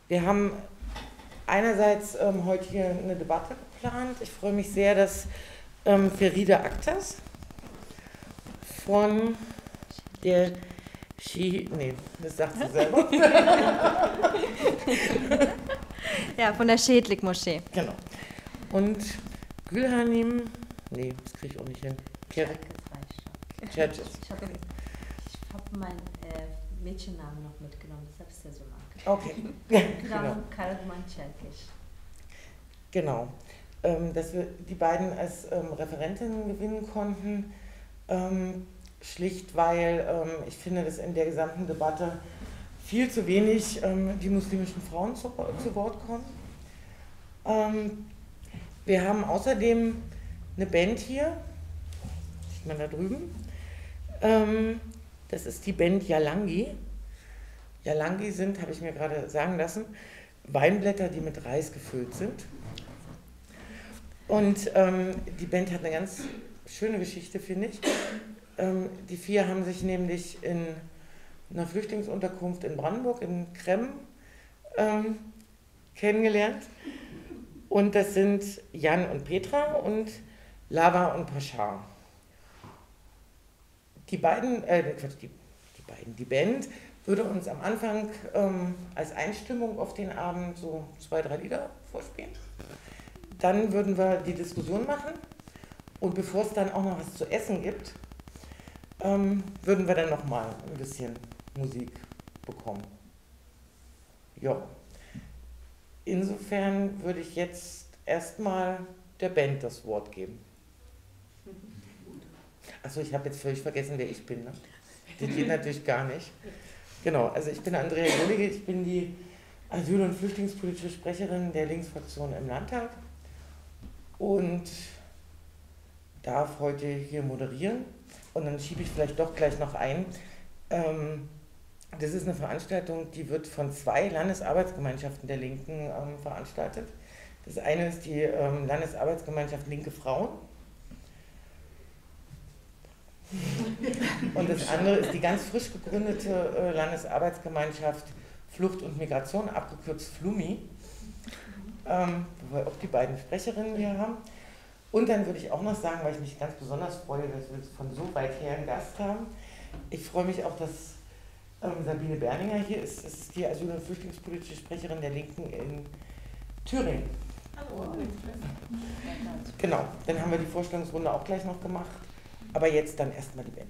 Wir haben einerseits heute hier eine Debatte geplant. Ich freue mich sehr, dass Feride Aktas von der nee, das sagt sie selber. Ja, von der Schädlig-Moschee. Genau. Und Gülhanim, nee, das kriege ich auch nicht hin. Churches. Ich habe meinen Mädchennamen noch mitgenommen, deshalb ist der so lang. Okay. Genau. Karagman Cherkisch. Genau. Dass wir die beiden als Referentinnen gewinnen konnten, schlicht weil ich finde, dass in der gesamten Debatte viel zu wenig die muslimischen Frauen zu Wort kommen. Wir haben außerdem eine Band hier, sieht man da drüben, das ist die Band Yalangi. Yalangi sind, habe ich mir gerade sagen lassen, Weinblätter, die mit Reis gefüllt sind. Und die Band hat eine ganz schöne Geschichte, finde ich. Die vier haben sich nämlich in einer Flüchtlingsunterkunft in Brandenburg, in Kremm, kennengelernt. Und das sind Jan und Petra und Lava und Pascha. Die Band würde uns am Anfang als Einstimmung auf den Abend so 2, 3 Lieder vorspielen. Dann würden wir die Diskussion machen und bevor es dann auch noch was zu essen gibt, würden wir dann nochmal ein bisschen Musik bekommen. Ja. Insofern würde ich jetzt erstmal der Band das Wort geben. Achso, ich habe jetzt völlig vergessen, wer ich bin. Ne? Das geht natürlich gar nicht. Genau, also ich bin Andrea Jollige, ich bin die Asyl- und Flüchtlingspolitische Sprecherin der Linksfraktion im Landtag und darf heute hier moderieren. Und dann schiebe ich vielleicht doch gleich noch ein. Das ist eine Veranstaltung, die wird von 2 Landesarbeitsgemeinschaften der Linken veranstaltet. Das eine ist die Landesarbeitsgemeinschaft Linke Frauen. Und das andere ist die ganz frisch gegründete Landesarbeitsgemeinschaft Flucht und Migration, abgekürzt FLUMI, wo wir auch die beiden Sprecherinnen hier haben. Und dann würde ich auch noch sagen, weil ich mich ganz besonders freue, dass wir von so weit her einen Gast haben. Ich freue mich auch, dass Sabine Berninger hier ist. Es ist die Asyl- und Flüchtlingspolitische Sprecherin der Linken in Thüringen. Hallo. Genau, dann haben wir die Vorstellungsrunde auch gleich noch gemacht. Aber jetzt dann erstmal die Band.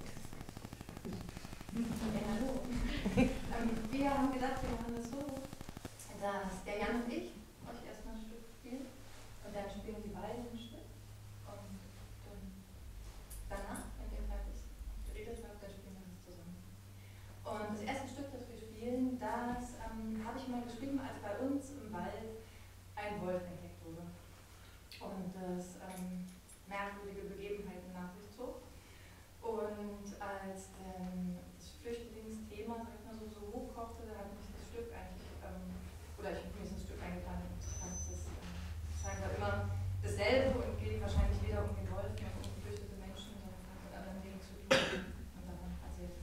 Ja, hallo. Wir haben gedacht, wir machen das so, dass der Jan und ich euch erstmal ein Stück spielen und dann spielen die beiden ein Stück und danach, wenn ihr fertig geredet habt, dann spielen wir das zusammen. Und das erste Stück, das wir spielen, das habe ich mal geschrieben, als bei uns im Wald ein Wolf entdeckt wurde und das merkwürdige Begebenheiten nach sich zog. Und als dann das Flüchtlingsthema, sag ich mal so hochkochte, da hat mich das Stück eigentlich, oder ich habe mir das Stück eingeplant und fand das scheinbar immer dasselbe und geht wahrscheinlich weder um den Wolf noch um geflüchtete Menschen, sondern hat mit anderen Dingen zu tun. Und davon erzählt.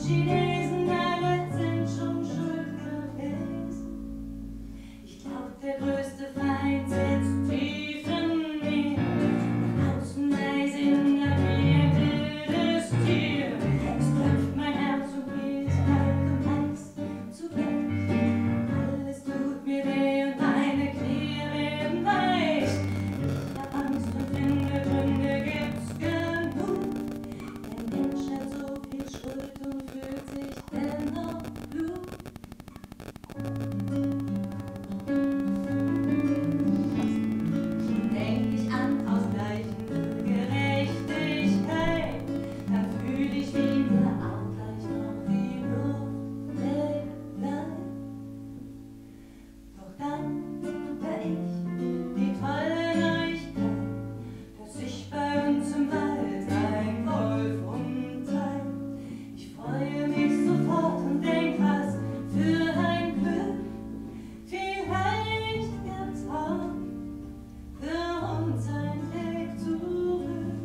Chinesen alle sind schon schuld gewesen. Ich glaub, der größte Feind sitzt tief in mir. Außen leise in der Nähe wildes Tier. Es klopft mein Herz und mir ist kalt und heiß zugleich. Alles tut mir weh und meine Knie werden weich. Ich hab Angst und finde Gründe gibt's genug. Der Mensch hat so viel Schuld und fühlt sich dennoch klug. Denk ich an ausgleichende Gerechtigkeit, dann fühl ich wieder auch gleich noch die Luft bleibt. Doch dann hör ich die tolle Neuigkeit, dass sich bei uns im Wald ein Wolf umtreibt. Ich freue mich sofort und denk, was für ein Glück, vielleicht gibt's auch für uns ein Weg zurück.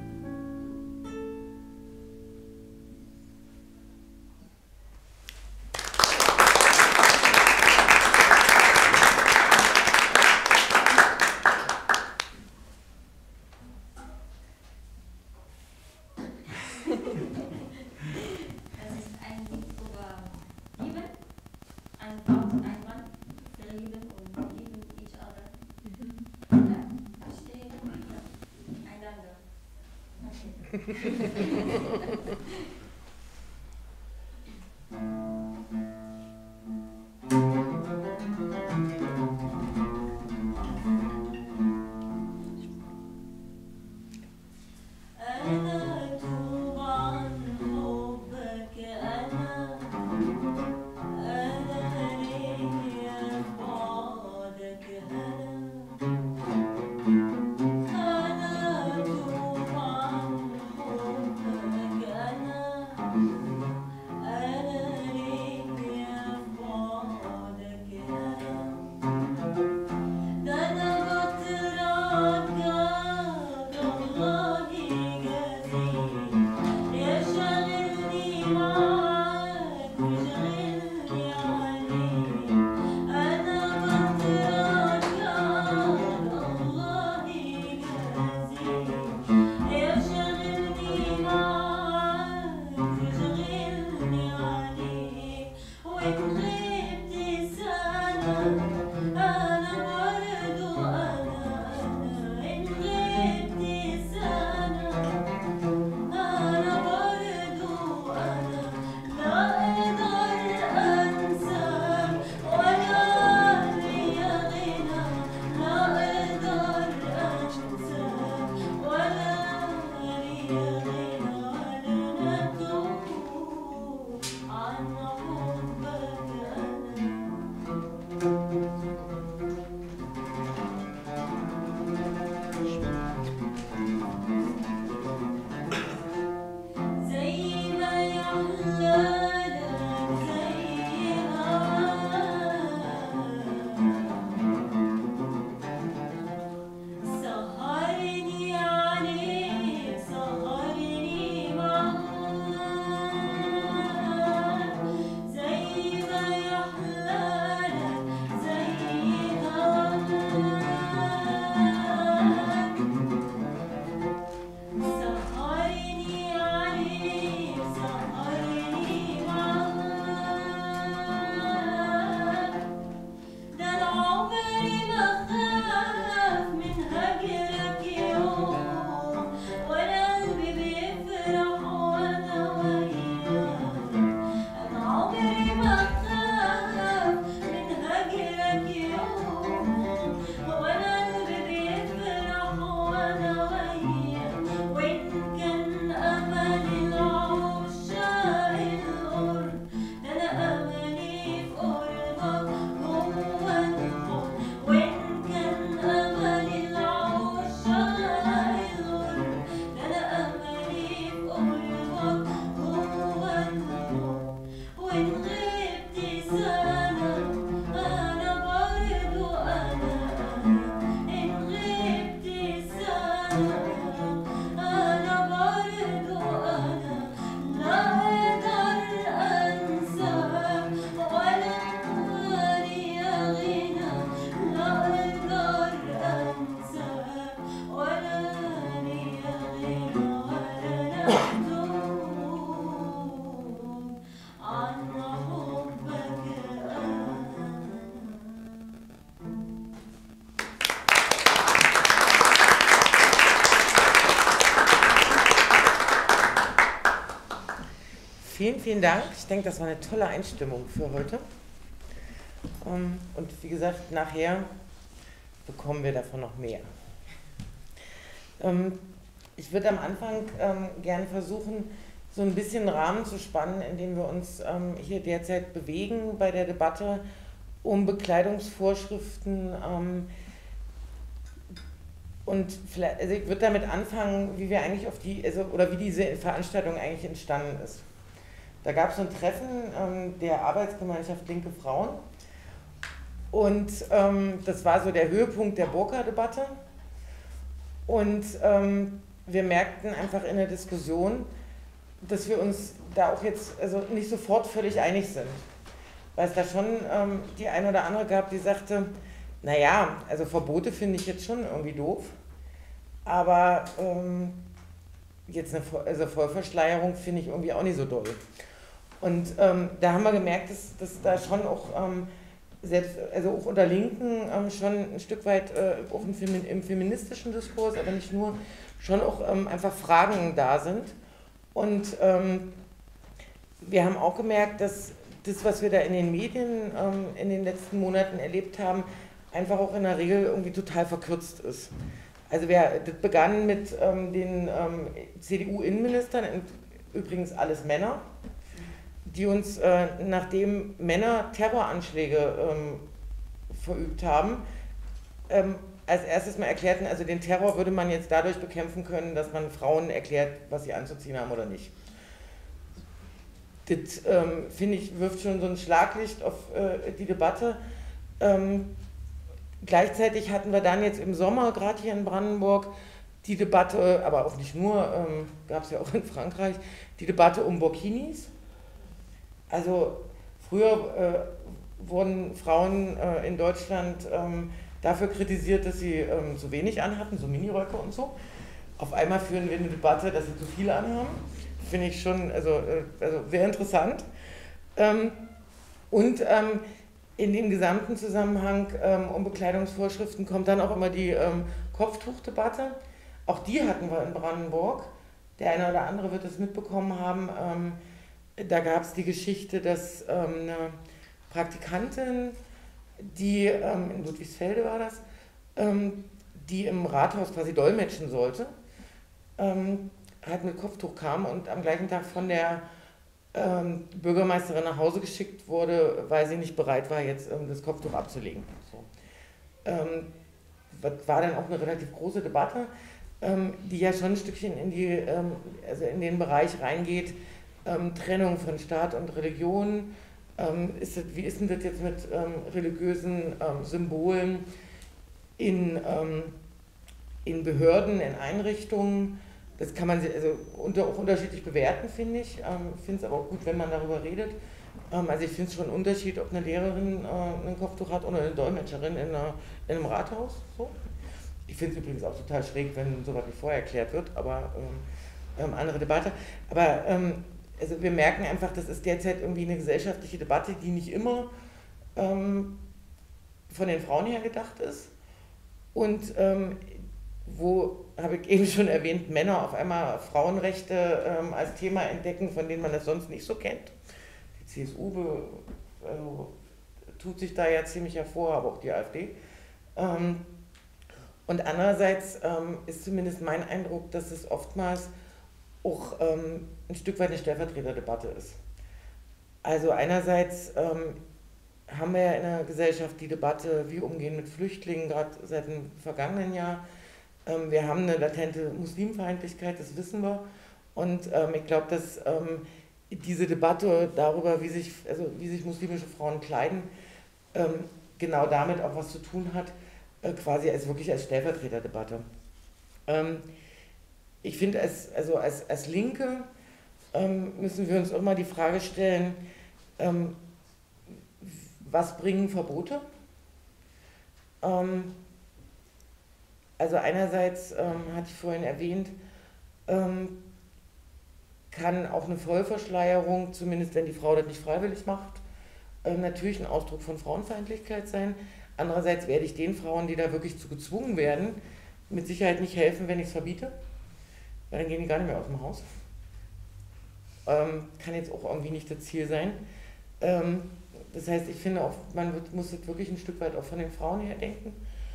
Das ist ein Lied über Liebe, ein Wort, ein Mann, verlieben und lieben each other. Ja, verstehen einander. أنا طوعاً حبك أنا ليا بعدك أنا طوعاً حبك أنا ليا بعدك ده أنا بطرك الله يجازيك يشغلني معاك ويشغلني عليك أنا بطرك الله يجازيك يشغلني معاك ويشغلني عليك وإن غبت سنة أنا برضو إن غبت سنة أنا برضو Vielen, vielen Dank. Ich denke, das war eine tolle Einstimmung für heute. Und wie gesagt, nachher bekommen wir davon noch mehr. Ich würde am Anfang gerne versuchen, so ein bisschen Rahmen zu spannen, in dem wir uns hier derzeit bewegen bei der Debatte um Bekleidungsvorschriften. Und vielleicht, also ich würde damit anfangen, wie wir eigentlich auf die, also, oder wie diese Veranstaltung eigentlich entstanden ist. Da gab es ein Treffen der Arbeitsgemeinschaft Linke Frauen und das war so der Höhepunkt der Burka-Debatte und wir merkten einfach in der Diskussion, dass wir uns da auch jetzt also nicht sofort völlig einig sind, weil es da schon die eine oder andere gab, die sagte, naja, also Verbote finde ich jetzt schon irgendwie doof, aber jetzt eine Vollverschleierung finde ich irgendwie auch nicht so doll. Und da haben wir gemerkt, dass da schon auch, selbst, also auch unter Linken schon ein Stück weit, auch im feministischen Diskurs, aber nicht nur, schon auch einfach Fragen da sind. Und wir haben auch gemerkt, dass das, was wir da in den Medien in den letzten Monaten erlebt haben, einfach auch in der Regel irgendwie total verkürzt ist. Also das begann mit den CDU-Innenministern, übrigens alles Männer, die uns, nachdem Männer Terroranschläge verübt haben, als erstes mal erklärten, also den Terror würde man jetzt dadurch bekämpfen können, dass man Frauen erklärt, was sie anzuziehen haben oder nicht. Das, finde ich, wirft schon so ein Schlaglicht auf die Debatte. Gleichzeitig hatten wir dann jetzt im Sommer, gerade hier in Brandenburg, die Debatte, aber auch nicht nur, gab es ja auch in Frankreich, die Debatte um Burkinis. Also früher wurden Frauen in Deutschland dafür kritisiert, dass sie zu wenig anhatten, so Miniröcke und so. Auf einmal führen wir eine Debatte, dass sie zu viel anhaben. Finde ich schon also sehr interessant. Und in dem gesamten Zusammenhang um Bekleidungsvorschriften kommt dann auch immer die Kopftuchdebatte. Auch die hatten wir in Brandenburg. Der eine oder andere wird es mitbekommen haben. Da gab es die Geschichte, dass eine Praktikantin, die in Ludwigsfelde war das, die im Rathaus quasi dolmetschen sollte, halt mit Kopftuch kam und am gleichen Tag von der Bürgermeisterin nach Hause geschickt wurde, weil sie nicht bereit war, jetzt das Kopftuch abzulegen. So. War dann auch eine relativ große Debatte, die ja schon ein Stückchen in also in den Bereich reingeht, Trennung von Staat und Religion. Wie ist denn das jetzt mit religiösen Symbolen in Behörden, in Einrichtungen? Das kann man also auch unterschiedlich bewerten, finde ich. Ich finde es aber auch gut, wenn man darüber redet. Also ich finde es schon einen Unterschied, ob eine Lehrerin ein Kopftuch hat oder eine Dolmetscherin in einem Rathaus. So. Ich finde es übrigens auch total schräg, wenn sowas nicht vorher erklärt wird, aber andere Debatte. Aber also wir merken einfach, das ist derzeit irgendwie eine gesellschaftliche Debatte, die nicht immer von den Frauen her gedacht ist. Und wo, habe ich eben schon erwähnt, Männer auf einmal Frauenrechte als Thema entdecken, von denen man das sonst nicht so kennt. Die CSU tut sich da ja ziemlich hervor, aber auch die AfD. Und andererseits ist zumindest mein Eindruck, dass es oftmals auch ein Stück weit eine Stellvertreterdebatte ist. Also einerseits haben wir ja in der Gesellschaft die Debatte, wie umgehen mit Flüchtlingen, gerade seit dem vergangenen Jahr. Wir haben eine latente Muslimfeindlichkeit, das wissen wir. Und ich glaube, dass diese Debatte darüber, wie sich muslimische Frauen kleiden, genau damit auch was zu tun hat, quasi wirklich als Stellvertreterdebatte. Ich finde, als Linke müssen wir uns auch mal die Frage stellen, was bringen Verbote? Also einerseits, hatte ich vorhin erwähnt, kann auch eine Vollverschleierung, zumindest wenn die Frau das nicht freiwillig macht, natürlich ein Ausdruck von Frauenfeindlichkeit sein. Andererseits werde ich den Frauen, die da wirklich zu gezwungen werden, mit Sicherheit nicht helfen, wenn ich es verbiete, weil dann gehen die gar nicht mehr aus dem Haus. kann jetzt auch irgendwie nicht das Ziel sein. Das heißt, ich finde auch, muss jetzt wirklich ein Stück weit auch von den Frauen her denken.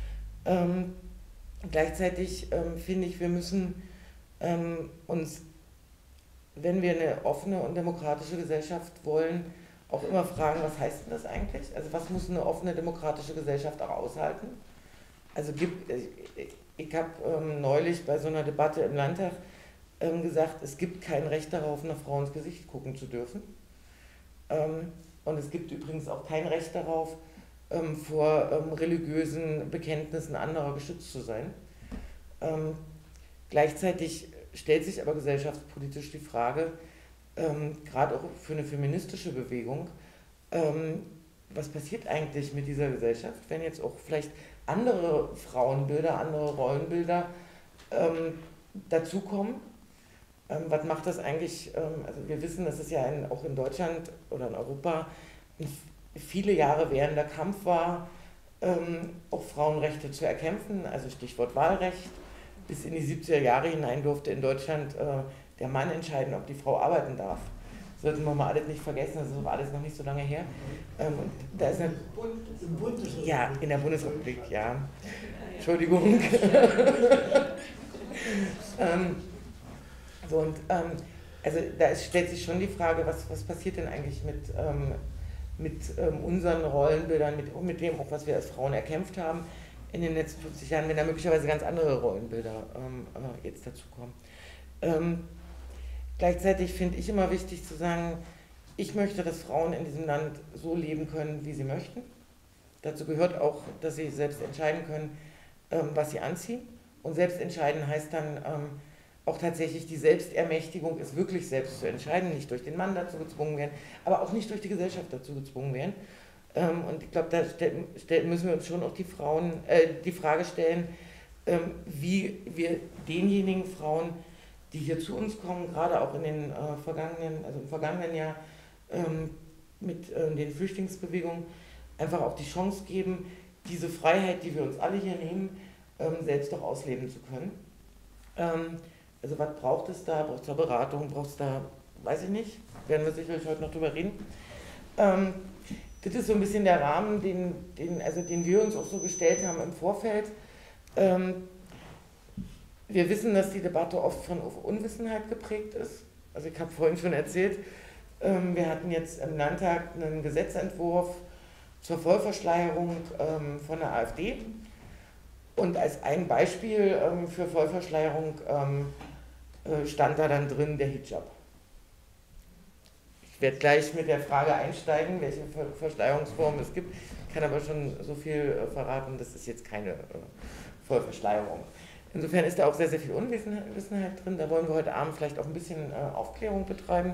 Gleichzeitig finde ich, wir müssen uns, wenn wir eine offene und demokratische Gesellschaft wollen, auch immer fragen, was heißt denn das eigentlich? Also was muss eine offene demokratische Gesellschaft auch aushalten? Also ich habe neulich bei so einer Debatte im Landtag gesagt, es gibt kein Recht darauf, einer Frau ins Gesicht gucken zu dürfen. Und es gibt übrigens auch kein Recht darauf, vor religiösen Bekenntnissen anderer geschützt zu sein. Gleichzeitig stellt sich aber gesellschaftspolitisch die Frage, gerade auch für eine feministische Bewegung, was passiert eigentlich mit dieser Gesellschaft, wenn jetzt auch vielleicht andere Frauenbilder, andere Rollenbilder dazukommen? Was macht das eigentlich? Also wir wissen, dass es ja auch in Deutschland oder in Europa viele Jahre währender Kampf war, auch Frauenrechte zu erkämpfen, also Stichwort Wahlrecht. Bis in die 70er Jahre hinein durfte in Deutschland der Mann entscheiden, ob die Frau arbeiten darf. Das sollten wir mal alles nicht vergessen, das ist auch alles noch nicht so lange her. Und da ist ja, in der Bundesrepublik, ja. Entschuldigung. Also da stellt sich schon die Frage, was passiert denn eigentlich mit unseren Rollenbildern, mit dem, auch was wir als Frauen erkämpft haben in den letzten 50 Jahren, wenn da möglicherweise ganz andere Rollenbilder jetzt dazukommen. Gleichzeitig finde ich immer wichtig zu sagen, ich möchte, dass Frauen in diesem Land so leben können, wie sie möchten. Dazu gehört auch, dass sie selbst entscheiden können, was sie anziehen. Und selbst entscheiden heißt dann auch tatsächlich, die Selbstermächtigung ist wirklich selbst zu entscheiden, nicht durch den Mann dazu gezwungen werden, aber auch nicht durch die Gesellschaft dazu gezwungen werden. Und ich glaube, da müssen wir uns schon auch die Frage stellen, wie wir denjenigen Frauen, die hier zu uns kommen, gerade auch in den im vergangenen Jahr mit den Flüchtlingsbewegungen, einfach auch die Chance geben, diese Freiheit, die wir uns alle hier nehmen, selbst auch ausleben zu können. Also was braucht es da? Braucht es da Beratung? Braucht es da, weiß ich nicht, werden wir sicherlich heute noch drüber reden. Das ist so ein bisschen der Rahmen, den wir uns auch so gestellt haben im Vorfeld. Wir wissen, dass die Debatte oft von Unwissenheit geprägt ist. Also ich habe vorhin schon erzählt, wir hatten jetzt im Landtag einen Gesetzentwurf zur Vollverschleierung von der AfD. Und als ein Beispiel für Vollverschleierung stand da dann drin der Hijab. Ich werde gleich mit der Frage einsteigen, welche Verschleierungsformen es gibt. Ich kann aber schon so viel verraten, das ist jetzt keine Vollverschleierung. Insofern ist da auch sehr, sehr viel Unwissenheit drin. Da wollen wir heute Abend vielleicht auch ein bisschen Aufklärung betreiben.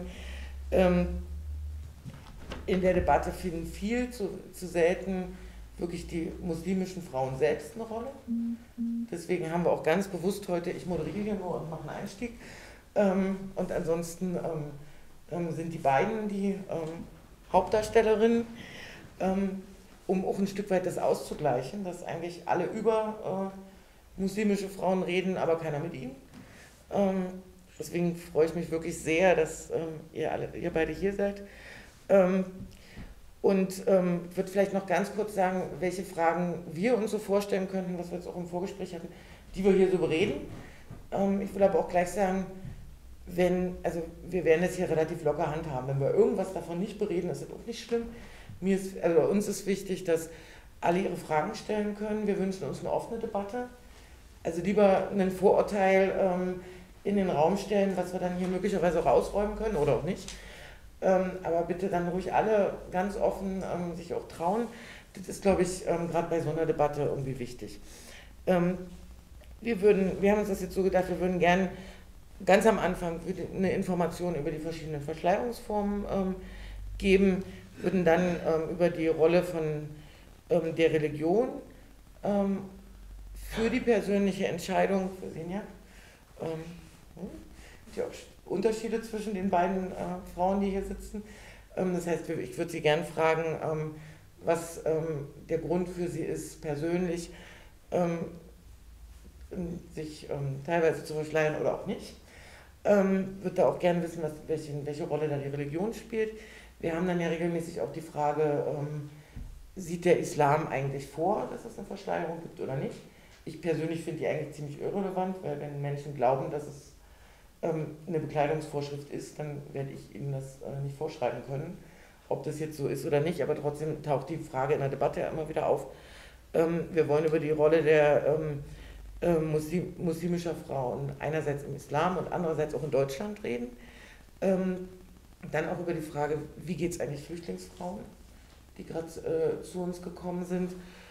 In der Debatte finden viel zu selten wirklich die muslimischen Frauen selbst eine Rolle. Deswegen haben wir auch ganz bewusst heute, ich moderiere hier nur und mache einen Einstieg. Und ansonsten sind die beiden die Hauptdarstellerinnen, um auch ein Stück weit das auszugleichen, dass eigentlich alle über muslimische Frauen reden, aber keiner mit ihnen. Deswegen freue ich mich wirklich sehr, dass ihr beide hier seid. Und würde vielleicht noch ganz kurz sagen, welche Fragen wir uns so vorstellen könnten, was wir jetzt auch im Vorgespräch hatten, die wir hier so bereden. Ich will aber auch gleich sagen, wir werden es hier relativ locker handhaben. Wenn wir irgendwas davon nicht bereden, ist das auch nicht schlimm. Uns ist wichtig, dass alle ihre Fragen stellen können. Wir wünschen uns eine offene Debatte. Also lieber ein Vorurteil in den Raum stellen, was wir dann hier möglicherweise auch ausräumen können oder auch nicht. Aber bitte dann ruhig alle ganz offen sich auch trauen. Das ist, glaube ich, gerade bei so einer Debatte irgendwie wichtig. Wir haben uns das jetzt so gedacht, wir würden gerne ganz am Anfang eine Information über die verschiedenen Verschleierungsformen geben, würden dann über die Rolle von der Religion für die persönliche Entscheidung, wir sehen ja, ja auch Unterschiede zwischen den beiden Frauen, die hier sitzen. Das heißt, ich würde Sie gerne fragen, was der Grund für Sie ist, persönlich sich teilweise zu verschleiern oder auch nicht. Würde da auch gerne wissen, welche Rolle da die Religion spielt. Wir haben dann ja regelmäßig auch die Frage, sieht der Islam eigentlich vor, dass es eine Verschleierung gibt oder nicht? Ich persönlich finde die eigentlich ziemlich irrelevant, weil wenn Menschen glauben, dass es eine Bekleidungsvorschrift ist, dann werde ich ihnen das nicht vorschreiben können, ob das jetzt so ist oder nicht, aber trotzdem taucht die Frage in der Debatte ja immer wieder auf. Wir wollen über die Rolle der muslimischer Frauen einerseits im Islam und andererseits auch in Deutschland reden. Dann auch über die Frage, wie geht es eigentlich Flüchtlingsfrauen, die gerade zu uns gekommen sind.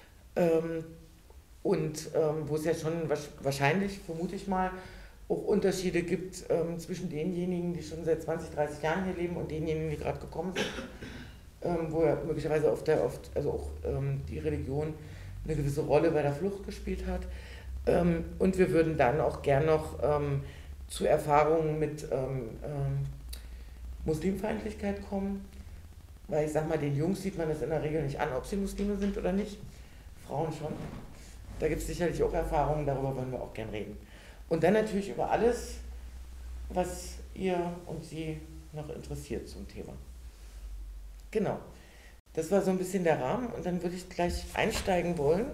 Wo es ja schon wahrscheinlich, vermute ich mal, auch Unterschiede gibt zwischen denjenigen, die schon seit 20, 30 Jahren hier leben und denjenigen, die gerade gekommen sind, wo ja möglicherweise die Religion eine gewisse Rolle bei der Flucht gespielt hat. Und wir würden dann auch gern noch zu Erfahrungen mit Muslimfeindlichkeit kommen, weil ich sag mal, den Jungs sieht man das in der Regel nicht an, ob sie Muslime sind oder nicht, Frauen schon. Da gibt es sicherlich auch Erfahrungen, darüber wollen wir auch gern reden. Und dann natürlich über alles, was ihr und sie noch interessiert zum Thema. Genau, das war so ein bisschen der Rahmen und dann würde ich gleich einsteigen wollen.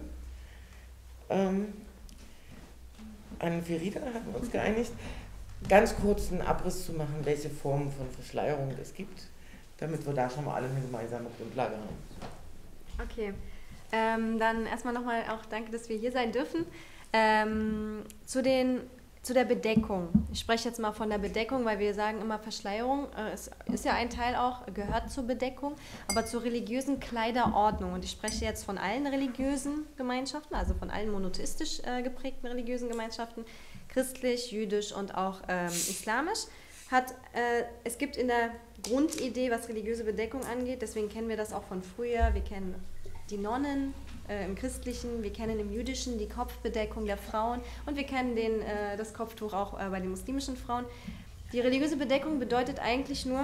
An Ferida hatten wir uns geeinigt, ganz kurz einen Abriss zu machen, welche Formen von Verschleierung es gibt, damit wir da schon mal alle eine gemeinsame Grundlage haben. Okay, dann erstmal nochmal auch danke, dass wir hier sein dürfen. Zu der Bedeckung. Ich spreche jetzt mal von der Bedeckung, weil wir sagen immer Verschleierung, es ist ja ein Teil auch, gehört zur Bedeckung, aber zur religiösen Kleiderordnung. Und ich spreche jetzt von allen religiösen Gemeinschaften, also von allen monotheistisch geprägten religiösen Gemeinschaften, christlich, jüdisch und auch islamisch. Es gibt in der Grundidee, was religiöse Bedeckung angeht, deswegen kennen wir das auch von früher, wir kennen die Nonnen im Christlichen, wir kennen im Jüdischen die Kopfbedeckung der Frauen und wir kennen das Kopftuch auch bei den muslimischen Frauen. Die religiöse Bedeckung bedeutet eigentlich nur,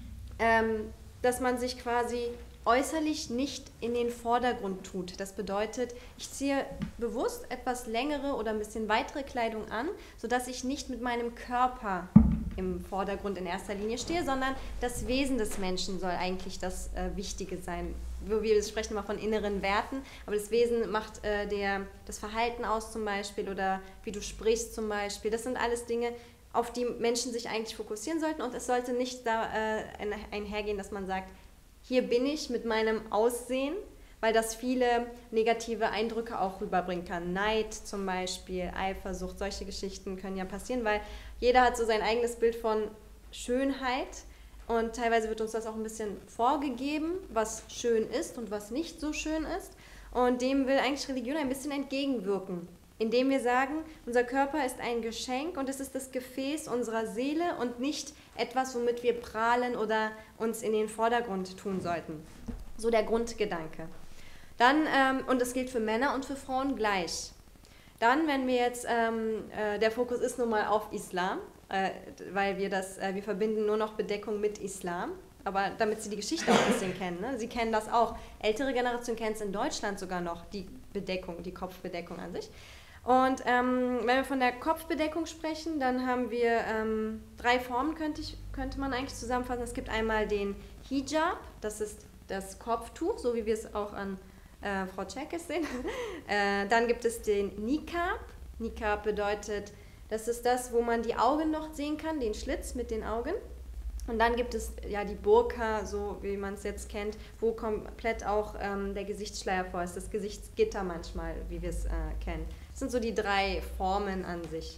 dass man sich quasi äußerlich nicht in den Vordergrund tut. Das bedeutet, ich ziehe bewusst etwas längere oder ein bisschen weitere Kleidung an, sodass ich nicht mit meinem Körper im Vordergrund in erster Linie stehe, sondern das Wesen des Menschen soll eigentlich das Wichtige sein. Wir sprechen immer von inneren Werten, aber das Wesen macht das Verhalten aus zum Beispiel oder wie du sprichst zum Beispiel. Das sind alles Dinge, auf die Menschen sich eigentlich fokussieren sollten und es sollte nicht da einhergehen, dass man sagt, hier bin ich mit meinem Aussehen, weil das viele negative Eindrücke auch rüberbringen kann. Neid zum Beispiel, Eifersucht, solche Geschichten können ja passieren, weil jeder hat so sein eigenes Bild von Schönheit und teilweise wird uns das auch ein bisschen vorgegeben, was schön ist und was nicht so schön ist. Und dem will eigentlich Religion ein bisschen entgegenwirken, indem wir sagen, unser Körper ist ein Geschenk und es ist das Gefäß unserer Seele und nicht etwas, womit wir prahlen oder uns in den Vordergrund tun sollten. So der Grundgedanke. Dann, und das gilt für Männer und für Frauen gleich. Dann, wenn wir jetzt, der Fokus ist nun mal auf Islam, weil wir verbinden nur noch Bedeckung mit Islam, aber damit Sie die Geschichte auch ein bisschen kennen. Ne? Sie kennen das auch. Ältere Generationen kennen es in Deutschland sogar noch, die Bedeckung, die Kopfbedeckung an sich. Und wenn wir von der Kopfbedeckung sprechen, dann haben wir 3 Formen, könnte man eigentlich zusammenfassen. Es gibt einmal den Hijab, das ist das Kopftuch, so wie wir es auch an Frau Czerkes sehen. Dann gibt es den Niqab. Niqab bedeutet, das ist das, wo man die Augen noch sehen kann, den Schlitz mit den Augen. Und dann gibt es ja die Burka, so wie man es jetzt kennt, wo komplett auch der Gesichtsschleier vor ist, das Gesichtsgitter manchmal, wie wir es kennen. Das sind so die 3 Formen an sich.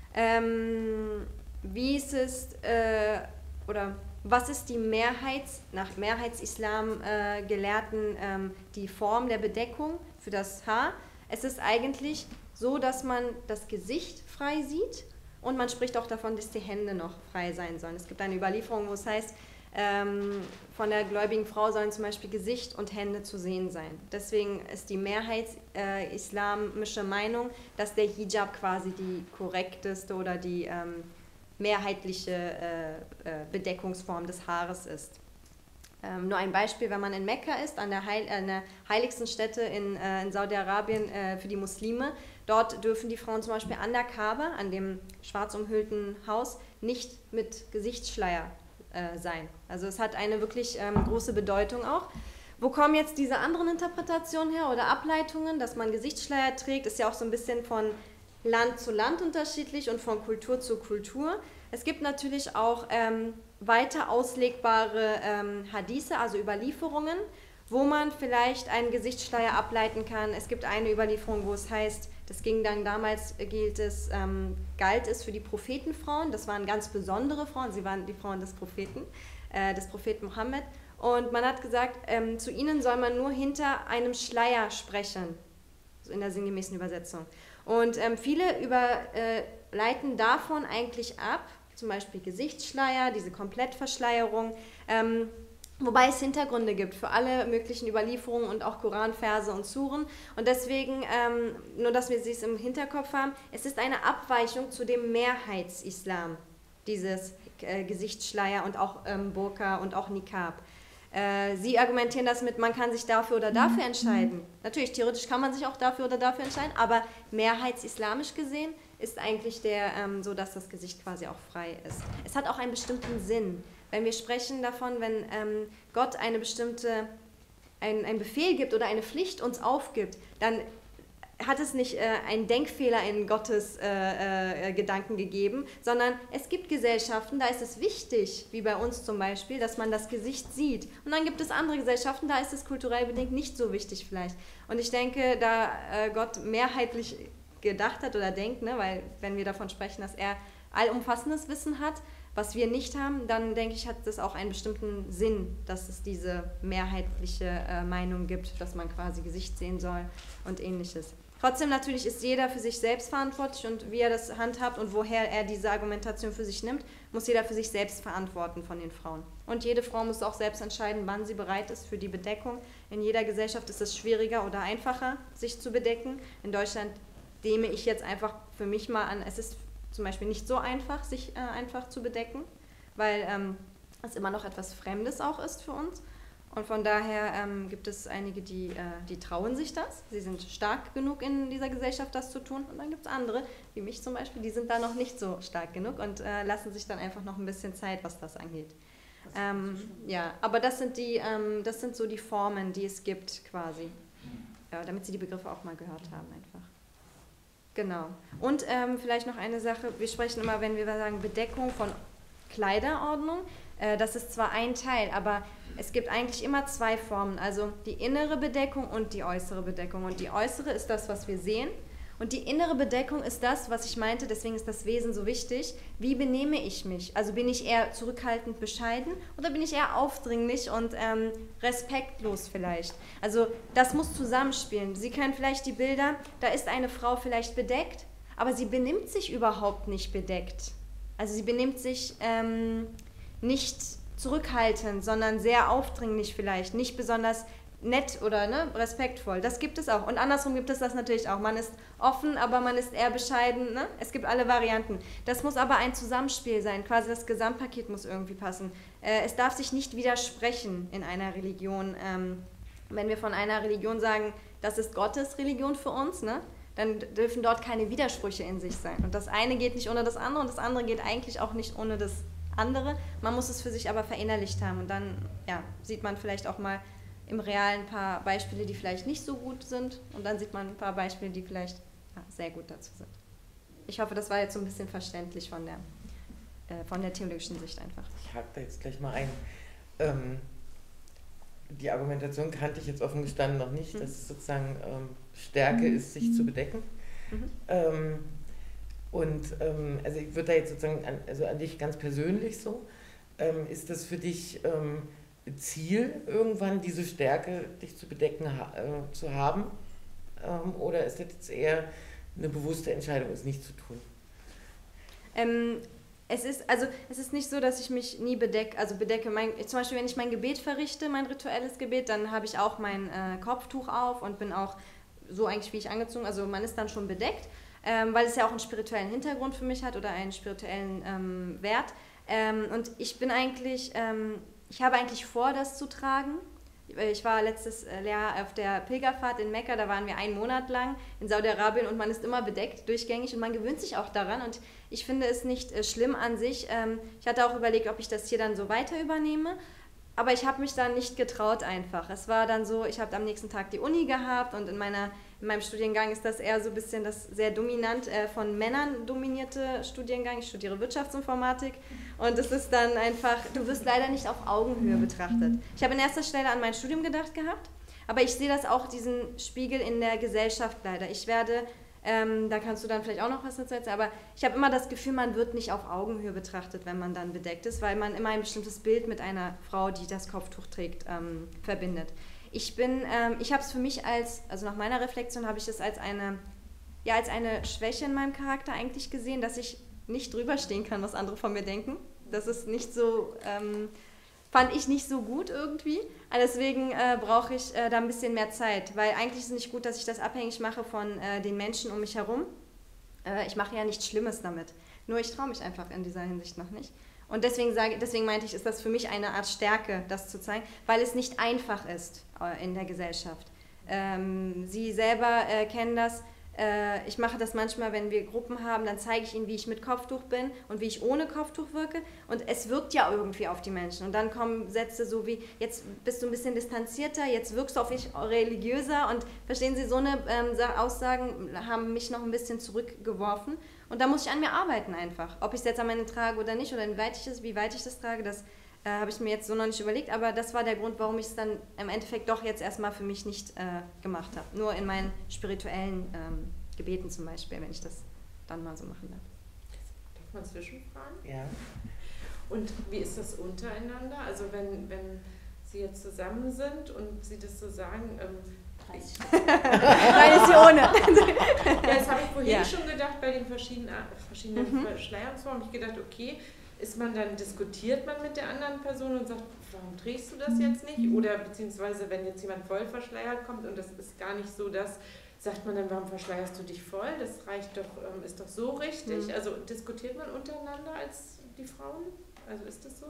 Wie ist es, oder was ist die nach Mehrheitsislam Gelehrten die Form der Bedeckung für das Haar? Es ist eigentlich so, dass man das Gesicht frei sieht und man spricht auch davon, dass die Hände noch frei sein sollen. Es gibt eine Überlieferung, wo es heißt, von der gläubigen Frau sollen zum Beispiel Gesicht und Hände zu sehen sein. Deswegen ist die mehrheits-islamische Meinung, dass der Hijab quasi die korrekteste oder die mehrheitliche Bedeckungsform des Haares ist. Nur ein Beispiel, wenn man in Mekka ist, an der heiligsten Stätte in Saudi-Arabien für die Muslime, dort dürfen die Frauen zum Beispiel an der Kaaba, an dem schwarz umhüllten Haus, nicht mit Gesichtsschleier sein. Also es hat eine wirklich große Bedeutung auch. Wo kommen jetzt diese anderen Interpretationen her oder Ableitungen, dass man Gesichtsschleier trägt, ist ja auch so ein bisschen von Land zu Land unterschiedlich und von Kultur zu Kultur. Es gibt natürlich auch weiter auslegbare Hadithe, also Überlieferungen, wo man vielleicht einen Gesichtsschleier ableiten kann. Es gibt eine Überlieferung, wo es heißt, das ging dann damals, galt es für die Prophetenfrauen, das waren ganz besondere Frauen, sie waren die Frauen des Propheten Mohammed. Und man hat gesagt, zu ihnen soll man nur hinter einem Schleier sprechen, so in der sinngemäßen Übersetzung. Und viele leiten davon eigentlich ab, zum Beispiel Gesichtsschleier, diese Komplettverschleierung, wobei es Hintergründe gibt für alle möglichen Überlieferungen und auch Koranverse und Suren. Und deswegen, nur dass wir es im Hinterkopf haben, es ist eine Abweichung zu dem Mehrheitsislam, dieses Gesichtsschleier und auch Burka und auch Niqab. Sie argumentieren das mit, man kann sich dafür oder dafür entscheiden. Natürlich, theoretisch kann man sich auch dafür oder dafür entscheiden, aber mehrheits-islamisch gesehen ist eigentlich so, dass das Gesicht quasi auch frei ist. Es hat auch einen bestimmten Sinn. Wenn wir sprechen davon, wenn Gott einen Befehl gibt oder eine Pflicht uns aufgibt, dann hat es nicht einen Denkfehler in Gottes Gedanken gegeben, sondern es gibt Gesellschaften, da ist es wichtig, wie bei uns zum Beispiel, dass man das Gesicht sieht. Und dann gibt es andere Gesellschaften, da ist es kulturell bedingt nicht so wichtig vielleicht. Und ich denke, da Gott mehrheitlich gedacht hat oder denkt, ne, weil wenn wir davon sprechen, dass er allumfassendes Wissen hat, was wir nicht haben, dann denke ich, hat das auch einen bestimmten Sinn, dass es diese mehrheitliche Meinung gibt, dass man quasi Gesicht sehen soll und ähnliches. Trotzdem natürlich ist jeder für sich selbst verantwortlich und wie er das handhabt und woher er diese Argumentation für sich nimmt, muss jeder für sich selbst verantworten von den Frauen. Und jede Frau muss auch selbst entscheiden, wann sie bereit ist für die Bedeckung. In jeder Gesellschaft ist es schwieriger oder einfacher, sich zu bedecken. In Deutschland nehme ich jetzt einfach für mich mal an, es ist zum Beispiel nicht so einfach, sich einfach zu bedecken, weil es immer noch etwas Fremdes auch ist für uns. Und von daher gibt es einige, die trauen sich das. Sie sind stark genug in dieser Gesellschaft, das zu tun. Und dann gibt es andere, wie mich zum Beispiel, die sind da noch nicht so stark genug und lassen sich dann einfach noch ein bisschen Zeit, was das angeht. Ja, aber das sind so die Formen, die es gibt quasi. Ja, damit Sie die Begriffe auch mal gehört haben einfach. Genau. Und vielleicht noch eine Sache, wir sprechen immer, wenn wir sagen Bedeckung von Kleiderordnung, das ist zwar ein Teil, aber es gibt eigentlich immer zwei Formen, also die innere Bedeckung und die äußere Bedeckung. Und die äußere ist das, was wir sehen. Und die innere Bedeckung ist das, was ich meinte, deswegen ist das Wesen so wichtig. Wie benehme ich mich? Also bin ich eher zurückhaltend, bescheiden oder bin ich eher aufdringlich und respektlos vielleicht? Also das muss zusammenspielen. Sie kennen vielleicht die Bilder, da ist eine Frau vielleicht bedeckt, aber sie benimmt sich überhaupt nicht bedeckt. Also sie benimmt sich nicht zurückhaltend, sondern sehr aufdringlich vielleicht, nicht besonders nett oder respektvoll. Das gibt es auch. Und andersrum gibt es das natürlich auch. Man ist offen, aber man ist eher bescheiden. Ne? Es gibt alle Varianten. Das muss aber ein Zusammenspiel sein. Quasi das Gesamtpaket muss irgendwie passen. Es darf sich nicht widersprechen in einer Religion. Wenn wir von einer Religion sagen, das ist Gottes Religion für uns, ne? Dann dürfen dort keine Widersprüche in sich sein. Und das eine geht nicht ohne das andere und das andere geht eigentlich auch nicht ohne das andere. Man muss es für sich aber verinnerlicht haben und dann sieht man vielleicht auch mal im Realen ein paar Beispiele, die vielleicht nicht so gut sind und dann sieht man ein paar Beispiele, die vielleicht sehr gut dazu sind. Ich hoffe, das war jetzt so ein bisschen verständlich von der theologischen Sicht einfach. Ich hake da jetzt gleich mal ein. Die Argumentation kannte ich jetzt offen gestanden noch nicht, dass es sozusagen Stärke ist, sich zu bedecken. Also ich würde da jetzt sozusagen an dich ganz persönlich so, ist das für dich Ziel, irgendwann diese Stärke, dich zu bedecken, zu haben? Oder ist das jetzt eher eine bewusste Entscheidung, es nicht zu tun? Es ist nicht so, dass ich mich nie bedecke. Zum Beispiel, wenn ich mein Gebet verrichte, mein rituelles Gebet, dann habe ich auch mein Kopftuch auf und bin auch so eigentlich, wie ich angezogen. Also man ist dann schon bedeckt, weil es ja auch einen spirituellen Hintergrund für mich hat oder einen spirituellen Wert. Und ich bin eigentlich, ich habe eigentlich vor, das zu tragen, Ich war letztes Jahr auf der Pilgerfahrt in Mekka, da waren wir 1 Monat lang in Saudi-Arabien und man ist immer bedeckt, durchgängig und man gewöhnt sich auch daran und ich finde es nicht schlimm an sich. Ich hatte auch überlegt, ob ich das hier dann so weiter übernehme, aber ich habe mich dann nicht getraut einfach. Es war dann so, ich habe am nächsten Tag die Uni gehabt und in meinem Studiengang ist das eher so ein bisschen das sehr dominant von Männern dominierte Studiengang. Ich studiere Wirtschaftsinformatik und es ist dann einfach, du wirst leider nicht auf Augenhöhe betrachtet. Ich habe in erster Stelle an mein Studium gedacht gehabt, aber ich sehe das auch, diesen Spiegel in der Gesellschaft leider. Ich werde, da kannst du dann vielleicht auch noch was dazu erzählen, aber ich habe immer das Gefühl, man wird nicht auf Augenhöhe betrachtet, wenn man dann bedeckt ist, weil man immer ein bestimmtes Bild mit einer Frau, die das Kopftuch trägt, verbindet. Ich habe es für mich also nach meiner Reflexion habe ich es als eine Schwäche in meinem Charakter eigentlich gesehen, dass ich nicht drüber stehen kann, was andere von mir denken. Das ist nicht so, fand ich nicht so gut irgendwie. Deswegen brauche ich da ein bisschen mehr Zeit, weil eigentlich ist es nicht gut, dass ich das abhängig mache von den Menschen um mich herum. Ich mache ja nichts Schlimmes damit. Nur ich traue mich einfach in dieser Hinsicht noch nicht. Und deswegen meinte ich, ist das für mich eine Art Stärke, das zu zeigen, weil es nicht einfach ist in der Gesellschaft. Sie selber kennen das. Ich mache das manchmal, wenn wir Gruppen haben, dann zeige ich ihnen, wie ich mit Kopftuch bin und wie ich ohne Kopftuch wirke. Und es wirkt ja irgendwie auf die Menschen. Und dann kommen Sätze so wie, jetzt bist du ein bisschen distanzierter, jetzt wirkst du auf mich religiöser. Und verstehen Sie, so eine Aussagen haben mich noch ein bisschen zurückgeworfen. Und da muss ich an mir arbeiten einfach. Ob ich es jetzt am Ende trage oder nicht oder wie weit ich das trage, das habe ich mir jetzt so noch nicht überlegt. Aber das war der Grund, warum ich es dann im Endeffekt doch jetzt erstmal für mich nicht gemacht habe. Nur in meinen spirituellen Gebeten zum Beispiel, wenn ich das dann mal so machen darf. Darf man zwischenfragen? Ja. Und wie ist das untereinander? Also wenn Sie jetzt zusammen sind und Sie das so sagen... Nein, ist sie ohne. Ja, das habe ich vorhin schon gedacht, bei den verschiedenen Verschleierungsformen. Ich habe gedacht, okay, diskutiert man mit der anderen Person und sagt, warum trägst du das jetzt nicht? Oder beziehungsweise, wenn jetzt jemand voll verschleiert kommt und das ist gar nicht so, sagt man dann, warum verschleierst du dich voll? Das reicht doch, ist doch so richtig. Also diskutiert man untereinander als die Frauen? Also ist das so?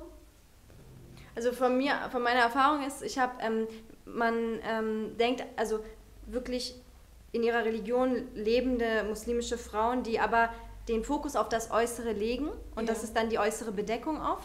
Also von meiner Erfahrung ist, man denkt, also wirklich in ihrer Religion lebende muslimische Frauen, die aber den Fokus auf das Äußere legen und das ist dann die äußere Bedeckung oft.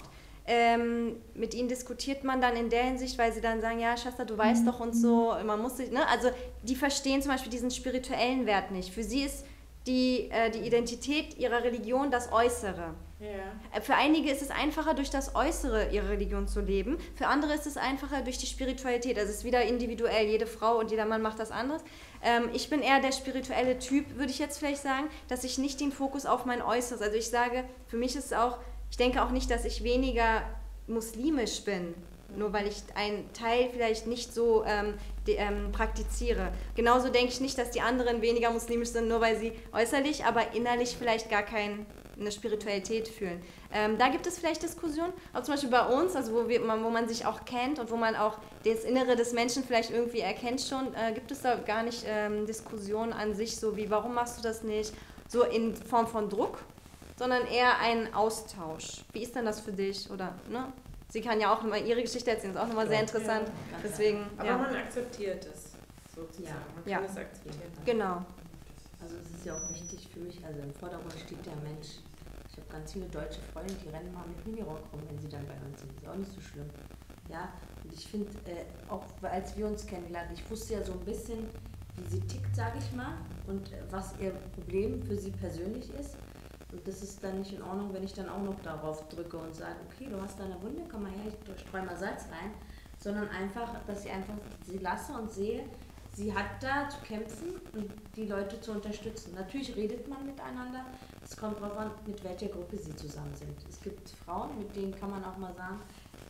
Mit ihnen diskutiert man dann in der Hinsicht, weil sie dann sagen, ja Schwester, du weißt doch und so, man muss sich, ne? Also die verstehen zum Beispiel diesen spirituellen Wert nicht. Für sie ist die Identität ihrer Religion das Äußere. Ja. Für einige ist es einfacher, durch das Äußere ihrer Religion zu leben. Für andere ist es einfacher durch die Spiritualität. Also es ist wieder individuell. Jede Frau und jeder Mann macht das anders. Ich bin eher der spirituelle Typ, würde ich jetzt vielleicht sagen, dass ich nicht den Fokus auf mein Äußeres. Also ich sage, für mich ist es auch, ich denke auch nicht, dass ich weniger muslimisch bin, nur weil ich einen Teil vielleicht nicht so praktiziere. Genauso denke ich nicht, dass die anderen weniger muslimisch sind, nur weil sie äußerlich, aber innerlich vielleicht gar keine Spiritualität fühlen. Da gibt es vielleicht Diskussionen, auch zum Beispiel bei uns, also wo man sich auch kennt und wo man auch das Innere des Menschen vielleicht irgendwie erkennt schon, gibt es da gar nicht Diskussionen an sich, so wie, warum machst du das nicht, so in Form von Druck, sondern eher ein Austausch. Wie ist denn das für dich? Oder, ne? Sie kann ja auch nochmal ihre Geschichte erzählen, ist auch nochmal sehr interessant. Ja, deswegen, aber man akzeptiert es sozusagen. Ja. Man kann es akzeptieren. Genau. Also es ist ja auch wichtig für mich, also im Vordergrund steht der Mensch. Ich habe ganz viele deutsche Freunde, die rennen mal mit Minirock rum, wenn sie dann bei uns sind. Ist auch nicht so schlimm. Ja, und ich finde, auch als wir uns kennengelernt, ich wusste ja so ein bisschen, wie sie tickt, sage ich mal, und was ihr Problem für sie persönlich ist. Und das ist dann nicht in Ordnung, wenn ich dann auch noch darauf drücke und sage, okay, du hast da eine Wunde, komm mal her, ich streue mal Salz rein. Sondern einfach, dass ich einfach sie lasse und sehe, sie hat da zu kämpfen und die Leute zu unterstützen. Natürlich redet man miteinander, es kommt darauf an, mit welcher Gruppe sie zusammen sind. Es gibt Frauen, mit denen kann man auch mal sagen,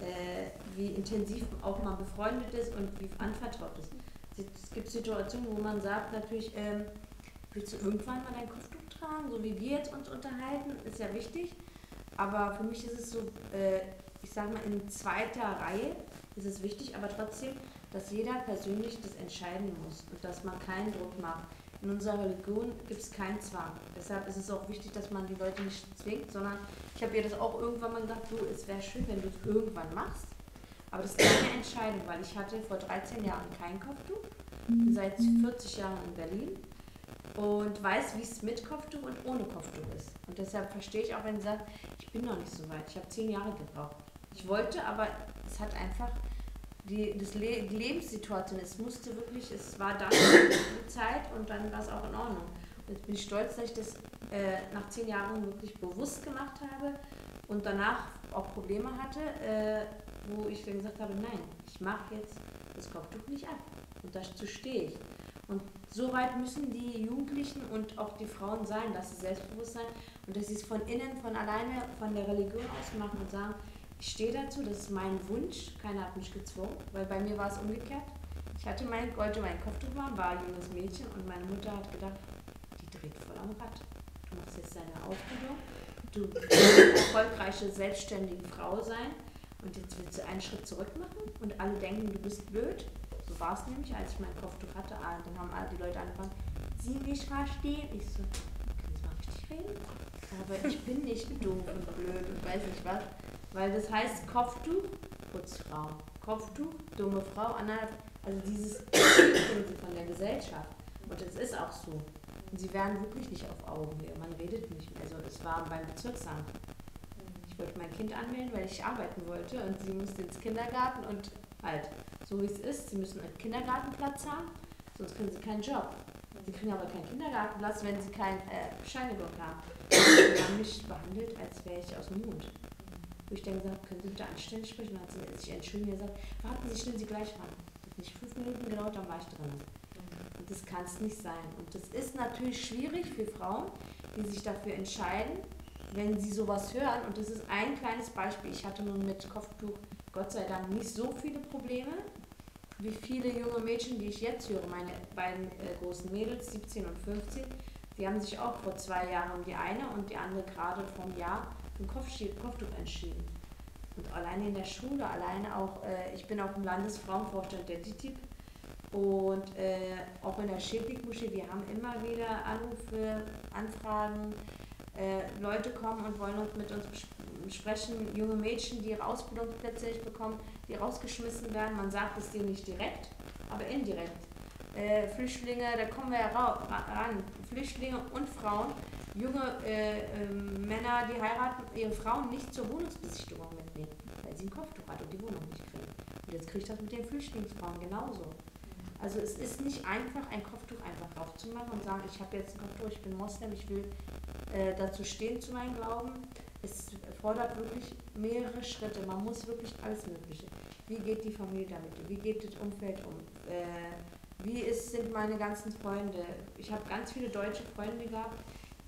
wie intensiv auch man befreundet ist und wie anvertraut ist. Es gibt Situationen, wo man sagt natürlich, willst du irgendwann mal dein Kopftuch tragen, so wie wir jetzt uns unterhalten, ist ja wichtig. Aber für mich ist es so, ich sage mal, in zweiter Reihe ist es wichtig, aber trotzdem, dass jeder persönlich das entscheiden muss und dass man keinen Druck macht. In unserer Religion gibt es keinen Zwang. Deshalb ist es auch wichtig, dass man die Leute nicht zwingt, sondern ich habe ihr das auch irgendwann mal gesagt, du, es wäre schön, wenn du es irgendwann machst, Aber das ist meine Entscheidung, weil ich hatte vor 13 Jahren kein Kopftuch, bin seit 40 Jahren in Berlin und weiß, wie es mit Kopftuch und ohne Kopftuch ist. Und deshalb verstehe ich auch, wenn sie sagt, ich bin noch nicht so weit, ich habe 10 Jahre gebraucht. Ich wollte, aber es hat einfach die Lebenssituation, es war dann die Zeit und dann war es auch in Ordnung. Und jetzt bin ich stolz, dass ich das nach 10 Jahren wirklich bewusst gemacht habe und danach auch Probleme hatte, wo ich dann gesagt habe, nein, ich mache jetzt das Kopftuch nicht ab. Und dazu stehe ich. Und so weit müssen die Jugendlichen und auch die Frauen sein, dass sie selbstbewusst sein und dass sie es von innen, von alleine, von der Religion aus machen und sagen, ich stehe dazu, das ist mein Wunsch, keiner hat mich gezwungen, weil bei mir war es umgekehrt. Ich wollte mein Kopftuch machen, war ein junges Mädchen und meine Mutter hat gedacht, die dreht voll am Rad. Du machst jetzt deine Ausbildung, du willst eine erfolgreiche, selbstständige Frau sein und jetzt willst du einen Schritt zurück machen und alle denken, du bist blöd. So war es nämlich, als ich mein Kopftuch hatte, dann haben alle die Leute angefangen, sie nicht verstehen. Ich so, können Sie mal richtig reden? Aber ich bin nicht doof und blöd und weiß nicht was. Weil das heißt Kopftuch, Putzfrau. Kopftuch, dumme Frau, also dieses Bild von der Gesellschaft. Und es ist auch so. Und sie werden wirklich nicht auf Augenhöhe. Man redet nicht mehr. Also es war beim Bezirksamt. Ich wollte mein Kind anmelden, weil ich arbeiten wollte und sie musste ins Kindergarten und halt, so wie es ist, sie müssen einen Kindergartenplatz haben, sonst kriegen sie keinen Job. Sie kriegen aber keinen Kindergartenplatz, wenn sie keine Bescheinigung haben. Sie haben mich behandelt, als wäre ich aus dem Mond. Wo ich dann gesagt habe, können Sie bitte anständig sprechen? Und dann hat sie sich entschuldigt und gesagt, warten Sie, stellen Sie gleich ran. Das hat nicht 5 Minuten gedauert, dann war ich drin. Und das kann es nicht sein. Und das ist natürlich schwierig für Frauen, die sich dafür entscheiden, wenn sie sowas hören. Und das ist ein kleines Beispiel. Ich hatte nun mit Kopftuch Gott sei Dank nicht so viele Probleme, wie viele junge Mädchen, die ich jetzt höre. Meine beiden großen Mädels, 17 und 15, die haben sich auch vor 2 Jahren, die eine und die andere gerade vor einem Jahr, für ein Kopftuch entschieden. Und alleine in der Schule, ich bin auch im Landesfrauenvorstand der DITIB und auch in der Schädling-Moschee, wir haben immer wieder Anrufe, Anfragen, Leute kommen und wollen mit uns sprechen, junge Mädchen, die ihre Ausbildungsplätze nicht bekommen, die rausgeschmissen werden, man sagt es denen nicht direkt, aber indirekt. Flüchtlinge, da kommen wir ja ran, Flüchtlinge und Frauen, junge Männer, die heiraten, ihre Frauen nicht zur Wohnungsbesichtigung mitnehmen, weil sie ein Kopftuch hat und die Wohnung nicht kriegen. Und jetzt kriege ich das mit den Flüchtlingsfrauen genauso. Also es ist nicht einfach, ein Kopftuch einfach drauf zu machen und sagen, ich habe jetzt ein Kopftuch, ich bin Moslem, ich will dazu stehen zu meinem Glauben. Es fordert wirklich mehrere Schritte, man muss wirklich alles Mögliche. Wie geht die Familie damit um? Wie geht das Umfeld um? Sind meine ganzen Freunde? Ich habe ganz viele deutsche Freunde gehabt,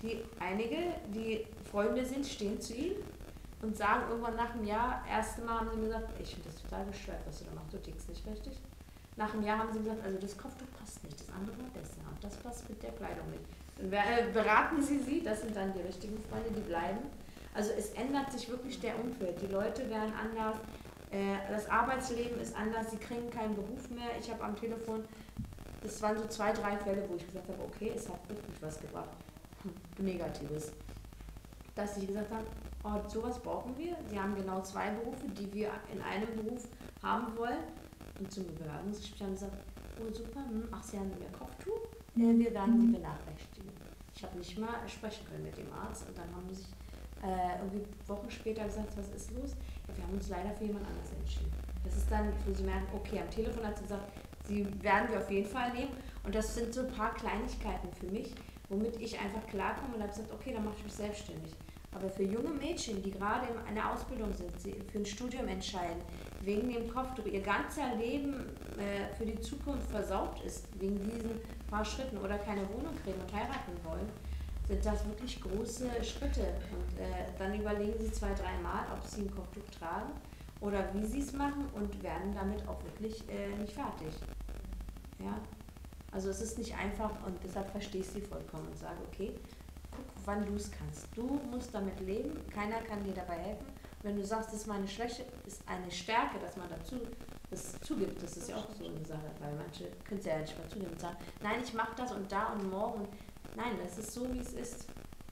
die Freunde sind, stehen zu ihm und sagen irgendwann nach einem Jahr, erste Mal haben sie mir gesagt, ich finde das total bescheuert, was du da machst, du tickst nicht richtig. Nach einem Jahr haben sie gesagt, also das Kopftuch passt nicht, das andere war besser und das passt mit der Kleidung nicht. Dann beraten sie, das sind dann die richtigen Freunde, die bleiben. Also es ändert sich wirklich der Umfeld, die Leute werden anders, das Arbeitsleben ist anders, sie kriegen keinen Beruf mehr. Ich habe am Telefon, das waren so 2, 3 Fälle, wo ich gesagt habe, okay, es hat wirklich was gebracht, Negatives. Dass sie gesagt haben, oh, sowas brauchen wir, sie haben genau 2 Berufe, die wir in einem Beruf haben wollen. Und zum Bewerbungsgespräch haben sie gesagt, oh super, ach, Sie haben mehr Kopftuch, wir werden Sie benachrichtigen. Ich habe nicht mal sprechen können mit dem Arzt und dann haben sie sich irgendwie Wochen später gesagt, was ist los? Ja, wir haben uns leider für jemand anderes entschieden. Das ist dann, wo sie merken, okay, am Telefon hat sie gesagt, sie werden wir auf jeden Fall nehmen. Und das sind so ein paar Kleinigkeiten für mich, womit ich einfach klarkomme und habe gesagt, okay, dann mache ich mich selbstständig. Aber für junge Mädchen, die gerade in der Ausbildung sind, sie für ein Studium entscheiden, wegen dem Kopftuch ihr ganzer Leben für die Zukunft versaut ist, wegen diesen paar Schritten oder keine Wohnung kriegen und heiraten wollen, sind das wirklich große Schritte. Und dann überlegen sie 2, 3 Mal, ob sie ein Kopftuch tragen oder wie sie es machen und werden damit auch wirklich nicht fertig. Ja? Also es ist nicht einfach und deshalb verstehe ich sie vollkommen und sage, okay, guck, wann du es kannst. Du musst damit leben, keiner kann dir dabei helfen. Wenn du sagst, das ist meine Schwäche, ist eine Stärke, dass man das zugibt, das ist ja auch so eine Sache, weil manche können es ja nicht mal zugeben und sagen, nein, ich mache das und da und morgen. Nein, das ist so, wie es ist.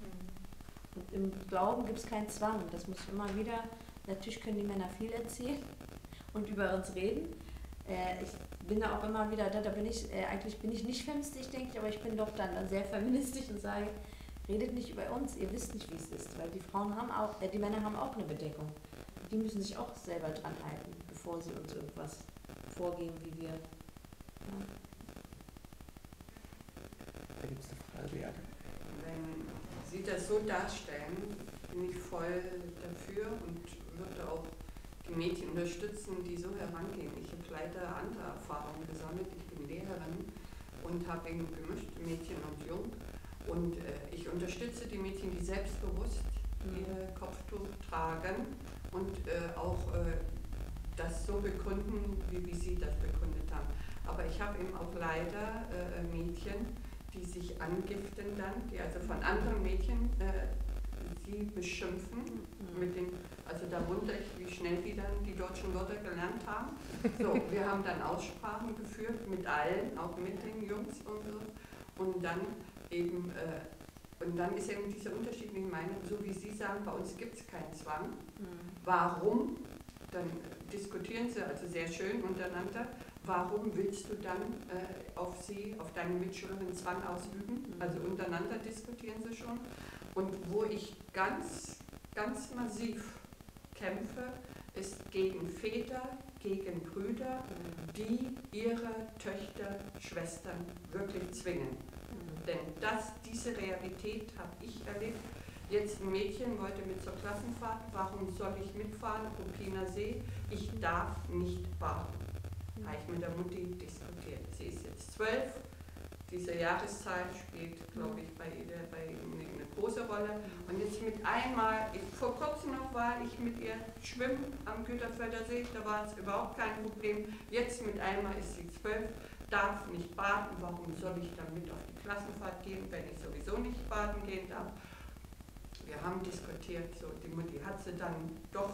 Und im Glauben gibt es keinen Zwang. Das muss immer wieder, natürlich können die Männer viel erzählen und über uns reden. Ich bin da auch immer wieder, da bin ich, eigentlich bin ich nicht feministisch, denke ich, aber ich bin doch dann sehr feministisch und sage, redet nicht über uns, ihr wisst nicht, wie es ist, weil die Frauen haben auch, die Männer haben auch eine Bedeckung. Die müssen sich auch selber dran halten, bevor sie uns irgendwas vorgeben, wie wir. Ja. Da gibt es eine Frage, Beate. Wenn Sie das so darstellen, bin ich voll dafür und würde auch die Mädchen unterstützen, die so herangehen. Ich habe leider andere Erfahrungen gesammelt. Ich bin Lehrerin und habe eben gemischt, Mädchen und Jung. Und ich unterstütze die Mädchen, die selbstbewusst ihr Kopftuch tragen und auch das so bekunden, wie Sie das bekundet haben. Aber ich habe eben auch leider Mädchen, die sich angiften dann, die also von anderen Mädchen sie beschimpfen, mit den, also da wundere ich, wie schnell die dann die deutschen Wörter gelernt haben. So, wir haben dann Aussprachen geführt mit allen, auch mit den Jungs und so. Und dann eben, und dann ist eben dieser unterschiedliche Meinung, so wie Sie sagen, bei uns gibt es keinen Zwang. Warum? Dann diskutieren Sie also sehr schön untereinander. Warum willst du dann auf deine Mitschülerin Zwang ausüben? Also untereinander diskutieren sie schon. Und wo ich ganz massiv kämpfe, ist gegen Väter, gegen Brüder, die ihre Töchter, Schwestern wirklich zwingen. Denn diese Realität habe ich erlebt. Jetzt ein Mädchen wollte mit zur Klassenfahrt, warum soll ich mitfahren? Ruppiner See, ich darf nicht baden. Habe ich mit der Mutti diskutiert. Sie ist jetzt 12, diese Jahreszahl spielt, glaube ich, bei ihr eine große Rolle. Und jetzt mit einmal, vor kurzem noch war ich mit ihr schwimmen am Güterfelder See, da war es überhaupt kein Problem. Jetzt mit einmal ist sie 12, darf nicht baden, warum soll ich dann mit auf die Klassenfahrt gehen, wenn ich sowieso nicht baden gehen darf? Wir haben diskutiert, so die Mutti hat sie dann doch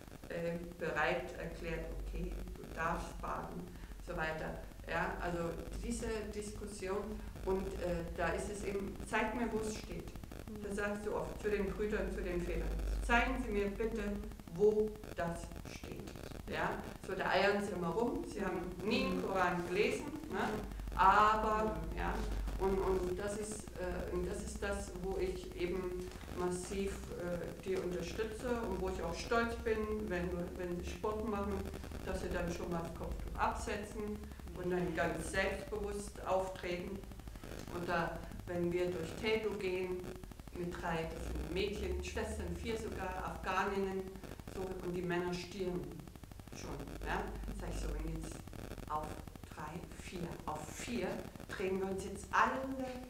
bereit erklärt, okay, du darfst baden, so weiter. Ja, also diese Diskussion und da ist es eben, zeig mir, wo es steht. Das sagst du oft, zu den Brüdern, zu den Vätern. Zeigen Sie mir bitte, wo das steht. Ja, so da eiern sie immer rum, sie haben nie einen Koran gelesen, ne? Aber, ja, und das ist das, wo ich eben massiv die unterstütze und wo ich auch stolz bin, wenn sie Sport machen, dass sie dann schon mal das Kopftuch absetzen und dann ganz selbstbewusst auftreten. Oder wenn wir durch Tedo gehen mit 3, das sind Mädchen, Schwestern, 4 sogar, Afghaninnen, so, und die Männer stieren schon. Ja? Sag ich so, wenn jetzt auf 3, 4, auf 4 drehen wir uns jetzt alle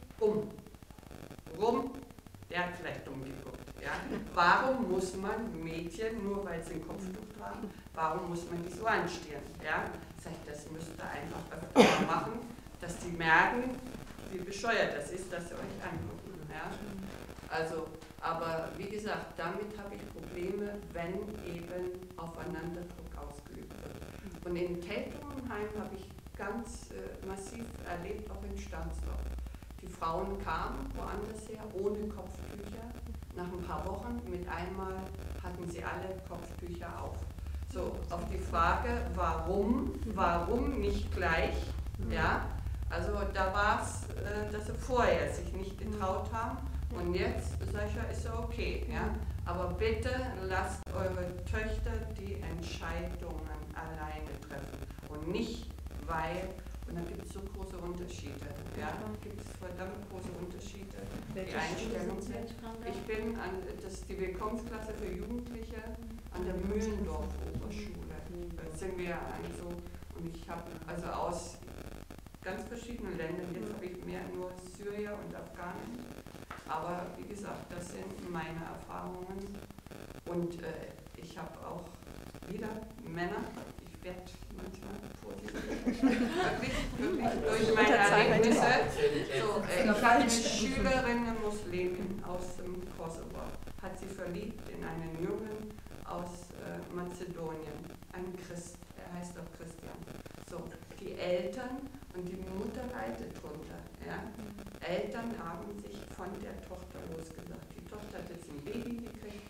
rum. Der hat vielleicht dumm geguckt. Ja? Warum muss man Mädchen, nur weil sie ein Kopftuch tragen, warum muss man die so anstieren? Ja? Sag ich, das müsst ihr einfach öfter machen, dass die merken, wie bescheuert das ist, dass sie euch angucken. Ja? Also, aber wie gesagt, damit habe ich Probleme, wenn eben Aufeinanderdruck ausgeübt wird. Und in Teltowenheim habe ich ganz massiv erlebt, auch in Stahnsdorf. Die Frauen kamen woanders her, ohne Kopftücher. Nach ein paar Wochen, mit einmal hatten sie alle Kopftücher auf. So, auf die Frage, warum nicht gleich, ja, also da war es, dass sie vorher sich nicht getraut haben und jetzt, sag ich ja, ist ja okay, ja, aber bitte lasst eure Töchter die Entscheidungen alleine treffen und nicht, weil, und da gibt es so große Unterschiede, ja, gibt es verdammt große Unterschiede, die Einstellung sind. Ich bin die Willkommensklasse für Jugendliche an der Mühlendorf Oberschule, da sind wir also, und ich habe also aus ganz verschiedenen Ländern, jetzt habe ich mehr nur Syrier und Afghanen, aber wie gesagt, das sind meine Erfahrungen und ich habe auch wieder Männer, ich werde manchmal vorsichtig, wirklich durch meine Erlebnisse. So, ich habe eine Schülerin, eine Muslimin aus dem Kosovo, hat sie verliebt in einen Jungen aus Mazedonien, einen Christ, er heißt auch Christian. So, die Eltern und die Mutter leidet drunter. Ja? Eltern haben sich von der Tochter losgesagt. Die Tochter hat jetzt ein Baby gekriegt,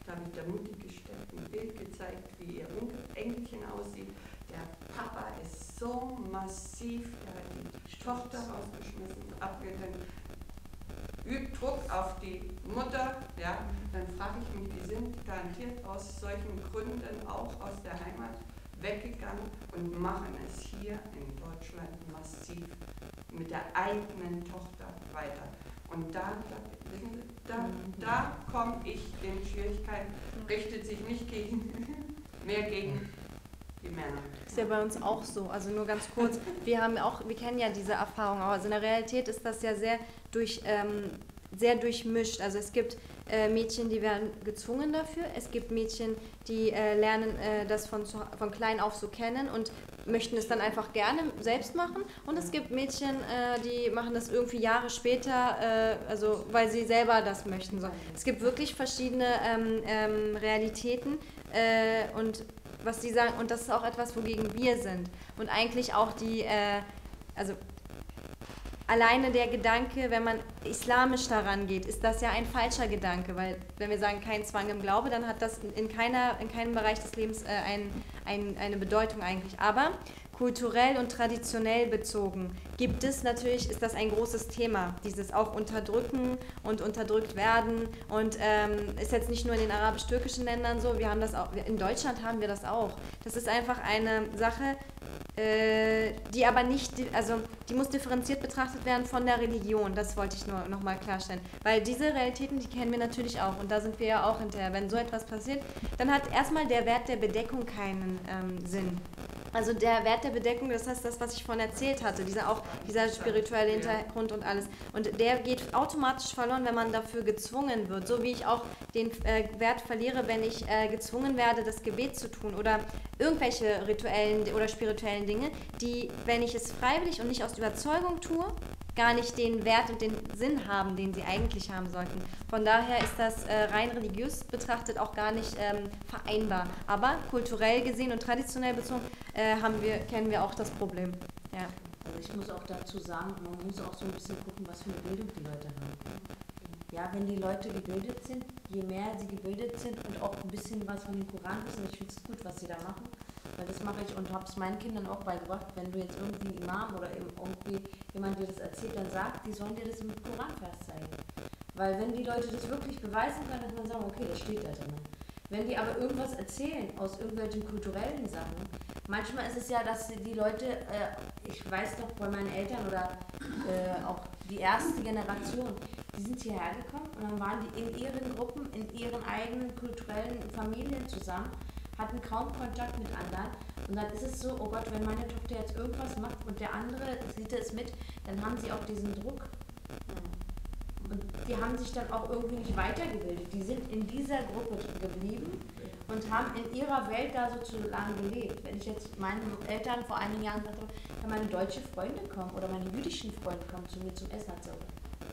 Da habe ich der Mutti gestellt, ein Bild gezeigt, wie ihr Enkelchen aussieht. Der Papa ist so massiv, er hat die Tochter rausgeschmissen, abgetan, übt Druck auf die Mutter, ja, dann frage ich mich, die sind garantiert aus solchen Gründen auch aus der Heimat weggegangen und machen es hier in Deutschland massiv mit der eigenen Tochter weiter. Und da komme ich in Schwierigkeiten, richtet sich nicht mehr gegen die Männer. Ist ja bei uns auch so. Also nur ganz kurz, wir kennen ja diese Erfahrung auch. Also in der Realität ist das ja sehr durchmischt. Also es gibt Mädchen, die werden gezwungen dafür. Es gibt Mädchen, die lernen das von klein auf so kennen und möchten es dann einfach gerne selbst machen. Und es gibt Mädchen, die machen das irgendwie Jahre später, also weil sie selber das möchten. So. Es gibt wirklich verschiedene Realitäten und was sie sagen, und das ist auch etwas, wogegen wir sind. Und eigentlich auch also alleine der Gedanke, wenn man islamisch daran geht, ist das ja ein falscher Gedanke, weil wenn wir sagen, kein Zwang im Glaube, dann hat das in keinem Bereich des Lebens eine Bedeutung eigentlich. Aber kulturell und traditionell bezogen ist das ein großes Thema, dieses auch Unterdrücken und unterdrückt werden und ist jetzt nicht nur in den arabisch-türkischen Ländern so, wir haben das auch, in Deutschland haben wir das auch. Das ist einfach eine Sache, die aber nicht, also die muss differenziert betrachtet werden von der Religion, das wollte ich nur nochmal klarstellen, weil diese Realitäten, die kennen wir natürlich auch und da sind wir ja auch hinterher. Wenn so etwas passiert, dann hat erstmal der Wert der Bedeckung keinen Sinn. Also der Wert der Bedeckung, das heißt das, was ich vorhin erzählt hatte, dieser spirituelle Hintergrund und alles. Und der geht automatisch verloren, wenn man dafür gezwungen wird. So wie ich auch den Wert verliere, wenn ich gezwungen werde, das Gebet zu tun oder irgendwelche rituellen oder spirituellen Dinge, die, wenn ich es freiwillig und nicht aus Überzeugung tue, gar nicht den Wert und den Sinn haben, den sie eigentlich haben sollten. Von daher ist das rein religiös betrachtet auch gar nicht vereinbar. Aber kulturell gesehen und traditionell bezogen kennen wir auch das Problem. Ja. Also ich muss auch dazu sagen, man muss auch so ein bisschen gucken, was für eine Bildung die Leute haben. Ja, wenn die Leute gebildet sind, je mehr sie gebildet sind und auch ein bisschen was von dem Koran wissen, ich finde es gut, was sie da machen. Weil das mache ich und habe es meinen Kindern auch beigebracht, wenn du jetzt irgendwie einen Imam oder irgendwie jemand dir das erzählt, dann sagt, die sollen dir das im Koranvers zeigen. Weil wenn die Leute das wirklich beweisen können, dann kann man sagen, okay, das steht da drin. Wenn die aber irgendwas erzählen aus irgendwelchen kulturellen Sachen, manchmal ist es ja, dass die Leute, ich weiß noch bei meinen Eltern oder auch die erste Generation, die sind hierher gekommen und dann waren die in ihren Gruppen, in ihren eigenen kulturellen Familien zusammen, hatten kaum Kontakt mit anderen und dann ist es so, oh Gott, wenn meine Tochter jetzt irgendwas macht und der andere sieht es mit, dann haben sie auch diesen Druck und die haben sich dann auch irgendwie nicht weitergebildet, die sind in dieser Gruppe geblieben und haben in ihrer Welt da sozusagen gelebt. Wenn ich jetzt meinen Eltern vor einigen Jahren sagte, wenn meine deutsche Freunde kommen oder meine jüdischen Freunde kommen zu mir zum Essen, hat sie auch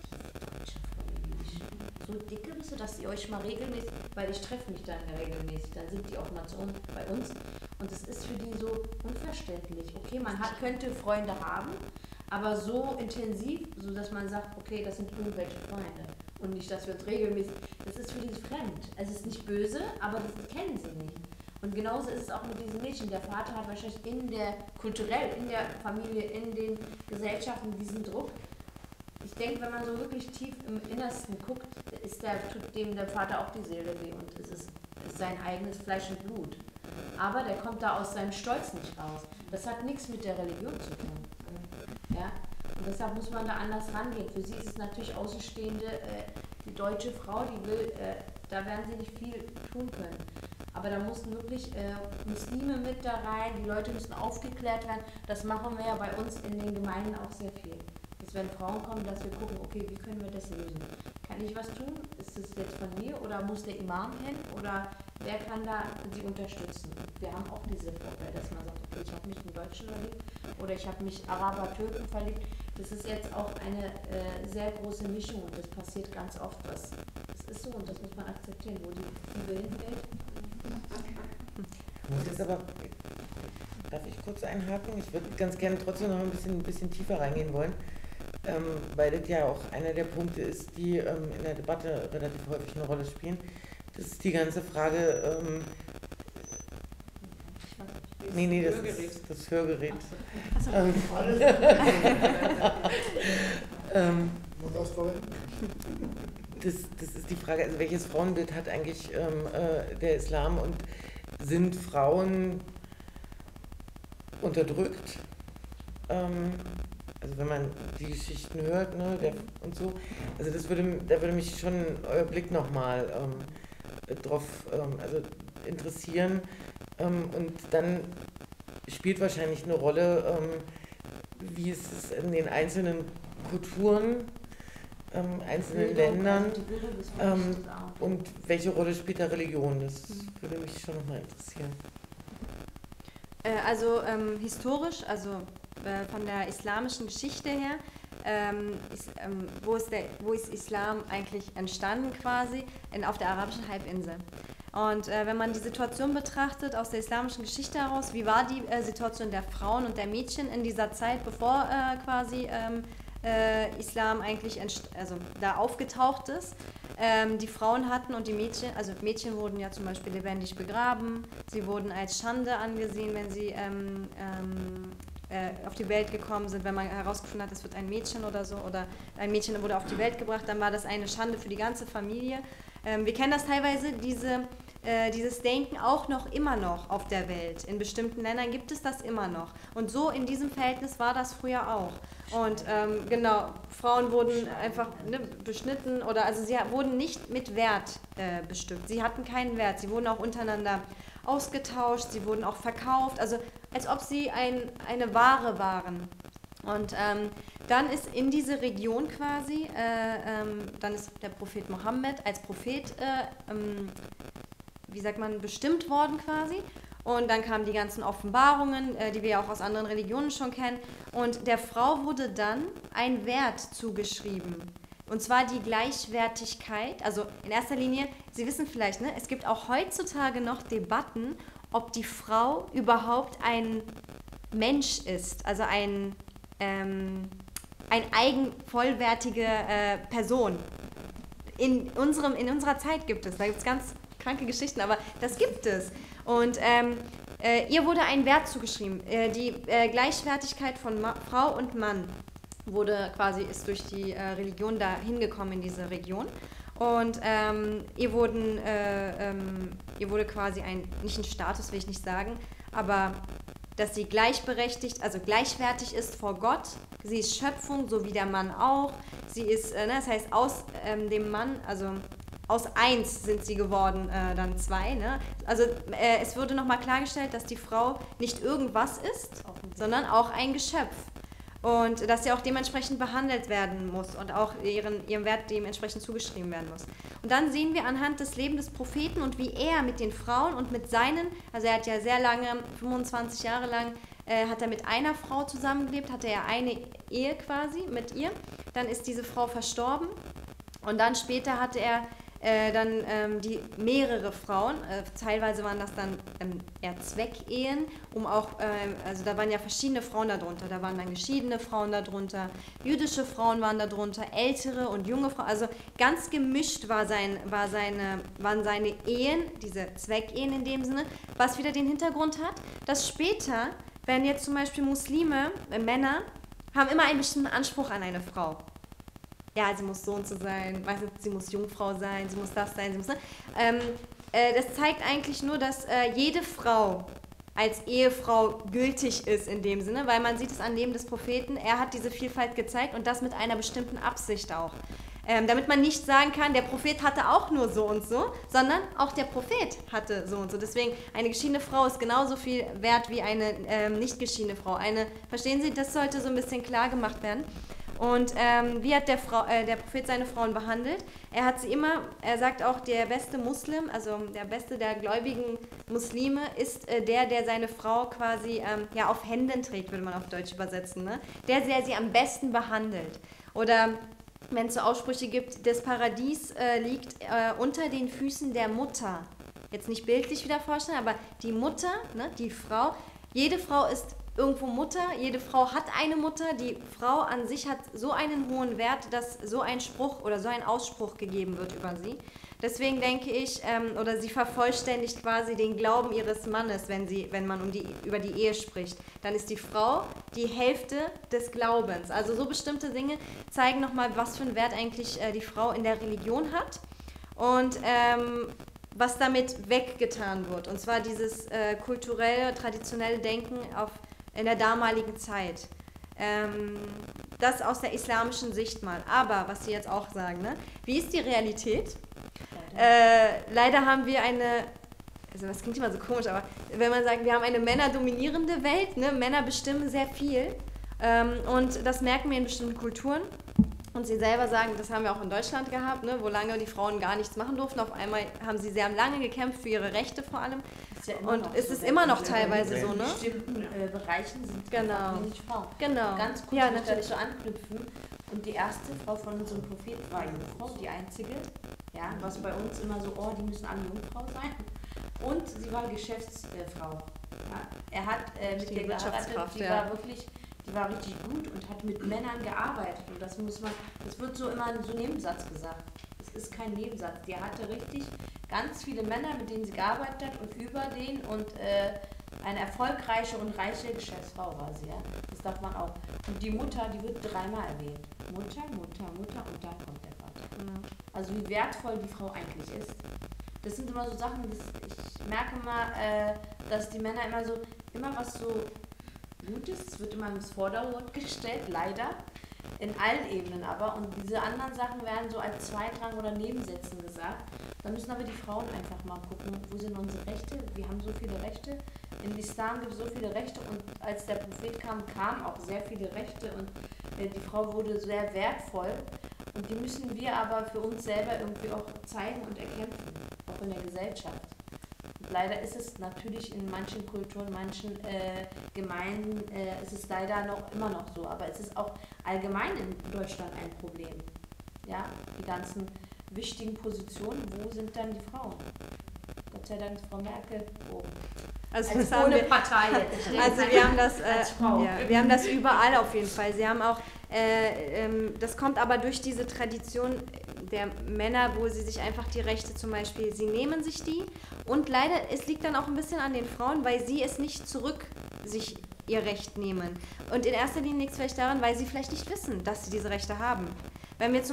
so dicke bist du, dass ihr euch mal regelmäßig, weil ich treffe mich dann regelmäßig, dann sind die auch mal bei uns und es ist für die so unverständlich. Okay, man könnte Freunde haben, aber so intensiv, so dass man sagt, okay, das sind irgendwelche Freunde und nicht, dass wir uns regelmäßig, das ist für die fremd. Es ist nicht böse, aber das kennen sie nicht. Und genauso ist es auch mit diesen Mädchen. Der Vater hat wahrscheinlich kulturell in der Familie, in den Gesellschaften diesen Druck. Ich denke, wenn man so wirklich tief im Innersten guckt, tut dem der Vater auch die Seele weh und es ist sein eigenes Fleisch und Blut. Aber der kommt da aus seinem Stolz nicht raus. Das hat nichts mit der Religion zu tun. Ja? Und deshalb muss man da anders rangehen. Für sie ist es natürlich Außenstehende, die deutsche Frau, die will, da werden sie nicht viel tun können. Aber da mussten wirklich Muslime mit da rein, die Leute müssen aufgeklärt werden. Das machen wir ja bei uns in den Gemeinden auch sehr viel. Dass wenn Frauen kommen, dass wir gucken, okay, wie können wir das lösen? Kann ich was tun? Ist es jetzt von mir oder muss der Imam hin? Oder wer kann da sie unterstützen? Und wir haben auch diese Vorfälle, dass man sagt, okay, ich habe mich in Deutschen verliebt oder ich habe mich Araber-Türken verliebt. Das ist jetzt auch eine sehr große Mischung und das passiert ganz oft. Das ist so und das muss man akzeptieren, wo die Liebe hinfällt. Muss jetzt aber, darf ich kurz einhaken? Ich würde ganz gerne trotzdem noch ein bisschen tiefer reingehen wollen. Weil das ja auch einer der Punkte ist, die in der Debatte relativ häufig eine Rolle spielen. Das ist die ganze Frage. Nee, das ist das Hörgerät. Das ist die Frage, also welches Frauenbild hat eigentlich der Islam und sind Frauen unterdrückt? Also wenn man die Geschichten hört, ne, und so, also da würde mich schon euer Blick nochmal drauf interessieren. Und dann spielt wahrscheinlich eine Rolle, wie es ist in den einzelnen Kulturen, einzelnen Ländern und welche Rolle spielt da Religion. Das würde mich schon nochmal interessieren. Also historisch, also von der islamischen Geschichte her, wo ist Islam eigentlich entstanden quasi? Auf der arabischen Halbinsel. Und wenn man die Situation betrachtet aus der islamischen Geschichte heraus, wie war die Situation der Frauen und der Mädchen in dieser Zeit, bevor quasi Islam eigentlich da aufgetaucht ist? Die Frauen hatten und die Mädchen, also Mädchen wurden ja zum Beispiel lebendig begraben, sie wurden als Schande angesehen, wenn sie auf die Welt gekommen sind, wenn man herausgefunden hat, es wird ein Mädchen oder so, oder ein Mädchen wurde auf die Welt gebracht, dann war das eine Schande für die ganze Familie. Wir kennen das teilweise, dieses Denken auch immer noch auf der Welt. In bestimmten Ländern gibt es das immer noch. Und so in diesem Verhältnis war das früher auch. Und genau, Frauen wurden einfach beschnitten also sie wurden nicht mit Wert bestückt. Sie hatten keinen Wert. Sie wurden auch untereinander ausgetauscht, sie wurden auch verkauft, also als ob sie eine Ware waren. Und dann ist in diese Region quasi, dann ist der Prophet Mohammed als Prophet, bestimmt worden quasi. Und dann kamen die ganzen Offenbarungen, die wir ja auch aus anderen Religionen schon kennen. Und der Frau wurde dann ein Wert zugeschrieben. Und zwar die Gleichwertigkeit, also in erster Linie, Sie wissen vielleicht, ne, es gibt auch heutzutage noch Debatten, ob die Frau überhaupt ein Mensch ist, also eine vollwertige Person. In unserer Zeit gibt es, da gibt es ganz kranke Geschichten, aber das gibt es. Und ihr wurde ein Wert zugeschrieben. Die Gleichwertigkeit von Frau und Mann ist durch die Religion da hingekommen in diese Region. Und ihr wurde quasi nicht ein Status, will ich nicht sagen, aber dass sie gleichberechtigt, also gleichwertig ist vor Gott. Sie ist Schöpfung, so wie der Mann auch. Sie ist, das heißt, aus dem Mann, also aus eins sind sie geworden, dann zwei. Ne? Also es wurde nochmal klargestellt, dass die Frau nicht irgendwas ist, sondern auch ein Geschöpf. Und dass sie auch dementsprechend behandelt werden muss und auch ihrem Wert dementsprechend zugeschrieben werden muss. Und dann sehen wir anhand des Lebens des Propheten und wie er mit den Frauen und mit also er hat ja sehr lange, 25 Jahre lang, hat er mit einer Frau zusammengelebt, hatte er eine Ehe quasi mit ihr. Dann ist diese Frau verstorben und dann später hatte er mehrere Frauen, teilweise waren das dann eher Zweckehen, also da waren ja verschiedene Frauen darunter, da waren dann geschiedene Frauen darunter, jüdische Frauen waren darunter, ältere und junge Frauen, also ganz gemischt waren seine Ehen, diese Zweckehen in dem Sinne, was wieder den Hintergrund hat, dass später, wenn jetzt zum Beispiel Muslime, Männer, haben immer einen bestimmten Anspruch an eine Frau. Ja, sie muss so und so sein, sie muss Jungfrau sein, sie muss das sein, das zeigt eigentlich nur, dass jede Frau als Ehefrau gültig ist in dem Sinne, weil man sieht es an Leben des Propheten, er hat diese Vielfalt gezeigt und das mit einer bestimmten Absicht auch. Damit man nicht sagen kann, der Prophet hatte auch nur so und so, sondern auch der Prophet hatte so und so. Deswegen, eine geschiedene Frau ist genauso viel wert wie eine nicht geschiedene Frau. Verstehen Sie, das sollte so ein bisschen klar gemacht werden. Und wie hat der Prophet seine Frauen behandelt? Er sagt auch, der beste Muslim, also der beste der gläubigen Muslime, ist der seine Frau quasi auf Händen trägt, würde man auf Deutsch übersetzen. Ne? Der sie am besten behandelt. Oder wenn es so Aussprüche gibt, das Paradies liegt unter den Füßen der Mutter. Jetzt nicht bildlich wieder vorstellen, aber die Mutter, ne, die Frau, jede Frau ist irgendwo Mutter, jede Frau hat eine Mutter, die Frau an sich hat so einen hohen Wert, dass so ein Spruch oder so ein Ausspruch gegeben wird über sie. Deswegen denke ich, oder sie vervollständigt quasi den Glauben ihres Mannes, wenn man über die Ehe spricht. Dann ist die Frau die Hälfte des Glaubens. Also so bestimmte Dinge zeigen nochmal, was für einen Wert eigentlich die Frau in der Religion hat und was damit weggetan wird. Und zwar dieses kulturelle, traditionelle Denken in der damaligen Zeit. Das aus der islamischen Sicht mal. Aber, was Sie jetzt auch sagen, ne? Wie ist die Realität? Leider haben wir also das klingt immer so komisch, aber wenn man sagt, wir haben eine männerdominierende Welt, ne? Männer bestimmen sehr viel und das merken wir in bestimmten Kulturen. Und Sie selber sagen, das haben wir auch in Deutschland gehabt, ne, wo lange die Frauen gar nichts machen durften. Auf einmal haben sie sehr lange gekämpft für ihre Rechte vor allem. Ja, und es ist immer noch teilweise so, ne? In bestimmten Bereichen sind genau. nicht Frauen. Genau. Ganz kurz ja, möchte ich dazu anknüpfen. Und die erste Frau von unserem Prophet war Jungfrau, die einzige. Ja, was bei uns immer so, oh, die müssen alle Jungfrau sein. Und sie war Geschäftsfrau. Ja, er hat mit ihr geheiratet, die war richtig gut und hat mit Männern gearbeitet. Und das wird so immer in so Nebensatz gesagt. Es ist kein Nebensatz. Die hatte richtig ganz viele Männer, mit denen sie gearbeitet hat und über den und eine erfolgreiche und reiche Geschäftsfrau war sie. Ja? Das darf man auch. Und die Mutter, die wird dreimal erwähnt. Mutter und dann kommt der Vater. Genau. Also wie wertvoll die Frau eigentlich ist. Das sind immer so Sachen, ich merke mal, dass die Männer immer was so Gutes, es wird immer ins Vordergrund gestellt, leider, in allen Ebenen aber. Und diese anderen Sachen werden so als Zweitrang oder Nebensätzen gesagt. Da müssen aber die Frauen einfach mal gucken, wo sind unsere Rechte? Wir haben so viele Rechte. Im Islam gibt es so viele Rechte und als der Prophet kam, kamen auch sehr viele Rechte und die Frau wurde sehr wertvoll. Und die müssen wir aber für uns selber irgendwie auch zeigen und erkämpfen, auch in der Gesellschaft. Und leider ist es natürlich in manchen Kulturen, manchen Gemeinden, ist es leider immer noch so. Aber es ist auch allgemein in Deutschland ein Problem. Ja, die ganzen wichtigen Positionen, wo sind dann die Frauen? Gott sei Dank ist Frau Merkel oben. Also als das ohne Partei. Also wir haben das, als Frau. Ja, wir haben das überall auf jeden Fall. Sie haben auch, das kommt aber durch diese Tradition der Männer, wo sie sich einfach die Rechte zum Beispiel, sie nehmen sich die und leider, es liegt dann auch ein bisschen an den Frauen, weil sie es nicht zurück sich ihr Recht nehmen. Und in erster Linie liegt es vielleicht daran, weil sie vielleicht nicht wissen, dass sie diese Rechte haben. Wenn wir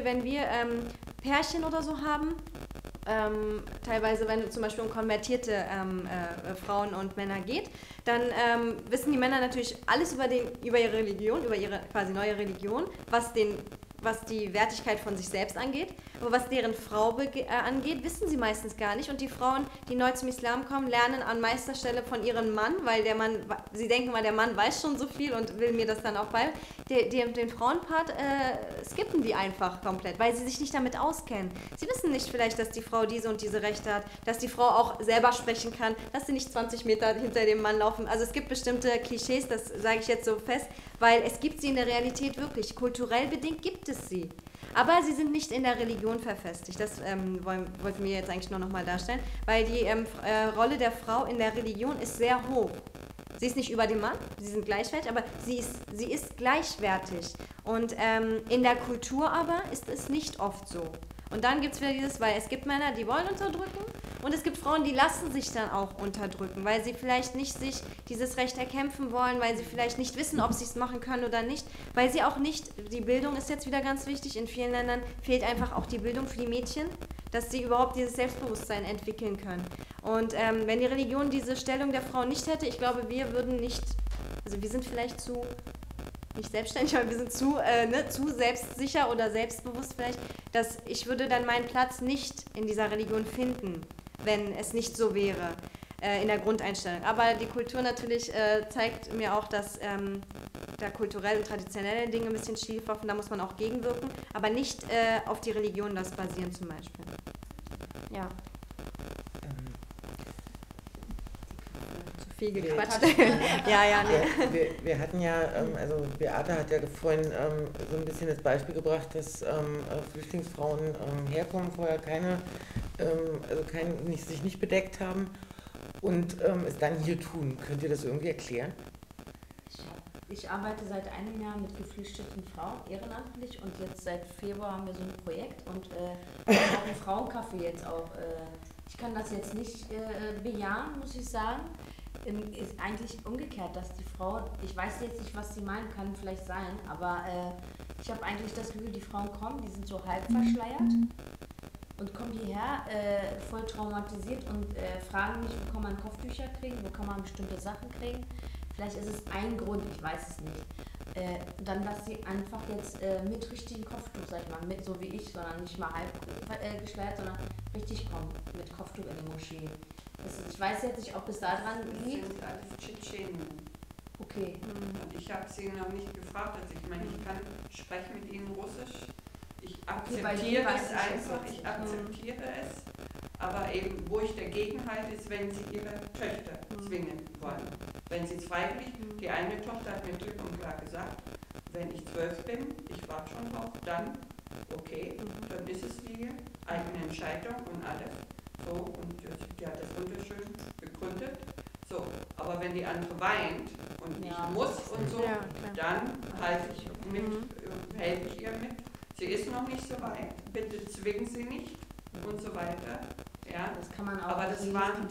Pärchen oder so haben, teilweise, wenn es zum Beispiel um konvertierte Frauen und Männer geht, dann wissen die Männer natürlich alles über ihre Religion, über ihre quasi neue Religion, was die Wertigkeit von sich selbst angeht. Aber was deren Frau angeht, wissen sie meistens gar nicht. Und die Frauen, die neu zum Islam kommen, lernen an Meisterstelle von ihrem Mann, weil sie denken mal, der Mann weiß schon so viel und will mir das dann auch bei. Den Frauenpart skippen die einfach komplett, weil sie sich nicht damit auskennen. Sie wissen nicht vielleicht, dass die Frau diese und diese Rechte hat, dass die Frau auch selber sprechen kann, dass sie nicht 20 Meter hinter dem Mann laufen. Also es gibt bestimmte Klischees, das sage ich jetzt so fest, weil es gibt sie in der Realität wirklich. Kulturell bedingt gibt es sie. Aber sie sind nicht in der Religion verfestigt. Das wollten wir jetzt eigentlich nur noch mal darstellen, weil die Rolle der Frau in der Religion ist sehr hoch. Sie ist nicht über dem Mann, sie sind gleichwertig, aber sie ist gleichwertig. Und in der Kultur aber ist es nicht oft so. Und dann gibt es wieder weil es gibt Männer, die wollen unterdrücken und es gibt Frauen, die lassen sich dann auch unterdrücken, weil sie vielleicht nicht sich dieses Recht erkämpfen wollen, weil sie vielleicht nicht wissen, ob sie es machen können oder nicht, weil sie auch nicht, die Bildung ist jetzt wieder ganz wichtig, in vielen Ländern fehlt einfach auch die Bildung für die Mädchen, dass sie überhaupt dieses Selbstbewusstsein entwickeln können. Und wenn die Religion diese Stellung der Frau nicht hätte, ich glaube, wir sind vielleicht nicht selbstständig, aber wir sind zu selbstsicher oder selbstbewusst vielleicht, dass ich würde dann meinen Platz nicht in dieser Religion finden, wenn es nicht so wäre in der Grundeinstellung. Aber die Kultur natürlich zeigt mir auch, dass da kulturell und traditionelle Dinge ein bisschen schief laufen, da muss man auch gegenwirken, aber nicht auf die Religion das basieren zum Beispiel. Ja. Viel gequatscht. Wir hatten ja, also Beate hat ja vorhin so ein bisschen das Beispiel gebracht, dass Flüchtlingsfrauen herkommen, vorher sich nicht bedeckt haben und es dann hier tun. Könnt ihr das irgendwie erklären? Ich arbeite seit einem Jahr mit geflüchteten Frauen ehrenamtlich und jetzt seit Februar haben wir so ein Projekt und auch ein Frauencafé jetzt auch. Ich kann das jetzt nicht bejahen, muss ich sagen. Ist eigentlich umgekehrt, dass die Frau, ich weiß jetzt nicht, was sie meinen, kann vielleicht sein, aber ich habe eigentlich das Gefühl, die Frauen kommen, die sind so halb verschleiert und kommen hierher voll traumatisiert und fragen mich, wo kann man Kopftücher kriegen, wo kann man bestimmte Sachen kriegen. Vielleicht ist es ein Grund, ich weiß es nicht. Dann, dass sie einfach jetzt mit richtigem Kopftuch, sag ich mal, mit, so wie ich, sondern nicht mal halb geschleiert, sondern richtig kommen mit Kopftuch in die Moschee. Ich weiß jetzt nicht, ob es daran liegt. Das sind alles Tschetschenen. Okay. Und ich habe sie noch nicht gefragt. Also ich meine, ich kann sprechen mit ihnen Russisch. Ich akzeptiere es einfach, ich akzeptiere es. Aber eben, wo ich dagegen halte, ist, wenn sie ihre Töchter zwingen wollen. Wenn sie es freiwillig, die eine Tochter hat mir klipp und klar gesagt, wenn ich 12 bin, ich warte schon drauf, dann okay, dann ist es die eigene Entscheidung und alles. So, und die hat das wunderschön begründet. So, aber wenn die andere weint und ich muss und so, dann halte ich mit, helfe ich ihr mit. Sie ist noch nicht so weit, bitte zwingen Sie nicht und so weiter. Ja, das kann man auch. Aber das waren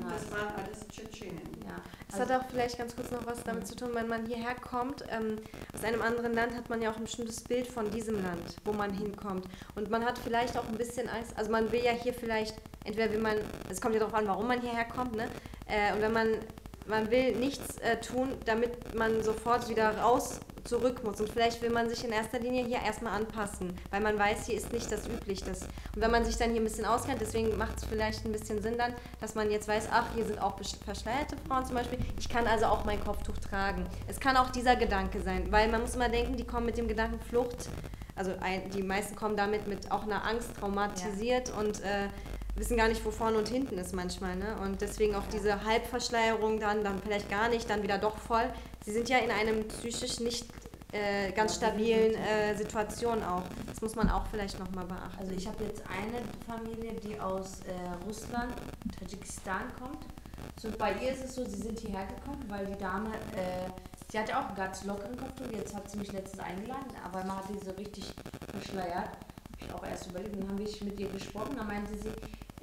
alles Tschetschenen. Ja. Es hat auch vielleicht ganz kurz noch was damit zu tun, wenn man hierher kommt, aus einem anderen Land hat man ja auch ein bestimmtes Bild von diesem Land, wo man hinkommt. Und man hat vielleicht auch ein bisschen Angst, also man will ja hier vielleicht, entweder will man, es kommt ja darauf an, warum man hierher kommt, ne? Und wenn man will nichts tun, damit man sofort wieder zurück muss. Und vielleicht will man sich in erster Linie hier erstmal anpassen, weil man weiß, hier ist nicht das Übliche. Und wenn man sich dann hier ein bisschen auskennt, deswegen macht es vielleicht ein bisschen Sinn dann, dass man jetzt weiß, ach, hier sind auch verschleierte Frauen zum Beispiel, ich kann also auch mein Kopftuch tragen. Es kann auch dieser Gedanke sein, weil man muss immer denken, die kommen mit dem Gedanken Flucht, also die meisten kommen damit mit auch einer Angst traumatisiert und wissen gar nicht, wo vorne und hinten ist manchmal, ne? Und deswegen auch diese Halbverschleierung dann vielleicht gar nicht, dann wieder doch voll. Sie sind ja in einem psychisch nicht ganz stabilen Situation auch. Das muss man auch vielleicht nochmal beachten. Also ich habe jetzt eine Familie, die aus Russland, Tadschikistan kommt. So, bei ihr ist es so, sie sind hierher gekommen, weil die Dame, sie hatte auch einen ganz lockeren Kopftuch, jetzt hat sie mich letztens eingeladen, aber man hat sie so richtig verschleiert. Habe ich auch erst überlegt, dann habe ich mit ihr gesprochen, dann meinte sie,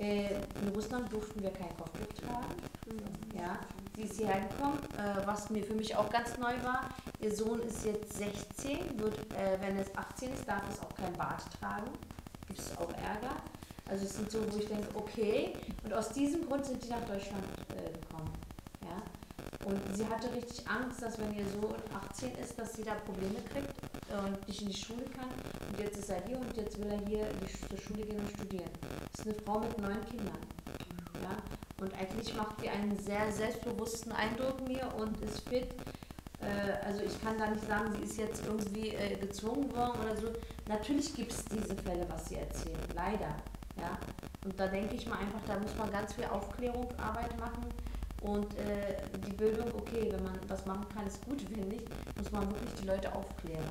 in Russland durften wir kein Kopftuch tragen. Ja, sie ist hierher gekommen, was mir für mich auch ganz neu war. Ihr Sohn ist jetzt 16, wenn es 18 ist, darf es auch kein Bart tragen. Gibt es auch Ärger. Also es sind so, wo ich denke, okay. Und aus diesem Grund sind die nach Deutschland gekommen. Ja? Und sie hatte richtig Angst, dass wenn ihr Sohn 18 ist, dass sie da Probleme kriegt und nicht in die Schule kann. Und jetzt ist er hier und jetzt will er hier zur Schule gehen und studieren. Das ist eine Frau mit 9 Kindern. Ja? Und eigentlich macht sie einen sehr selbstbewussten Eindruck mir und ist fit. Also ich kann da nicht sagen, sie ist jetzt irgendwie gezwungen worden oder so. Natürlich gibt es diese Fälle, was sie erzählen. Leider. Ja? Und da denke ich mal einfach, da muss man ganz viel Aufklärungsarbeit machen. Und die Bildung, okay, wenn man was machen kann, ist gut, wenn nicht, muss man wirklich die Leute aufklären.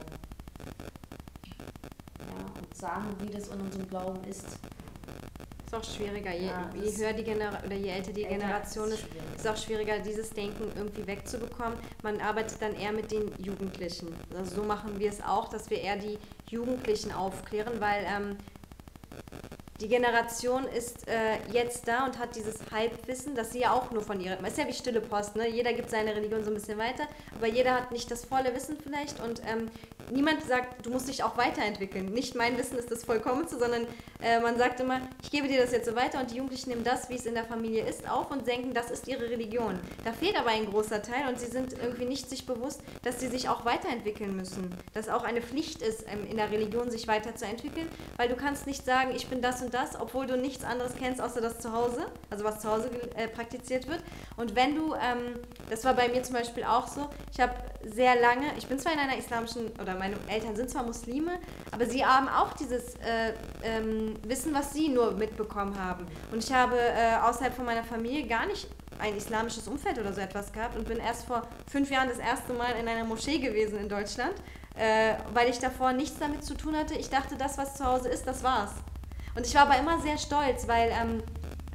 Ja, und sagen, wie das in unserem Glauben ist. Ist auch schwieriger, je höher die oder je älter die Generation ist, ist auch schwieriger, dieses Denken irgendwie wegzubekommen. Man arbeitet dann eher mit den Jugendlichen. Also so machen wir es auch, dass wir eher die Jugendlichen aufklären, weil die Generation ist jetzt da und hat dieses Halbwissen, das sie ja auch nur von ihrer, ist ja wie stille Post, ne? Jeder gibt seine Religion so ein bisschen weiter, aber jeder hat nicht das volle Wissen vielleicht und niemand sagt, du musst dich auch weiterentwickeln. Nicht mein Wissen ist das Vollkommenste, sondern man sagt immer, ich gebe dir das jetzt so weiter und die Jugendlichen nehmen das, wie es in der Familie ist, auf und denken, das ist ihre Religion. Da fehlt aber ein großer Teil und sie sind irgendwie nicht sich bewusst, dass sie sich auch weiterentwickeln müssen. Dass auch eine Pflicht ist, in der Religion sich weiterzuentwickeln, weil du kannst nicht sagen, ich bin das und das, obwohl du nichts anderes kennst, außer das Zuhause, also was zu Hause praktiziert wird. Und wenn du, das war bei mir zum Beispiel auch so, ich habe sehr lange, ich bin zwar in einer islamischen, oder meine Eltern sind zwar Muslime, aber sie haben auch dieses Wissen, was sie nur mitbekommen haben. Und ich habe außerhalb von meiner Familie gar nicht ein islamisches Umfeld oder so etwas gehabt und bin erst vor 5 Jahren das erste Mal in einer Moschee gewesen in Deutschland, weil ich davor nichts damit zu tun hatte. Ich dachte, das, was zu Hause ist, das war's. Und ich war aber immer sehr stolz, weil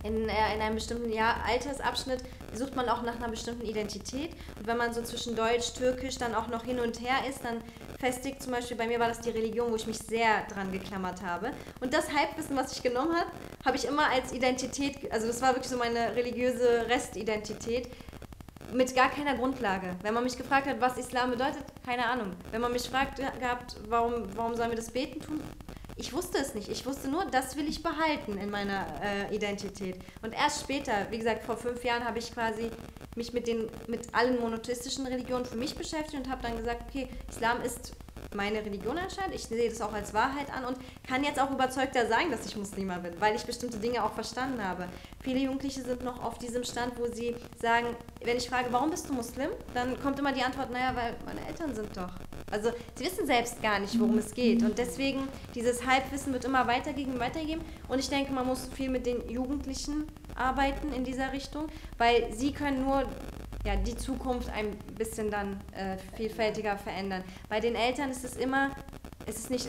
in einem bestimmten Altersabschnitt sucht man auch nach einer bestimmten Identität. Und wenn man so zwischen Deutsch, Türkisch dann auch noch hin und her ist, dann festigt zum Beispiel, bei mir war das die Religion, wo ich mich sehr dran geklammert habe. Und das Halbwissen, was ich genommen habe, habe ich immer als Identität, also das war wirklich so meine religiöse Restidentität, mit gar keiner Grundlage. Wenn man mich gefragt hat, was Islam bedeutet, keine Ahnung. Wenn man mich gefragt gehabt, warum sollen wir das Beten tun, ich wusste es nicht. Ich wusste nur, das will ich behalten in meiner Identität. Und erst später, wie gesagt, vor 5 Jahren habe ich quasi mich mit allen monotheistischen Religionen für mich beschäftigt und habe dann gesagt, okay, Islam ist meine Religion anscheinend. Ich sehe das auch als Wahrheit an und kann jetzt auch überzeugter sagen, dass ich Muslima bin, weil ich bestimmte Dinge auch verstanden habe. Viele Jugendliche sind noch auf diesem Stand, wo sie sagen, wenn ich frage, warum bist du Muslim, dann kommt immer die Antwort, naja, weil meine Eltern sind doch. Also sie wissen selbst gar nicht, worum es geht. Und deswegen, dieses Halbwissen wird immer weitergegeben. Und ich denke, man muss viel mit den Jugendlichen arbeiten in dieser Richtung, weil sie können nur die Zukunft ein bisschen dann vielfältiger verändern. Bei den Eltern ist es immer, ist nicht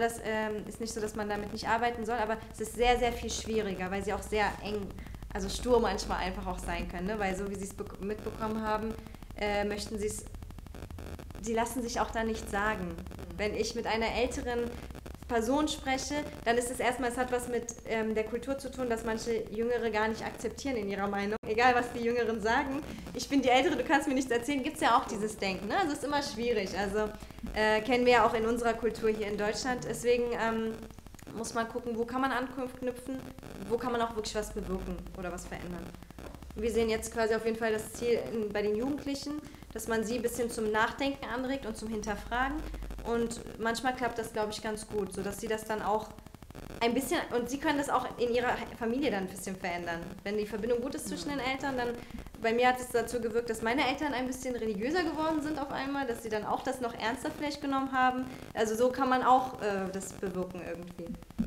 so, dass man damit nicht arbeiten soll, aber es ist sehr, sehr viel schwieriger, weil sie auch sehr eng, also stur manchmal einfach auch sein können, ne? Weil so wie sie es mitbekommen haben, möchten sie es, sie lassen sich auch da nichts sagen. Wenn ich mit einer älteren Person spreche, dann ist es erstmal, es hat was mit der Kultur zu tun, dass manche Jüngere gar nicht akzeptieren in ihrer Meinung. Egal, was die Jüngeren sagen. Ich bin die Ältere, du kannst mir nichts erzählen. Gibt es ja auch dieses Denken. Ne? Also es ist immer schwierig. Also kennen wir ja auch in unserer Kultur hier in Deutschland. Deswegen muss man gucken, wo kann man anknüpfen, wo kann man auch wirklich was bewirken oder was verändern. Wir sehen jetzt quasi auf jeden Fall das Ziel bei den Jugendlichen, dass man sie ein bisschen zum Nachdenken anregt und zum Hinterfragen. Und manchmal klappt das, glaube ich, ganz gut, sodass sie das dann auch ein bisschen, und sie können das auch in ihrer Familie dann ein bisschen verändern. Wenn die Verbindung gut ist zwischen den Eltern, dann, bei mir hat es dazu gewirkt, dass meine Eltern ein bisschen religiöser geworden sind auf einmal, dass sie dann auch das noch ernster vielleicht genommen haben. Also so kann man auch das bewirken irgendwie.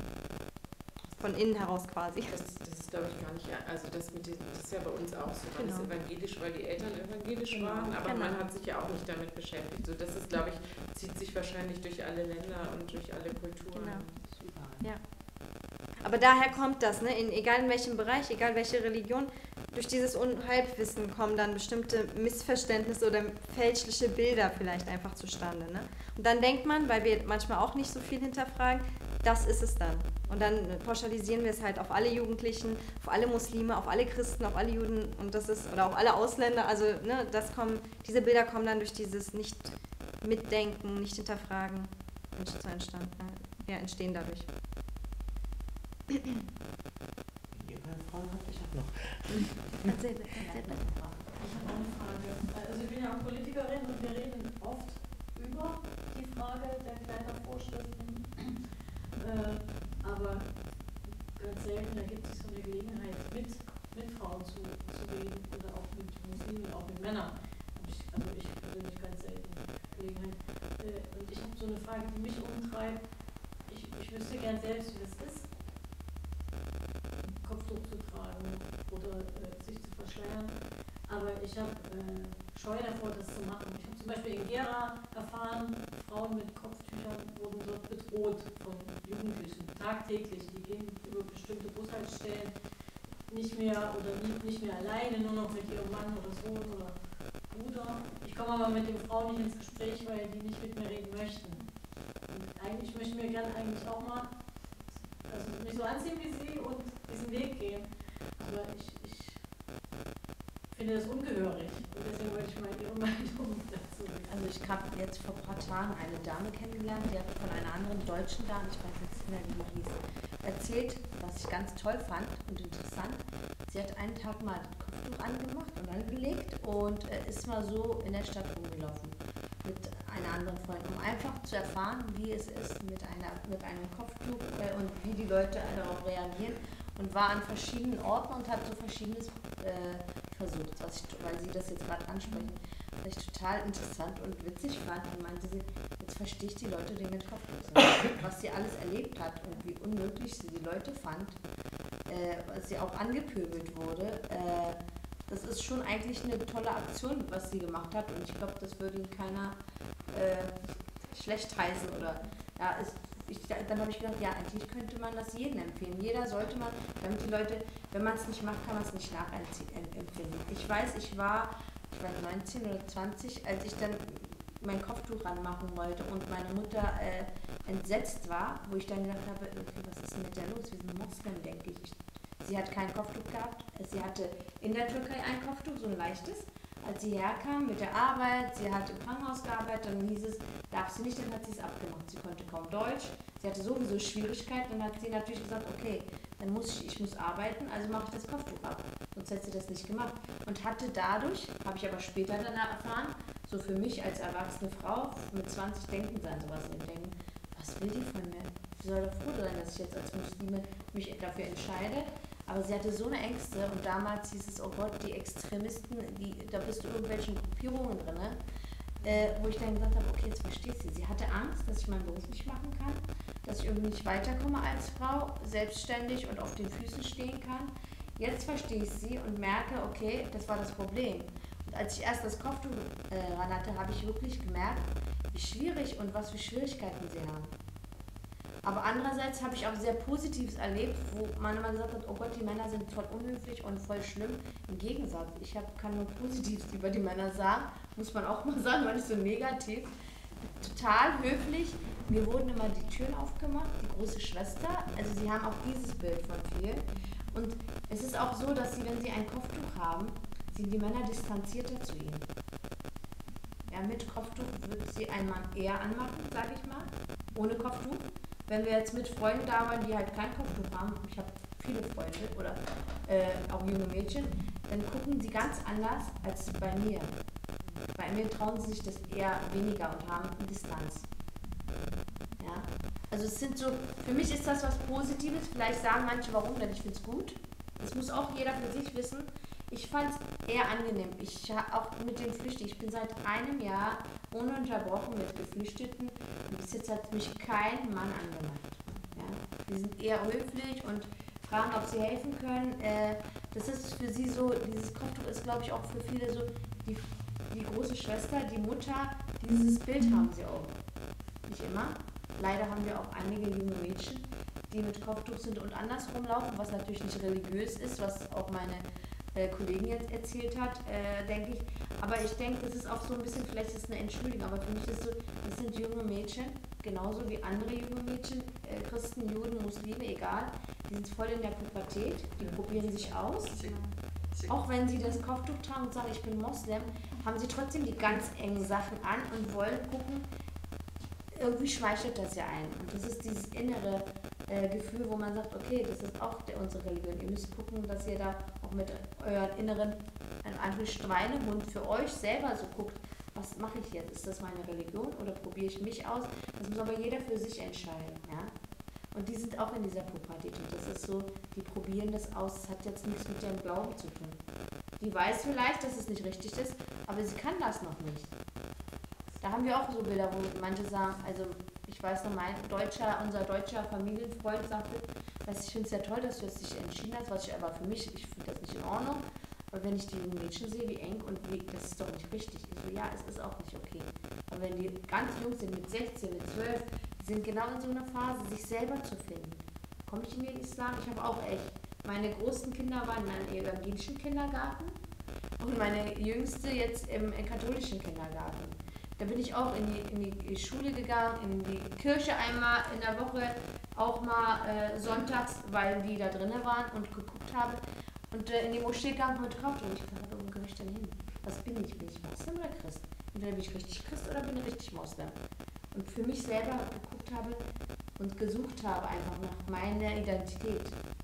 Von innen heraus quasi. Das ist, glaube ich, gar nicht, also das ist ja bei uns auch so. Man ist evangelisch, weil die Eltern evangelisch waren, aber man hat sich ja auch nicht damit beschäftigt. So, das ist, glaube ich, zieht sich wahrscheinlich durch alle Länder und durch alle Kulturen. Genau. Ja. Aber daher kommt das, ne? Egal in welchem Bereich, egal welche Religion, durch dieses Halbwissen kommen dann bestimmte Missverständnisse oder fälschliche Bilder vielleicht einfach zustande. Ne? Und dann denkt man, weil wir manchmal auch nicht so viel hinterfragen, das ist es dann. Und dann pauschalisieren wir es halt auf alle Jugendlichen, auf alle Muslime, auf alle Christen, auf alle Juden und das ist, oder auf alle Ausländer. Also ne, diese Bilder kommen dann durch dieses Nicht-Mitdenken, Nicht-Hinterfragen entstehen dadurch. Ihr keine Fragen habt, ich habe noch. Erzähl bitte. Ich habe noch eine Frage. Also ich bin ja auch Politikerin und wir reden oft über die Frage der Kleidervorschriften. Aber ganz selten ergibt sich so eine Gelegenheit, mit Frauen zu reden oder auch mit Muslimen, auch mit Männern. Ich persönlich ganz selten Gelegenheit. Und ich habe so eine Frage, die mich umtreibt. Ich wüsste gern selbst, wie das ist, Kopftuch zu tragen oder sich zu verschleiern. Aber ich habe Scheu davor, das zu machen. Ich habe zum Beispiel in Gera erfahren, Frauen mit Kopftüchern wurden dort bedroht von Jugendlichen, tagtäglich. Die gehen über bestimmte Bushaltestellen nicht mehr alleine, nur noch mit ihrem Mann oder Sohn oder Bruder. Ich komme aber mit den Frauen nicht ins Gespräch, weil die nicht mit mir reden möchten. Und eigentlich möchte ich mir gerne auch mal mich so anziehen wie sie und diesen Weg gehen. Aber ich finde das ungehörig und deswegen wollte ich mal Ihre Meinung dazu. Also ich habe jetzt vor ein paar Tagen eine Dame kennengelernt, die hat von einer anderen deutschen Dame, ich weiß jetzt nicht mehr wie die hieß, erzählt, was ich ganz toll fand und interessant. Sie hat einen Tag mal das Kopftuch angemacht und angelegt und ist mal so in der Stadt rumgelaufen mit einer anderen Freundin, um einfach zu erfahren, wie es ist mit einem Kopftuch und wie die Leute darauf reagieren und war an verschiedenen Orten und hat so Verschiedenes versucht, weil Sie das jetzt gerade ansprechen, was ich total interessant und witzig fand. Und meinte sie, jetzt verstehe ich die Leute, die mit Kopftuch sind, was sie alles erlebt hat und wie unmöglich sie die Leute fand, als sie auch angepöbelt wurde. Das ist schon eigentlich eine tolle Aktion, was sie gemacht hat und ich glaube, das würde ihnen keiner schlecht heißen oder ja, dann habe ich gedacht, ja, eigentlich könnte man das jedem empfehlen. Jeder sollte man, damit die Leute, wenn man es nicht macht, kann man es nicht nachempfinden. Ich weiß, ich war 19 oder 20, als ich dann mein Kopftuch ranmachen wollte und meine Mutter entsetzt war, wo ich dann gedacht habe, was ist denn mit der los? Wir sind Moslem, denke ich. Sie hat kein Kopftuch gehabt. Sie hatte in der Türkei ein Kopftuch, so ein leichtes. Als sie herkam mit der Arbeit, sie hat im Krankenhaus gearbeitet, dann hieß es, darf sie nicht, dann hat sie es abgemacht. Sie konnte kaum Deutsch, sie hatte sowieso Schwierigkeiten, dann hat sie natürlich gesagt, okay, dann muss ich muss arbeiten, also mache ich das Kopftuch ab. Sonst hätte sie das nicht gemacht. Und hatte dadurch, habe ich aber später dann erfahren, so für mich als erwachsene Frau, mit 20 denken sie an sowas nicht, denken, was will die von mir? Sie soll doch froh sein, dass ich jetzt als Muslime mich dafür entscheide. Aber sie hatte so eine Ängste und damals hieß es, oh Gott, die Extremisten, da bist du irgendwelchen Gruppierungen drin, wo ich dann gesagt habe, okay, jetzt verstehst du. Sie hatte Angst, dass ich meinen Beruf nicht machen kann, dass ich irgendwie nicht weiterkomme als Frau, selbstständig und auf den Füßen stehen kann. Jetzt verstehe ich sie und merke, okay, das war das Problem. Und als ich erst das Kopftuch ran hatte, habe ich wirklich gemerkt, wie schwierig und was für Schwierigkeiten sie haben. Aber andererseits habe ich auch sehr Positives erlebt, wo man immer gesagt hat, oh Gott, die Männer sind voll unhöflich und voll schlimm. Im Gegensatz, kann nur Positives über die Männer sagen, muss man auch mal sagen, weil ich so negativ. Total höflich, mir wurden immer die Türen aufgemacht, die große Schwester, also sie haben auch dieses Bild von viel. Und es ist auch so, dass sie, wenn sie ein Kopftuch haben, sind die Männer distanzierter zu ihnen. Ja, mit Kopftuch würde sie einen Mann eher anmachen, sage ich mal, ohne Kopftuch. Wenn wir jetzt mit Freunden da waren, die halt kein Kopftuch haben, ich habe viele Freunde oder auch junge Mädchen, dann gucken sie ganz anders als bei mir. Bei mir trauen sie sich das eher weniger und haben Distanz. Ja? Also es sind so, für mich ist das was Positives, vielleicht sagen manche warum, denn ich finde es gut. Das muss auch jeder für sich wissen. Ich fand es eher angenehm. Auch mit den Flüchtlingen, ich bin seit einem Jahr ununterbrochen mit Geflüchteten und bis jetzt hat mich kein Mann angemacht. Ja? Die sind eher höflich und fragen, ob sie helfen können. Das ist für sie so, dieses Kopftuch ist, glaube ich, auch für viele so, die große Schwester, die Mutter, dieses Bild haben sie auch. Nicht immer. Leider haben wir auch einige junge Mädchen, die mit Kopftuch sind und andersrum laufen, was natürlich nicht religiös ist, was auch meine Kollegin jetzt erzählt hat, denke ich. Aber ich denke, das ist auch so ein bisschen, vielleicht ist es eine Entschuldigung, aber für mich ist es so, das sind junge Mädchen, genauso wie andere junge Mädchen, Christen, Juden, Muslime, egal, die sind voll in der Pubertät, die probieren sich aus. Auch wenn sie das Kopftuch tragen und sagen, ich bin Moslem, haben sie trotzdem die ganz engen Sachen an und wollen gucken, irgendwie schmeichelt das ja ein. Und das ist dieses innere Gefühl, wo man sagt, okay, das ist auch unsere Religion. Ihr müsst gucken, dass ihr da auch mit euren inneren Schweinehund für euch selber so guckt, was mache ich jetzt? Ist das meine Religion oder probiere ich mich aus? Das muss aber jeder für sich entscheiden. Ja? Und die sind auch in dieser Pubertät und das ist so, die probieren das aus, das hat jetzt nichts mit ihrem Glauben zu tun. Die weiß vielleicht, dass es nicht richtig ist, aber sie kann das noch nicht. Da haben wir auch so Bilder, wo manche sagen, also ich weiß noch, unser deutscher Familienfreund sagte, dass ich finde es ja toll, dass du jetzt dich entschieden hast, was ich aber für mich, ich finde das nicht in Ordnung. Und wenn ich die jungen Mädchen sehe, wie eng und wie, das ist doch nicht richtig. Ich so, ja, es ist auch nicht okay. Aber wenn die ganz jung sind, mit 16, mit 12, die sind genau in so einer Phase, sich selber zu finden. Komme ich in den Islam? Ich habe auch echt, meine großen Kinder waren in einem evangelischen Kindergarten und meine jüngste jetzt im katholischen Kindergarten. Da bin ich auch in die Schule gegangen, in die Kirche einmal in der Woche, auch mal sonntags, weil die da drinnen waren und geguckt habe. Und in die Moschee gegangen mit Kopftuch. Und ich dachte, wo gehöre ich denn hin? Was bin ich? Bin ich Moslem oder Christ? Entweder bin ich richtig Christ oder bin ich richtig Moslem. Und für mich selber geguckt habe und gesucht habe einfach nach meiner Identität.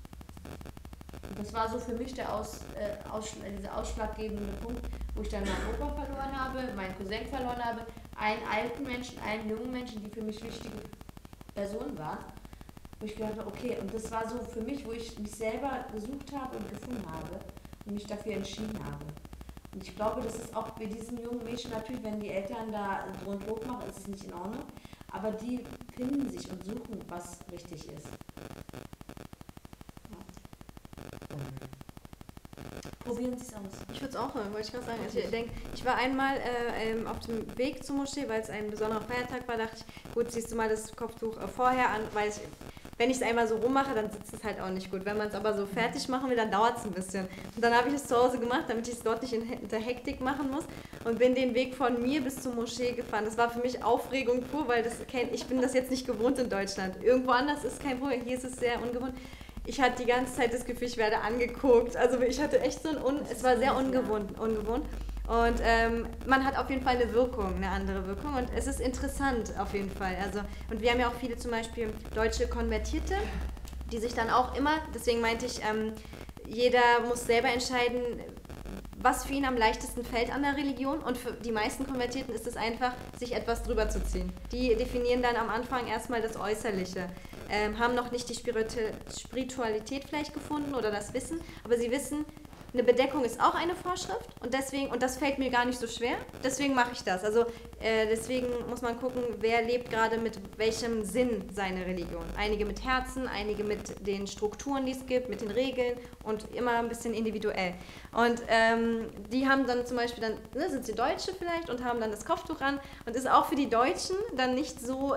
Und das war so für mich dieser ausschlaggebende Punkt, wo ich dann meinen Opa verloren habe, meinen Cousin verloren habe, einen alten Menschen, einen jungen Menschen, die für mich wichtige Personen waren. Wo ich gedacht habe, okay, und das war so für mich, wo ich mich selber gesucht habe und gefunden habe und mich dafür entschieden habe. Und ich glaube, das ist auch bei diesen jungen Mädchen natürlich, wenn die Eltern da Druck machen, ist es nicht in Ordnung, aber die finden sich und suchen, was richtig ist. Ja. probieren Sie es aus. Ich würde es auch hören, wollte ich gerade sagen. Also ich denke, ich war einmal auf dem Weg zur Moschee, weil es ein besonderer Feiertag war, dachte ich, gut, ziehst du mal das Kopftuch vorher an, weil wenn ich es einmal so rummache, dann sitzt es halt auch nicht gut. Wenn man es aber so fertig machen will, dann dauert es ein bisschen. Und dann habe ich es zu Hause gemacht, damit ich es dort nicht in der Hektik machen muss und bin den Weg von mir bis zur Moschee gefahren. Das war für mich Aufregung pur, weil ich bin das jetzt nicht gewohnt in Deutschland. Irgendwo anders ist kein Problem, hier ist es sehr ungewohnt. Ich hatte die ganze Zeit das Gefühl, ich werde angeguckt. Also ich hatte echt es war sehr ungewohnt. Und man hat auf jeden Fall eine andere Wirkung und es ist interessant auf jeden Fall. Also, und wir haben ja auch viele zum Beispiel deutsche Konvertierte, die sich dann auch immer, deswegen meinte ich, jeder muss selber entscheiden, was für ihn am leichtesten fällt an der Religion und für die meisten Konvertierten ist es einfach, sich etwas drüber zu ziehen. Die definieren dann am Anfang erstmal das Äußerliche, haben noch nicht die Spiritualität vielleicht gefunden oder das Wissen, aber sie wissen, eine Bedeckung ist auch eine Vorschrift und das fällt mir gar nicht so schwer, deswegen mache ich das. Also deswegen muss man gucken, wer lebt gerade mit welchem Sinn seine Religion. Einige mit Herzen, einige mit den Strukturen, die es gibt, mit den Regeln und immer ein bisschen individuell. Und die haben dann zum Beispiel, sind sie Deutsche vielleicht und haben dann das Kopftuch an und ist auch für die Deutschen dann nicht so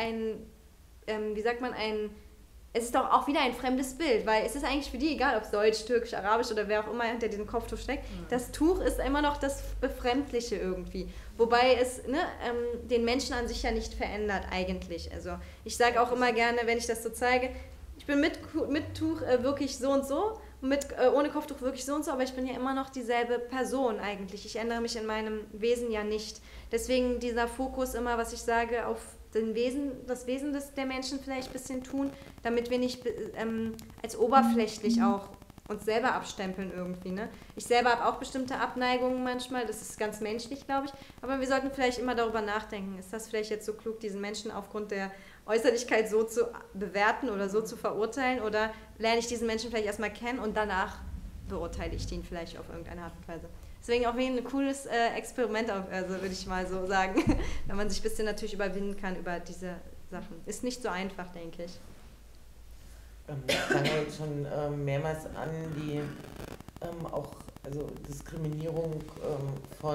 es ist doch auch wieder ein fremdes Bild, weil es ist eigentlich für die egal, ob es Deutsch, Türkisch, Arabisch oder wer auch immer hinter diesem Kopftuch steckt. Das Tuch ist immer noch das Befremdliche irgendwie. Wobei es den Menschen an sich ja nicht verändert eigentlich. Also ich sage auch immer gerne, wenn ich das so zeige, ich bin mit Tuch wirklich so und so, ohne Kopftuch wirklich so und so, aber ich bin ja immer noch dieselbe Person eigentlich. Ich ändere mich in meinem Wesen ja nicht. Deswegen dieser Fokus immer, was ich sage, auf das Wesen der Menschen vielleicht ein bisschen tun, damit wir nicht als oberflächlich auch uns selber abstempeln irgendwie. Ne? Ich selber habe auch bestimmte Abneigungen manchmal, das ist ganz menschlich, glaube ich, aber wir sollten vielleicht immer darüber nachdenken, ist das vielleicht jetzt so klug, diesen Menschen aufgrund der Äußerlichkeit so zu bewerten oder so zu verurteilen oder lerne ich diesen Menschen vielleicht erstmal kennen und danach beurteile ich ihn vielleicht auf irgendeine Art und Weise. Deswegen auch ein cooles Experiment, also würde ich mal so sagen, wenn man sich ein bisschen natürlich überwinden kann über diese Sachen. Ist nicht so einfach, denke ich. Ich fange jetzt schon mehrmals an, die auch Diskriminierung von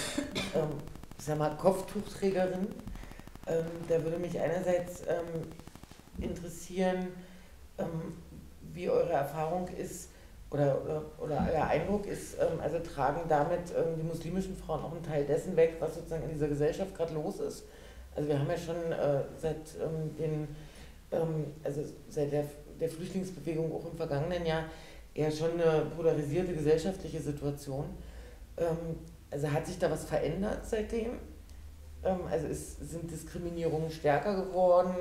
Kopftuchträgerinnen. Da würde mich einerseits interessieren, wie eure Erfahrung ist, oder euer Eindruck ist, also tragen damit die muslimischen Frauen auch einen Teil dessen weg, was sozusagen in dieser Gesellschaft gerade los ist. Also wir haben ja schon seit der Flüchtlingsbewegung auch im vergangenen Jahr eher schon eine polarisierte gesellschaftliche Situation. Also hat sich da was verändert seitdem? Sind Diskriminierungen stärker geworden?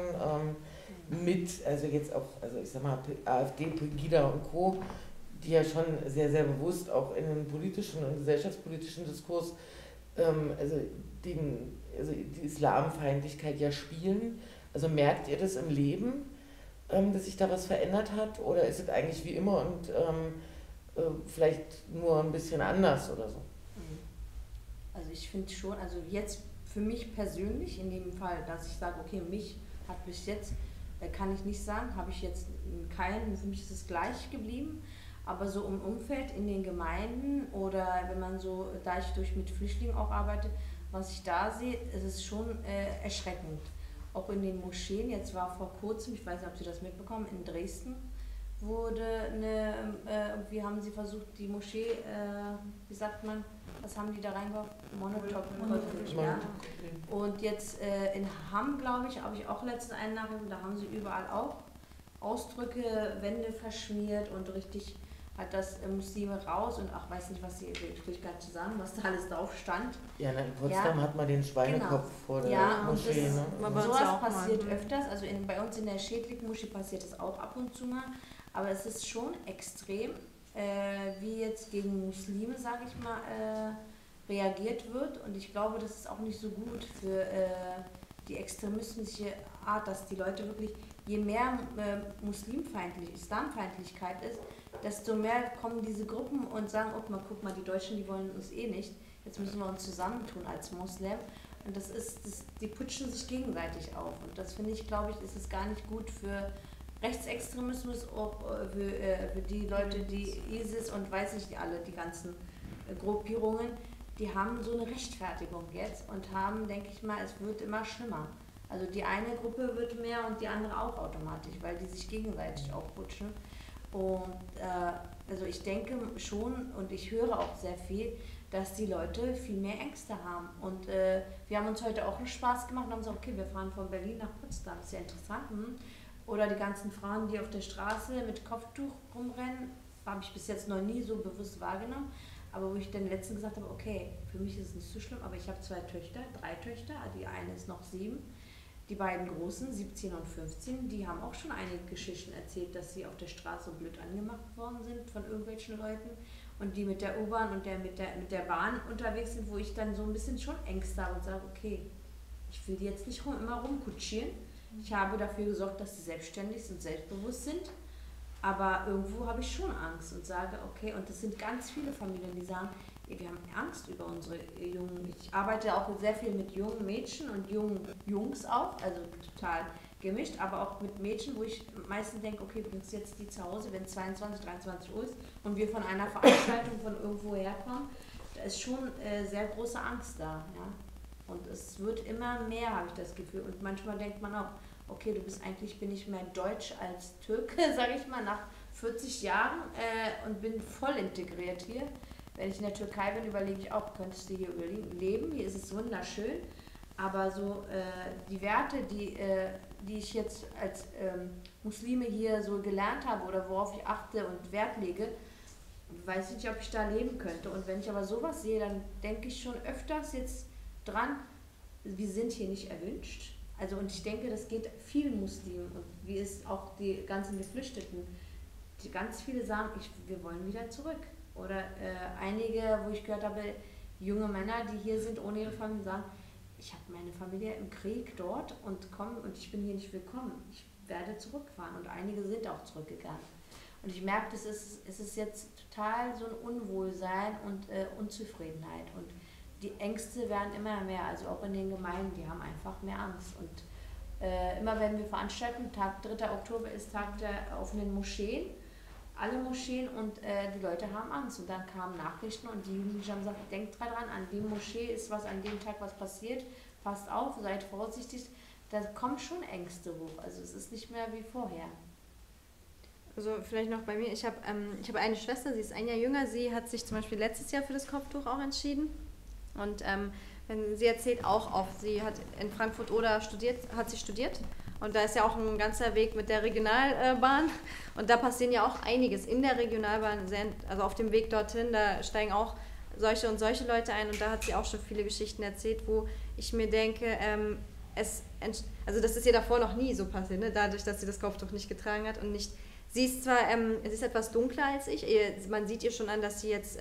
Ich sag mal, AfD, Pegida und Co., die ja schon sehr, sehr bewusst auch in den politischen und gesellschaftspolitischen Diskurs die Islamfeindlichkeit ja spielen. Also merkt ihr das im Leben, dass sich da was verändert hat? Oder ist es eigentlich wie immer und vielleicht nur ein bisschen anders oder so? Also ich finde schon, also jetzt für mich persönlich in dem Fall, dass ich sage, okay, mich hat bis jetzt, kann ich nicht sagen, habe ich jetzt keinen, für mich ist es gleich geblieben. Aber so im Umfeld, in den Gemeinden oder wenn man so, da ich mit Flüchtlingen auch arbeite, was ich da sehe, ist es schon erschreckend. Auch in den Moscheen, jetzt war vor kurzem, ich weiß nicht, ob Sie das mitbekommen, in Dresden wie haben sie versucht, die Moschee, wie sagt man, was haben die da reingebracht? Monotop. Ja. Und jetzt in Hamm, glaube ich, habe ich auch letztens eine Nachricht, da haben sie überall auch Ausdrücke, Wände verschmiert und richtig hat das Muslime raus und ach, weiß nicht, was sie, ich will gar nicht sagen, was da alles drauf stand. Ja, in Potsdam hat man den Schweinekopf vor der Moschee. Sowas passiert öfters, also bei uns in der Schädling-Moschee passiert das auch ab und zu mal, aber es ist schon extrem, wie jetzt gegen Muslime, sage ich mal, reagiert wird und ich glaube, das ist auch nicht so gut für die extremistische Art, dass die Leute wirklich, je mehr Islamfeindlichkeit ist, desto mehr kommen diese Gruppen und sagen, oh, guck mal, die Deutschen, die wollen uns eh nicht, jetzt müssen wir uns zusammentun als Moslem. Und die putschen sich gegenseitig auf. Und das finde ich, glaube ich, ist es gar nicht gut für Rechtsextremismus auch für die Leute, die ISIS und weiß ich nicht alle, die ganzen Gruppierungen, die haben so eine Rechtfertigung jetzt und haben, denke ich mal, es wird immer schlimmer. Also die eine Gruppe wird mehr und die andere auch automatisch, weil die sich gegenseitig aufputschen. Und also ich denke schon und ich höre auch sehr viel, dass die Leute viel mehr Ängste haben. Und wir haben uns heute auch einen Spaß gemacht und haben gesagt, okay, wir fahren von Berlin nach Potsdam, ist ja interessant. Oder die ganzen Frauen, die auf der Straße mit Kopftuch rumrennen, habe ich bis jetzt noch nie so bewusst wahrgenommen. Aber wo ich dann letztens gesagt habe, okay, für mich ist es nicht so schlimm, aber ich habe 3 Töchter, die eine ist noch 7. Die beiden Großen, 17 und 15, die haben auch schon einige Geschichten erzählt, dass sie auf der Straße blöd angemacht worden sind von irgendwelchen Leuten und die mit der U-Bahn und mit der Bahn unterwegs sind, wo ich dann so ein bisschen schon Ängste habe und sage, okay, ich will die jetzt nicht immer rumkutschieren. Ich habe dafür gesorgt, dass sie selbstständig und selbstbewusst sind, aber irgendwo habe ich schon Angst und sage, okay, und das sind ganz viele Familien, die sagen, wir haben Angst über unsere Jungen. Ich arbeite auch sehr viel mit jungen Mädchen und jungen Jungs auch, also total gemischt, aber auch mit Mädchen, wo ich meistens denke, okay, bringst jetzt die zu Hause, wenn es 22, 23 Uhr ist und wir von einer Veranstaltung von irgendwo herkommen, da ist schon sehr große Angst da. Ja? Und es wird immer mehr, habe ich das Gefühl. Und manchmal denkt man auch, okay, bin ich mehr Deutsch als Türke, sage ich mal, nach 40 Jahren und bin voll integriert hier. Wenn ich in der Türkei bin, überlege ich auch, könntest du hier leben? Hier ist es wunderschön, aber so die Werte, die ich jetzt als Muslime hier so gelernt habe oder worauf ich achte und Wert lege, weiß ich nicht, ob ich da leben könnte. Und wenn ich aber sowas sehe, dann denke ich schon öfters jetzt dran, wir sind hier nicht erwünscht. Also und ich denke, das geht vielen Muslimen und wie es auch die ganzen Geflüchteten, die ganz viele sagen, wir wollen wieder zurück. Oder einige, wo ich gehört habe, junge Männer, die hier sind ohne ihre Familie, sagen, ich habe meine Familie im Krieg dort und ich bin hier nicht willkommen. Ich werde zurückfahren. Und einige sind auch zurückgegangen. Und ich merke, es ist jetzt total so ein Unwohlsein und Unzufriedenheit. Und die Ängste werden immer mehr, also auch in den Gemeinden, die haben einfach mehr Angst. Und immer wenn wir veranstalten, 3. Oktober ist Tag der offenen Moscheen, alle Moscheen und die Leute haben Angst. Und dann kamen Nachrichten und die Jugendlichen haben gesagt, denkt dran, an die Moschee ist was an dem Tag was passiert, passt auf, seid vorsichtig. Da kommen schon Ängste hoch, also es ist nicht mehr wie vorher. Also vielleicht noch bei mir, ich habe eine Schwester, sie ist ein Jahr jünger, sie hat sich zum Beispiel letztes Jahr für das Kopftuch auch entschieden. Und sie erzählt auch oft, sie hat in Frankfurt-Oder studiert. Und da ist ja auch ein ganzer Weg mit der Regionalbahn. Und da passieren ja auch einiges in der Regionalbahn, also auf dem Weg dorthin, da steigen auch solche und solche Leute ein. Und da hat sie auch schon viele Geschichten erzählt, wo ich mir denke, also das ist ihr davor noch nie so passiert, ne? Dadurch, dass sie das Kopftuch nicht getragen hat und nicht. Sie ist zwar, es ist etwas dunkler als ich, man sieht ihr schon an, dass sie jetzt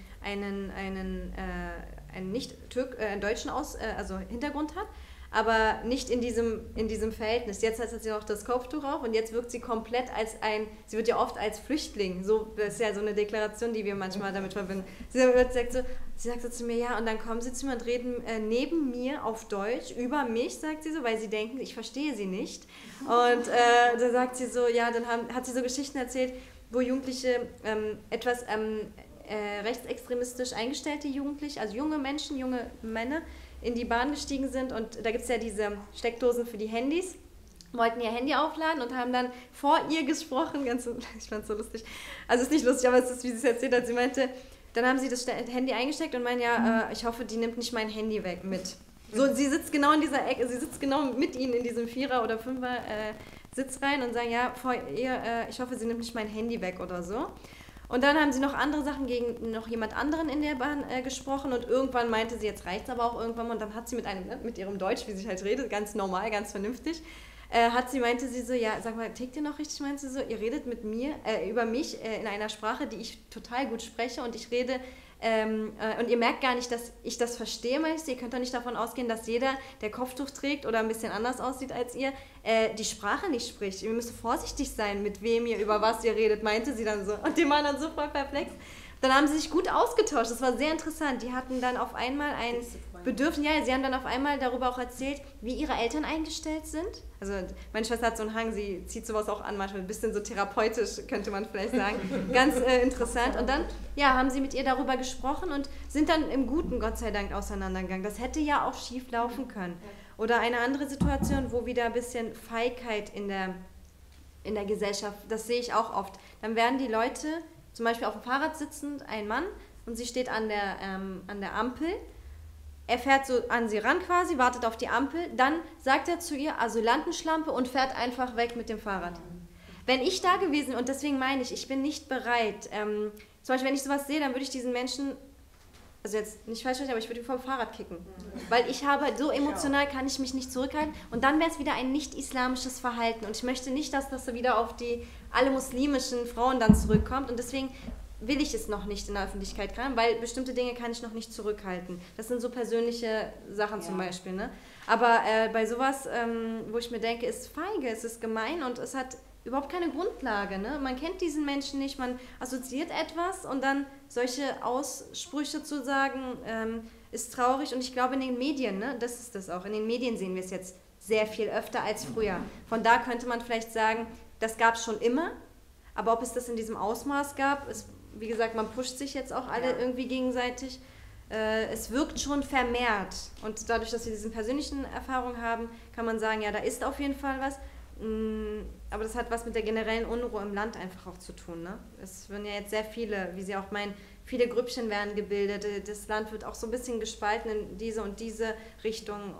einen nicht deutschen also Hintergrund hat, aber nicht in diesem Verhältnis. Jetzt hat sie noch das Kopftuch auf und jetzt wirkt sie komplett sie wird ja oft als Flüchtling, das ist ja so eine Deklaration, die wir manchmal damit verbinden. Sie sagt so zu mir, ja, und dann kommen sie zu mir und reden neben mir auf Deutsch über mich, sagt sie so, weil sie denken, ich verstehe sie nicht. Und da sagt sie so, ja, dann hat sie so Geschichten erzählt, wo Jugendliche etwas rechtsextremistisch eingestellte Jugendliche, also junge Menschen, junge Männer, in die Bahn gestiegen sind und da gibt es ja diese Steckdosen für die Handys, wollten ihr Handy aufladen und haben dann vor ihr gesprochen, ich fand es so lustig, also es ist nicht lustig, aber es ist, wie sie es erzählt hat, sie meinte, dann haben sie das Handy eingesteckt und meinen, ja, ich hoffe, die nimmt nicht mein Handy weg mit. So, sie sitzt genau in dieser Ecke, sie sitzt genau mit ihnen in diesem 4er oder 5er Sitz rein und sagen, ja, vor ihr, ich hoffe, sie nimmt nicht mein Handy weg oder so. Und dann haben sie noch andere Sachen gegen noch jemand anderen in der Bahn gesprochen und irgendwann meinte sie, jetzt reicht's aber auch irgendwann und dann hat sie mit ihrem Deutsch, wie sie halt redet, ganz normal, ganz vernünftig, meinte sie so, ja, sag mal, tickt ihr noch richtig? Meinte sie so, ihr redet mit mir, über mich in einer Sprache, die ich total gut spreche und ich rede, und ihr merkt gar nicht, dass ich das verstehe, meinte sie. Ihr könnt doch nicht davon ausgehen, dass jeder, der Kopftuch trägt oder ein bisschen anders aussieht als ihr, die Sprache nicht spricht. Ihr müsst vorsichtig sein, mit wem ihr, über was ihr redet, meinte sie dann so. Und die waren dann so voll perplex. Dann haben sie sich gut ausgetauscht, das war sehr interessant. Die hatten dann auf einmal Bedürfen, ja, sie haben dann auf einmal darüber auch erzählt, wie ihre Eltern eingestellt sind. Also meine Schwester hat so einen Hang, sie zieht sowas auch an, manchmal ein bisschen so therapeutisch, könnte man vielleicht sagen. Ganz interessant. Und dann, ja, haben sie mit ihr darüber gesprochen und sind dann im Guten, Gott sei Dank, auseinandergegangen. Das hätte ja auch schief laufen können. Oder eine andere Situation, wo wieder ein bisschen Feigheit in der Gesellschaft, das sehe ich auch oft. Dann werden die Leute, zum Beispiel auf dem Fahrrad sitzend, ein Mann, und sie steht an der Ampel. Er fährt so an sie ran quasi, wartet auf die Ampel, dann sagt er zu ihr Asylantenschlampe und fährt einfach weg mit dem Fahrrad. Wenn ich da gewesen, und deswegen meine ich bin nicht bereit, zum Beispiel wenn ich sowas sehe, dann würde ich diesen Menschen, also jetzt nicht falsch verstehen, aber ich würde ihn vom Fahrrad kicken. Weil ich habe, so emotional kann ich mich nicht zurückhalten und dann wäre es wieder ein nicht-islamisches Verhalten und ich möchte nicht, dass das wieder auf alle muslimischen Frauen dann zurückkommt und deswegen will ich es noch nicht in der Öffentlichkeit kriegen, weil bestimmte Dinge kann ich noch nicht zurückhalten. Das sind so persönliche Sachen zum Beispiel. Ne? Aber bei sowas, wo ich mir denke, ist feige, es ist gemein und es hat überhaupt keine Grundlage. Ne? Man kennt diesen Menschen nicht, man assoziiert etwas und dann solche Aussprüche zu sagen, ist traurig. Und ich glaube in den Medien, ne, das ist das auch, in den Medien sehen wir es jetzt sehr viel öfter als früher. Von da könnte man vielleicht sagen, das gab es schon immer, aber ob es das in diesem Ausmaß gab, ist, wie gesagt, man pusht sich jetzt auch alle irgendwie gegenseitig. Es wirkt schon vermehrt. Und dadurch, dass wir diese persönlichen Erfahrungen haben, kann man sagen, ja, da ist auf jeden Fall was. Aber das hat was mit der generellen Unruhe im Land einfach auch zu tun. Ne? Es werden ja jetzt sehr viele, wie Sie auch meinen, viele Grüppchen werden gebildet. Das Land wird auch so ein bisschen gespalten in diese und diese Richtung.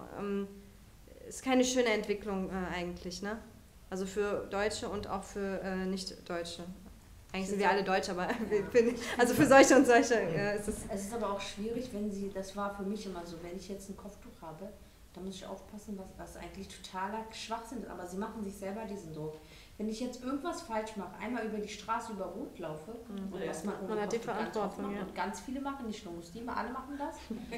Ist keine schöne Entwicklung eigentlich. Ne? Also für Deutsche und auch für Nicht-Deutsche. Eigentlich sind wir alle Deutsch, aber also für solche und solche ist es... Es ist aber auch schwierig, wenn Sie, das war für mich immer so, wenn ich jetzt ein Kopftuch habe, da muss ich aufpassen, was eigentlich totaler Schwachsinn ist, aber Sie machen sich selber diesen Druck. Wenn ich jetzt irgendwas falsch mache, einmal über die Straße über Rot laufe, und was man ohne Kopftuch ganz oft macht, und ganz viele machen, nicht nur Muslime, alle machen das,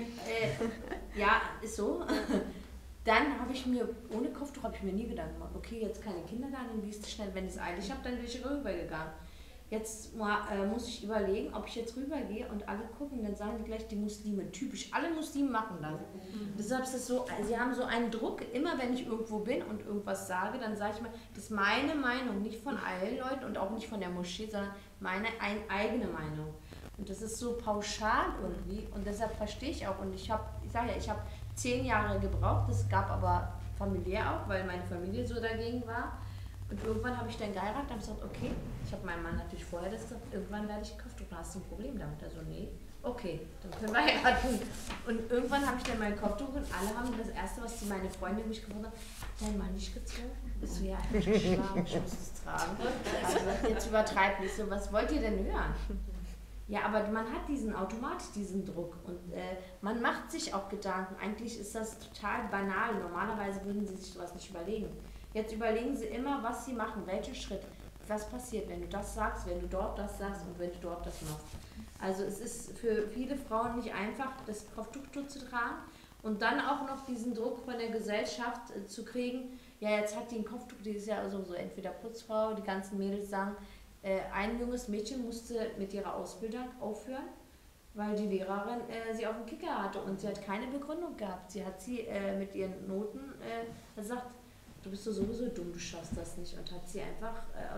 ja, ist so, dann habe ich mir, ohne Kopftuch habe ich mir nie Gedanken gemacht, okay, jetzt keine Kinder da, dann gehst du schnell, wenn ich es eilig habe, dann bin ich rübergegangen. Jetzt muss ich überlegen, ob ich jetzt rübergehe und alle gucken, dann sagen die gleich die Muslime. Typisch, alle Muslime machen das. Deshalb ist es so, sie haben so einen Druck, immer wenn ich irgendwo bin und irgendwas sage, dann sage ich mal, das ist meine Meinung, nicht von allen Leuten und auch nicht von der Moschee, sondern meine eigene Meinung. Und das ist so pauschal irgendwie und deshalb verstehe ich auch. Und ich sage ja, ich habe 10 Jahre gebraucht, das gab aber familiär auch, weil meine Familie so dagegen war. Und irgendwann habe ich dann geheiratet und habe gesagt, okay, ich habe meinem Mann natürlich vorher das gesagt, irgendwann werde ich Kopftuch, hast du ein Problem damit? Also nee, okay, dann können wir heiraten. Und irgendwann habe ich dann mein Kopftuch und alle haben das Erste, was meine Freundin mich gefragt hat, hat dein Mann nicht gezogen? Ich so, ja, ich muss es tragen. Also jetzt übertreibt nicht so, was wollt ihr denn hören? Ja, aber man hat automatisch diesen Druck und man macht sich auch Gedanken. Eigentlich ist das total banal. Normalerweise würden sie sich sowas nicht überlegen. Jetzt überlegen Sie immer, was Sie machen, welchen Schritt, was passiert, wenn du das sagst, wenn du dort das sagst und wenn du dort das machst. Also es ist für viele Frauen nicht einfach, das Kopftuch zu tragen und dann auch noch diesen Druck von der Gesellschaft zu kriegen, ja jetzt hat die ein Kopftuch, die ist ja also so entweder Putzfrau, die ganzen Mädels sagen, ein junges Mädchen musste mit ihrer Ausbildung aufhören, weil die Lehrerin sie auf dem Kicker hatte und sie hat keine Begründung gehabt. Sie hat sie mit ihren Noten gesagt, du bist sowieso dumm, du schaffst das nicht. Und hat sie einfach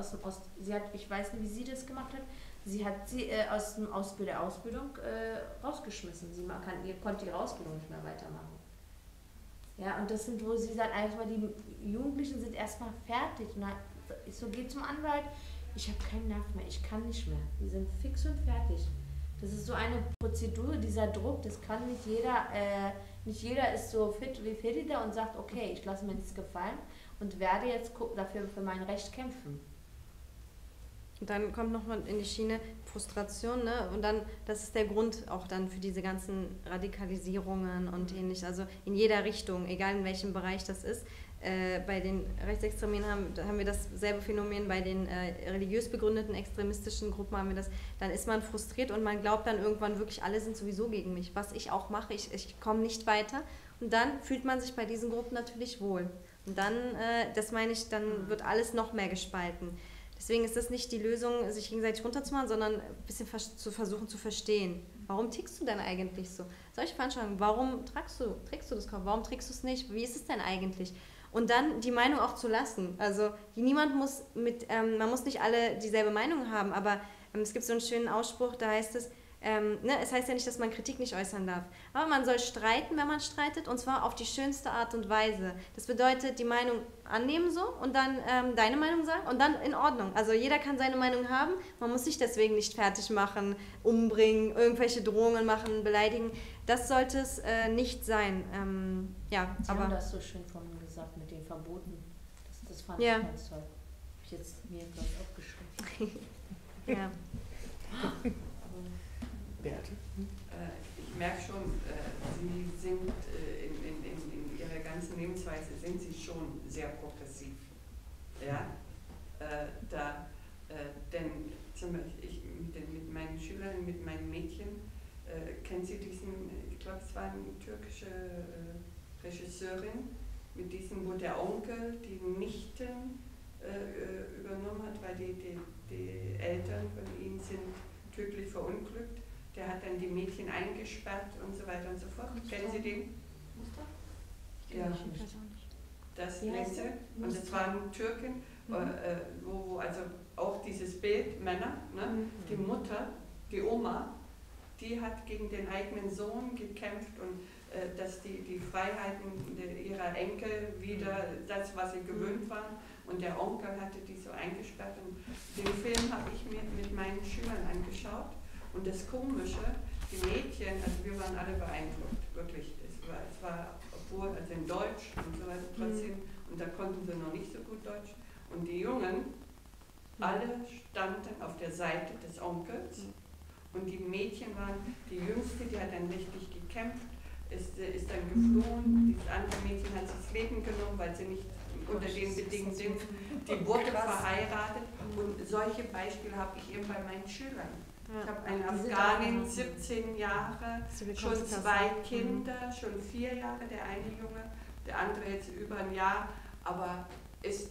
ich weiß nicht, wie sie das gemacht hat, sie hat sie aus der Ausbildung rausgeschmissen. Sie konnte ihre Ausbildung nicht mehr weitermachen. Ja, und das sind, wo sie sagt, einfach die Jugendlichen sind erstmal fertig. Und ich so, geh zum Anwalt, ich habe keinen Nerv mehr, ich kann nicht mehr. Die sind fix und fertig. Das ist so eine Prozedur, dieser Druck, das kann nicht jeder, nicht jeder ist so fit wie Fedida und sagt, okay, ich lasse mir nichts gefallen und werde jetzt dafür für mein Recht kämpfen. Und dann kommt nochmal in die Schiene Frustration, ne? Und dann, das ist der Grund auch dann für diese ganzen Radikalisierungen und ähnliches, also in jeder Richtung, egal in welchem Bereich das ist. Bei den Rechtsextremen haben wir dasselbe Phänomen, bei den religiös begründeten extremistischen Gruppen haben wir das, dann ist man frustriert und man glaubt dann irgendwann wirklich, alle sind sowieso gegen mich, was ich auch mache, ich komme nicht weiter und dann fühlt man sich bei diesen Gruppen natürlich wohl und dann, das meine ich, dann wird alles noch mehr gespalten. Deswegen ist das nicht die Lösung, sich gegenseitig runterzumachen, sondern ein bisschen zu versuchen zu verstehen. Warum tickst du denn eigentlich so? Solche Veranstaltungen, warum trägst du das Kopf? Warum trägst du es nicht? Wie ist es denn eigentlich? Und dann die Meinung auch zu lassen. Also man muss nicht alle dieselbe Meinung haben, aber es gibt so einen schönen Ausspruch, da heißt es, es heißt ja nicht, dass man Kritik nicht äußern darf, aber man soll streiten, wenn man streitet, und zwar auf die schönste Art und Weise. Das bedeutet, die Meinung annehmen so und dann deine Meinung sagen und dann in Ordnung. Also jeder kann seine Meinung haben, man muss sich deswegen nicht fertig machen, umbringen, irgendwelche Drohungen machen, beleidigen. Das sollte es nicht sein. Sie haben das so schön vorhin gesagt mit den Verboten. Das fand ich ganz toll. Habe ich jetzt mir gleich aufgeschrieben. Ja. Beate? Ich merke schon, Sie sind in Ihrer ganzen Lebensweise sind Sie schon sehr progressiv. Ja? Denn zum Beispiel mit meinen Schülern, mit meinen Mädchen, kennen Sie diesen, ich glaube es war eine türkische Regisseurin, mit diesem, wo der Onkel die Nichten übernommen hat, weil die Eltern von ihnen sind tödlich verunglückt. Der hat dann die Mädchen eingesperrt und so weiter und so fort. Kennen Sie den? Ja. Das letzte. Und es war eine Türkin, wo also auch dieses Bild, Männer, ne? Die Mutter, die Oma, die hat gegen den eigenen Sohn gekämpft und dass die Freiheiten ihrer Enkel wieder das, was sie gewöhnt waren. Und der Onkel hatte die so eingesperrt. Und den Film habe ich mir mit meinen Schülern angeschaut. Und das Komische, die Mädchen, also wir waren alle beeindruckt, wirklich. Es war obwohl, also in Deutsch und so weiter trotzdem, und da konnten sie noch nicht so gut Deutsch. Und die Jungen, alle standen auf der Seite des Onkels. Und die Mädchen waren, die Jüngste, die hat dann richtig gekämpft, ist dann geflohen. Das andere Mädchen hat sich das Leben genommen, weil sie nicht unter den Bedingungen sind. Die wurde verheiratet. Und solche Beispiele habe ich eben bei meinen Schülern. Ich habe eine Afghanin, 17 Jahre, schon 2 Kinder, schon 4 Jahre, der eine Junge, der andere jetzt über ein Jahr, aber ist,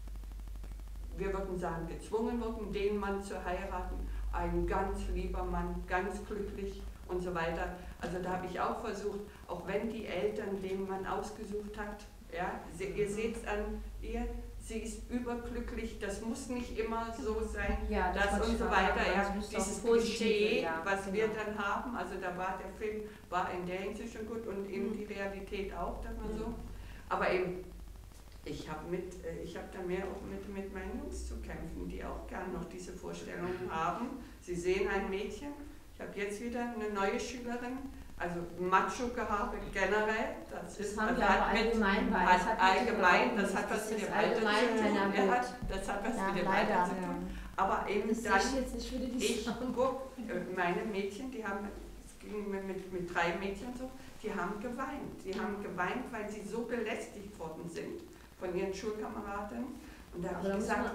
wir würden sagen, gezwungen worden, den Mann zu heiraten. Ein ganz lieber Mann, ganz glücklich und so weiter. Also da habe ich auch versucht, auch wenn die Eltern den Mann ausgesucht hat, ja, ihr seht es an ihr, sie ist überglücklich, das muss nicht immer so sein, ja, das und so weiter. Ja, dieses Klischee, ja, was genau. wir dann haben, also da war der Film, war in der Hinsicht schon gut und eben die Realität auch, dass man so. Aber eben, ich habe da mehr auch mit meinen Jungs zu kämpfen, die auch gern noch diese Vorstellungen haben. Sie sehen ein Mädchen, ich habe jetzt wieder eine neue Schülerin, also Macho-Gehabe generell, das ist haben also wir aber allgemein bei. Das hat was mit dem Alter zu tun. Das hat was mit dem Alter zu tun. Aber eben das dann, ich guck, meine Mädchen, die haben, es ging mit 3 Mädchen so, die haben geweint. Die haben geweint, weil sie so belästigt worden sind von ihren Schulkameraden. Und da habe ich gesagt,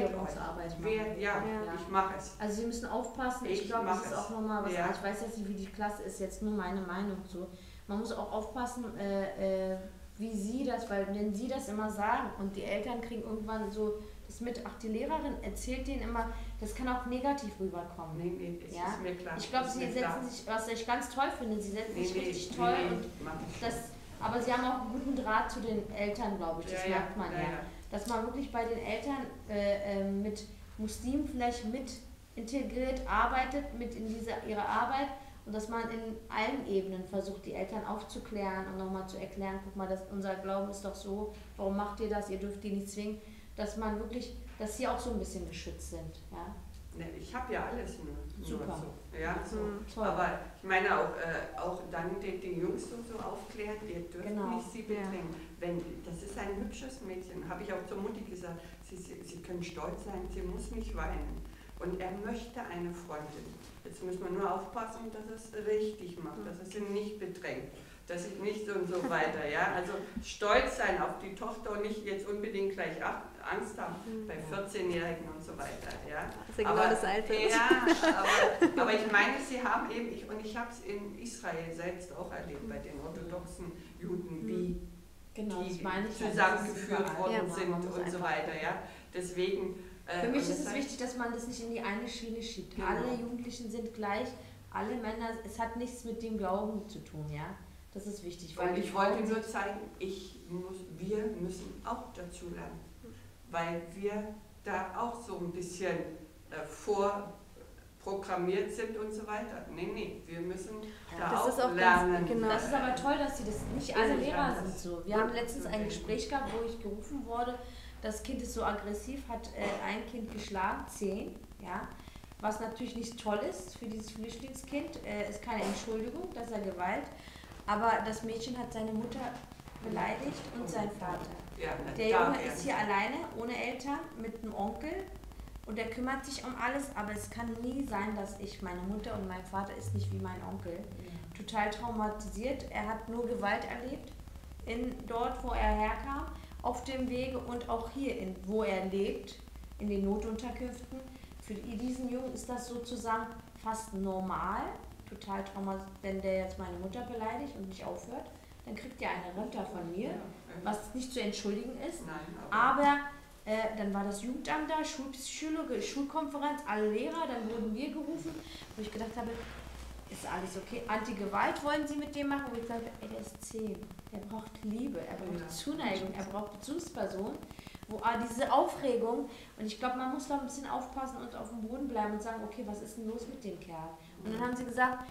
ich mache es. Also Sie müssen aufpassen, ich glaube, das ist auch nochmal was, ich weiß jetzt nicht, wie die Klasse ist, jetzt nur meine Meinung so. Man muss auch aufpassen, wie Sie das, weil wenn Sie das immer sagen und die Eltern kriegen irgendwann so das mit, ach, die Lehrerin erzählt denen immer, das kann auch negativ rüberkommen. Nee, ist mir klar. Ich glaube, Sie setzen sich, was ich ganz toll finde, Sie setzen sich richtig toll und aber Sie haben auch einen guten Draht zu den Eltern, glaube ich, das merkt man ja. Dass man wirklich bei den Eltern mit Muslimen vielleicht mit integriert arbeitet, mit in ihre Arbeit und dass man in allen Ebenen versucht, die Eltern aufzuklären und nochmal zu erklären, guck mal, unser Glauben ist doch so, warum macht ihr das, ihr dürft die nicht zwingen, dass man wirklich, dass sie auch so ein bisschen geschützt sind. Ja? Ne, ich habe ja alles nur Super. so. Ja, so. Aber ich meine auch dann die Jungs so aufklären, ihr dürft nicht sie bedrängen. Das ist ein hübsches Mädchen, habe ich auch zur Mutti gesagt, sie können stolz sein, sie muss nicht weinen. Und er möchte eine Freundin. Jetzt muss man nur aufpassen, dass es richtig macht, dass es ihn nicht bedrängt, dass ich nicht so und so weiter. Ja? Also stolz sein auf die Tochter und nicht jetzt unbedingt gleich Angst haben bei 14-Jährigen und so weiter. Ja? Das ist ja genau das Alter. Ja, aber ich meine, sie haben eben, ich habe es in Israel selbst auch erlebt, bei den orthodoxen Juden, wie die zusammengeführt worden sind und so weiter. Ja? Deswegen, Für mich und ist es das wichtig, dass man das nicht in die eine Schiene schiebt. Genau. Alle Jugendlichen sind gleich, alle Männer, es hat nichts mit dem Glauben zu tun, ja. Das ist wichtig. Und die ich wollte Frauen nur zeigen, wir müssen auch dazu lernen, weil wir da auch so ein bisschen vorprogrammiert sind und so weiter. Nee, wir müssen da das auch ist auch lernen. ganz, genau. Das ist aber toll, dass sie das, nicht alle Lehrer sind so. Wir haben letztens ein Okay. Gespräch gehabt, wo ich gerufen wurde, das Kind ist so aggressiv, hat ein Kind geschlagen, 10, ja. Was natürlich nicht toll ist für dieses Flüchtlingskind, ist keine Entschuldigung, dass er Gewalt, aber das Mädchen hat seine Mutter beleidigt und seinen Vater. Ja, Der da Junge werden ist hier alleine, ohne Eltern, mit einem Onkel und der kümmert sich um alles, aber es kann nie sein, dass meine Mutter und mein Vater ist nicht wie mein Onkel. Total traumatisiert, er hat nur Gewalt erlebt, dort wo er herkam, auf dem Wege und auch hier, wo er lebt, in den Notunterkünften. Für diesen Jungen ist das sozusagen fast normal, total traumatisiert, wenn der jetzt meine Mutter beleidigt und nicht aufhört, dann kriegt er eine Runter von mir, was nicht zu entschuldigen ist. Nein, Aber dann war das Jugendamt da, Schulpsychologe, Schulkonferenz, alle Lehrer, dann wurden wir gerufen, wo ich gedacht habe, ist alles okay? Anti-Gewalt wollen sie mit dem machen? Und ich gesagt, der ist 10, der braucht Liebe, er braucht Zuneigung, er braucht Bezugsperson. Diese Aufregung, und ich glaube, man muss da ein bisschen aufpassen und auf dem Boden bleiben und sagen, okay, was ist denn los mit dem Kerl? Und dann haben sie gesagt,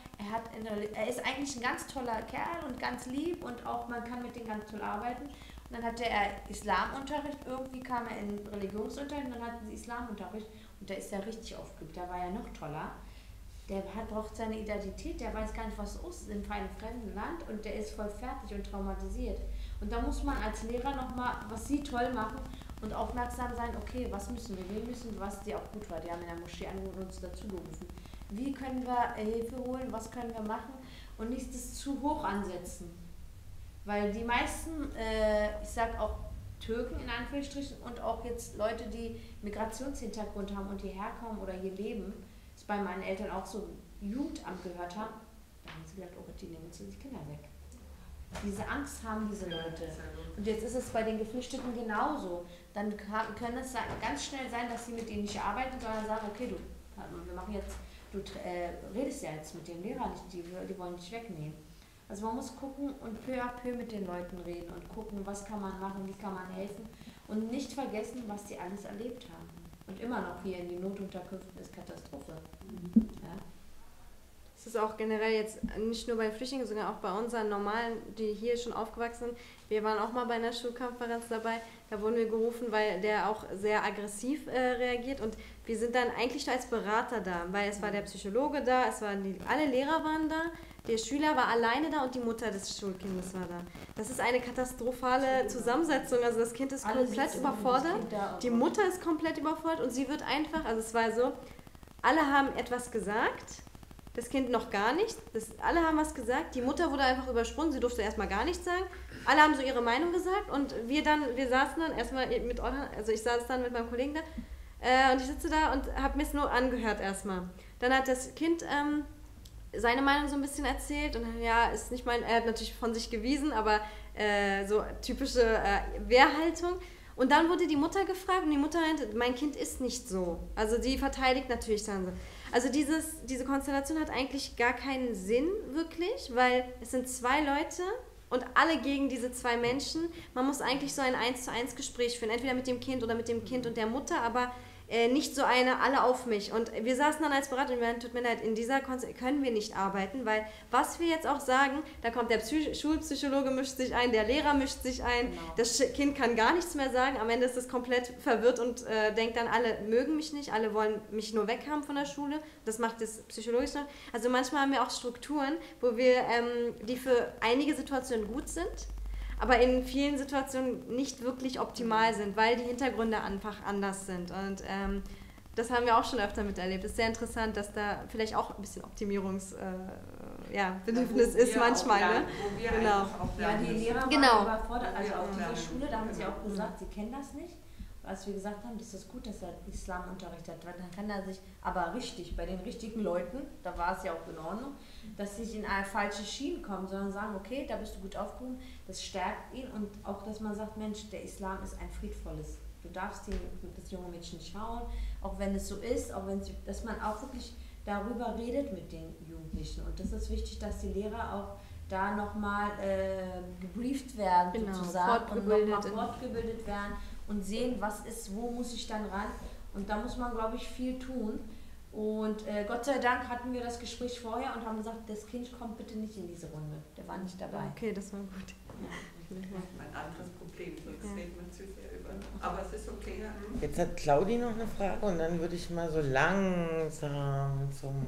er ist eigentlich ein ganz toller Kerl und ganz lieb und auch man kann mit dem ganz toll arbeiten. Und dann hatte er Islamunterricht, irgendwie kam er in Religionsunterricht und dann hatten sie Islamunterricht und da ist er richtig aufgeblüht, da war er noch toller. Der braucht seine Identität, der weiß gar nicht, was ist in einem fremden Land und der ist voll fertig und traumatisiert. Und da muss man als Lehrer nochmal, was sie toll machen und aufmerksam sein, okay, was müssen wir müssen, was dir auch gut war. Die haben in der Moschee angerufen und uns dazu gerufen. Wie können wir Hilfe holen, was können wir machen und nicht das zu hoch ansetzen. Weil die meisten, ich sag auch Türken in Anführungsstrichen und auch jetzt Leute, die Migrationshintergrund haben und hierher kommen oder hier leben, ist bei meinen Eltern auch so Jugendamt gehört haben, da haben sie gesagt, oh Gott, die nehmen uns die Kinder weg. Diese Angst haben diese Leute. Und jetzt ist es bei den Geflüchteten genauso. Dann kann es ganz schnell sein, dass sie mit denen nicht arbeiten, sondern sagen, okay, wir machen jetzt, du redest ja jetzt mit dem Lehrer nicht, die wollen dich wegnehmen. Also man muss gucken und peu à peu mit den Leuten reden und gucken, was kann man machen, wie kann man helfen und nicht vergessen, was die alles erlebt haben. Und immer noch hier in den Notunterkünften ist Katastrophe. Ja. Es ist auch generell jetzt nicht nur bei Flüchtlingen, sondern auch bei unseren Normalen, die hier schon aufgewachsen sind. Wir waren auch mal bei einer Schulkonferenz dabei, da wurden wir gerufen, weil der auch sehr aggressiv reagiert und wir sind dann eigentlich nur als Berater da, weil es war der Psychologe da, alle Lehrer waren da, der Schüler war alleine da und die Mutter des Schulkindes war da. Das ist eine katastrophale Zusammensetzung, also das Kind ist komplett überfordert, die Mutter ist komplett überfordert und sie wird einfach, also es war so, alle haben etwas gesagt, das Kind noch gar nicht, alle haben was gesagt, die Mutter wurde einfach übersprungen, sie durfte erstmal gar nichts sagen, alle haben so ihre Meinung gesagt und wir saßen dann erstmal mit Orhan, also ich saß dann mit meinem Kollegen da und ich sitze da und habe mir es nur angehört erstmal. Dann hat das Kind seine Meinung so ein bisschen erzählt und ja, ist nicht er hat natürlich von sich gewiesen, aber so typische Wehrhaltung. Und dann wurde die Mutter gefragt und die Mutter meinte, mein Kind ist nicht so. Also die verteidigt natürlich dann so. Also diese Konstellation hat eigentlich gar keinen Sinn wirklich, weil es sind 2 Leute und alle gegen diese 2 Menschen. Man muss eigentlich so ein 1:1 Gespräch führen, entweder mit dem Kind oder mit dem Kind und der Mutter, aber nicht so alle auf mich. Und wir saßen dann als Berater und wir haben, tut mir leid, in dieser Konstellation können wir nicht arbeiten, weil was wir jetzt auch sagen, da kommt der Schulpsychologe mischt sich ein, der Lehrer mischt sich ein, genau. Das Kind kann gar nichts mehr sagen, am Ende ist es komplett verwirrt und denkt dann, alle mögen mich nicht, alle wollen mich nur weghaben von der Schule, das macht das psychologisch noch. Also manchmal haben wir auch Strukturen, wo wir, die für einige Situationen gut sind, aber in vielen Situationen nicht wirklich optimal sind, weil die Hintergründe einfach anders sind. Und das haben wir auch schon öfter miterlebt. Es ist sehr interessant, dass da vielleicht auch ein bisschen Bedürfnis ist manchmal. Ne? Genau. Ja, die Lehrer waren überfordert. Also auf dieser Schule, da haben sie auch gesagt, sie kennen das nicht. Als wir gesagt haben, das ist gut, dass er Islamunterricht hat, weil dann kann er sich, aber richtig, bei den richtigen Leuten, da war es ja auch in Ordnung, dass sie nicht in eine falsche Schiene kommen, sondern sagen, okay, da bist du gut aufgehoben, das stärkt ihn und auch, dass man sagt, Mensch, der Islam ist ein friedvolles Du darfst das junge Mädchen schauen, auch wenn es so ist, auch wenn dass man auch wirklich darüber redet mit den Jugendlichen. Und das ist wichtig, dass die Lehrer auch da nochmal gebrieft werden, genau, sozusagen, und nochmal fortgebildet werden und sehen, was ist, wo muss ich dann ran. Und da muss man, glaube ich, viel tun. Und Gott sei Dank hatten wir das Gespräch vorher und haben gesagt, das Kind kommt bitte nicht in diese Runde. Der war nicht dabei. Okay, das war gut. Ja. Ein anderes Problem, sonst reden wir zu sehr über. Aber es ist okay. Ja. Jetzt hat Claudi noch eine Frage und dann würde ich mal so langsam zum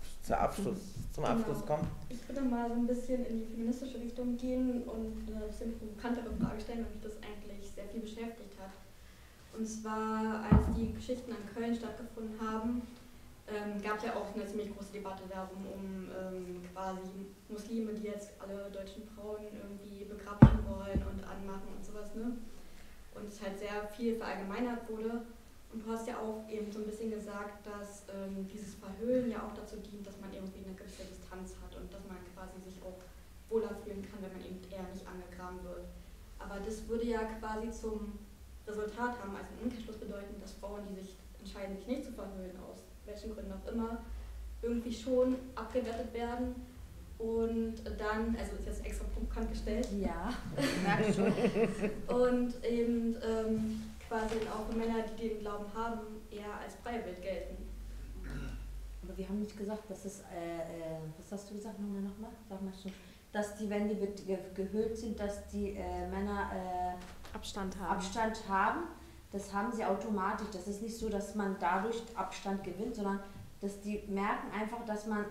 Abschluss kommen. Ich würde mal so ein bisschen in die feministische Richtung gehen und eine bisschen provokantere Frage stellen, weil mich das eigentlich sehr viel beschäftigt hat. Und zwar, als die Geschichten in Köln stattgefunden haben, gab es ja auch eine ziemlich große Debatte darum, quasi Muslime, die jetzt alle deutschen Frauen irgendwie begraben wollen und anmachen und sowas, ne? Und es halt sehr viel verallgemeinert wurde. Und du hast ja auch eben so ein bisschen gesagt, dass dieses Verhüllen ja auch dazu dient, dass man irgendwie eine gewisse Distanz hat und dass man quasi sich auch wohler fühlen kann, wenn man eben eher nicht angegraben wird. Aber das würde ja quasi zum Resultat haben, als einen Umkehrschluss bedeuten, dass Frauen, die sich entscheiden, sich nicht zu verhüllen, aus welchen Gründen auch immer, irgendwie schon abgewertet werden und dann, also ist jetzt extra provokant gestellt. Ja, merke schon. Und eben quasi auch Männer, die den Glauben haben, eher als Freiwild gelten. Aber wir haben nicht gesagt, dass es, was hast du gesagt nochmal? Sag mal schon. Dass die, wenn die gehüllt sind, dass die Männer Abstand haben. Das haben sie automatisch. Das ist nicht so, dass man dadurch Abstand gewinnt, sondern dass die merken einfach, dass man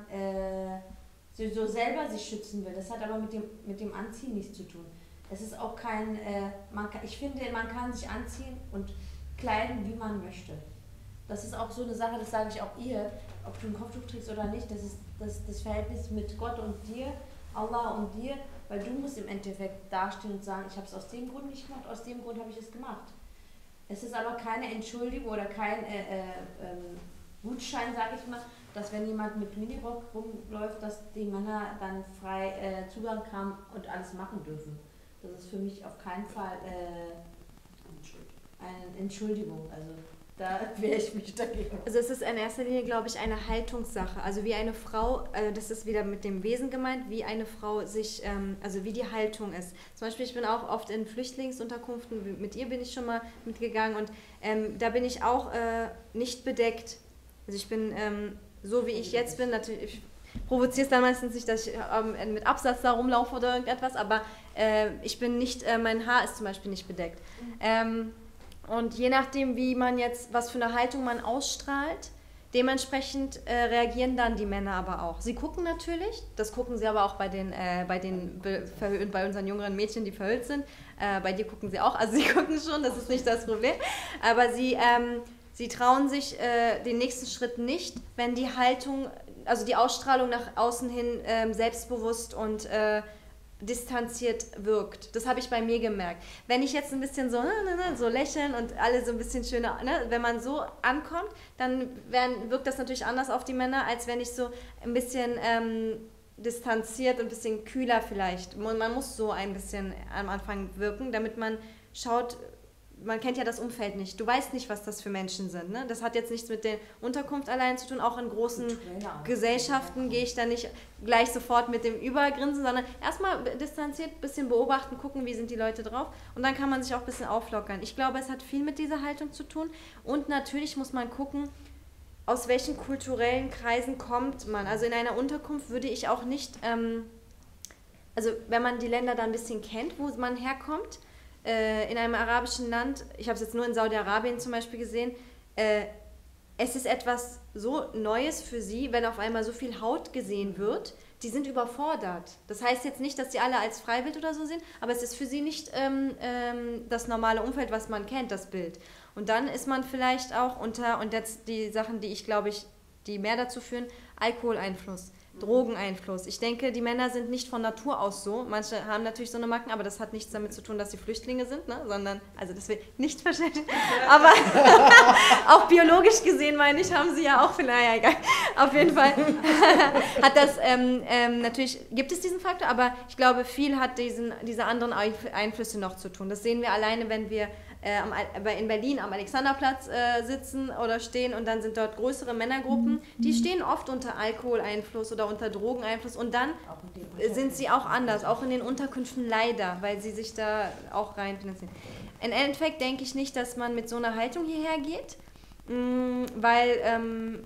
so selber sich schützen will. Das hat aber mit dem Anziehen nichts zu tun. Es ist auch kein, ich finde, man kann sich anziehen und kleiden, wie man möchte. Das ist auch so eine Sache, das sage ich auch ihr, ob du ein Kopftuch trägst oder nicht, das ist das Verhältnis mit Gott und dir, Allah und dir, weil du musst im Endeffekt dastehen und sagen, ich habe es aus dem Grund nicht gemacht, aus dem Grund habe ich es gemacht. Es ist aber keine Entschuldigung oder kein Gutschein, sage ich mal, dass wenn jemand mit Minirock rumläuft, dass die Männer dann frei Zugang haben und alles machen dürfen. Das ist für mich auf keinen Fall eine Entschuldigung. Also da wehre ich mich dagegen. Also es ist in erster Linie, glaube ich, eine Haltungssache. Also wie eine Frau, das ist wieder mit dem Wesen gemeint, wie eine Frau sich, also wie die Haltung ist. Zum Beispiel, ich bin auch oft in Flüchtlingsunterkünften, mit ihr bin ich schon mal mitgegangen und da bin ich auch nicht bedeckt. Also ich bin, so wie ich jetzt bin, natürlich, ich provoziere es dann meistens nicht, dass ich mit Absatz da rumlaufe oder irgendetwas, aber ich bin nicht, mein Haar ist zum Beispiel nicht bedeckt. Und je nachdem, wie man jetzt, was für eine Haltung man ausstrahlt, dementsprechend reagieren dann die Männer aber auch. Sie gucken natürlich, das gucken sie aber auch bei unseren jüngeren Mädchen, die verhüllt sind. Bei dir gucken sie auch, also sie gucken schon, das ist nicht das Problem. Aber sie trauen sich den nächsten Schritt nicht, wenn die Haltung, also die Ausstrahlung nach außen hin selbstbewusst und distanziert wirkt. Das habe ich bei mir gemerkt. Wenn ich jetzt ein bisschen so lächeln und alle so ein bisschen schöner, ne, wenn man so ankommt, dann wirkt das natürlich anders auf die Männer, als wenn ich so ein bisschen distanziert und ein bisschen kühler vielleicht. Man muss so ein bisschen am Anfang wirken, damit man schaut, man kennt ja das Umfeld nicht. Du weißt nicht, was das für Menschen sind. Ne? Das hat jetzt nichts mit der Unterkunft allein zu tun. Auch in großen Gesellschaften gehe ich da nicht gleich sofort mit dem Übergrinsen, sondern erstmal distanziert, ein bisschen beobachten, gucken, wie sind die Leute drauf. Und dann kann man sich auch ein bisschen auflockern. Ich glaube, es hat viel mit dieser Haltung zu tun. Und natürlich muss man gucken, aus welchen kulturellen Kreisen kommt man. Also in einer Unterkunft würde ich auch nicht, also wenn man die Länder da ein bisschen kennt, wo man herkommt, in einem arabischen Land, ich habe es jetzt nur in Saudi-Arabien zum Beispiel gesehen, es ist etwas so Neues für sie, wenn auf einmal so viel Haut gesehen wird, die sind überfordert. Das heißt jetzt nicht, dass sie alle als Freiwild oder so sind, aber es ist für sie nicht das normale Umfeld, was man kennt, das Bild. Und dann ist man vielleicht auch unter, und jetzt die Sachen, die mehr dazu führen, Alkoholeinfluss. Drogeneinfluss. Ich denke, die Männer sind nicht von Natur aus so. Manche haben natürlich so eine Macken, aber das hat nichts damit zu tun, dass sie Flüchtlinge sind, ne? Sondern, also das wird nicht verständlich, aber auch biologisch gesehen, meine ich, haben sie ja auch vielleicht, ja, egal. Auf jeden Fall hat das, natürlich gibt es diesen Faktor, aber ich glaube, viel hat diese anderen Einflüsse noch zu tun. Das sehen wir alleine, wenn wir in Berlin am Alexanderplatz sitzen oder stehen und dann sind dort größere Männergruppen, die stehen oft unter Alkoholeinfluss oder unter Drogeneinfluss und dann sind sie auch anders, auch in den Unterkünften leider, weil sie sich da auch reinfinanzieren. Im Endeffekt denke ich nicht, dass man mit so einer Haltung hierher geht, weil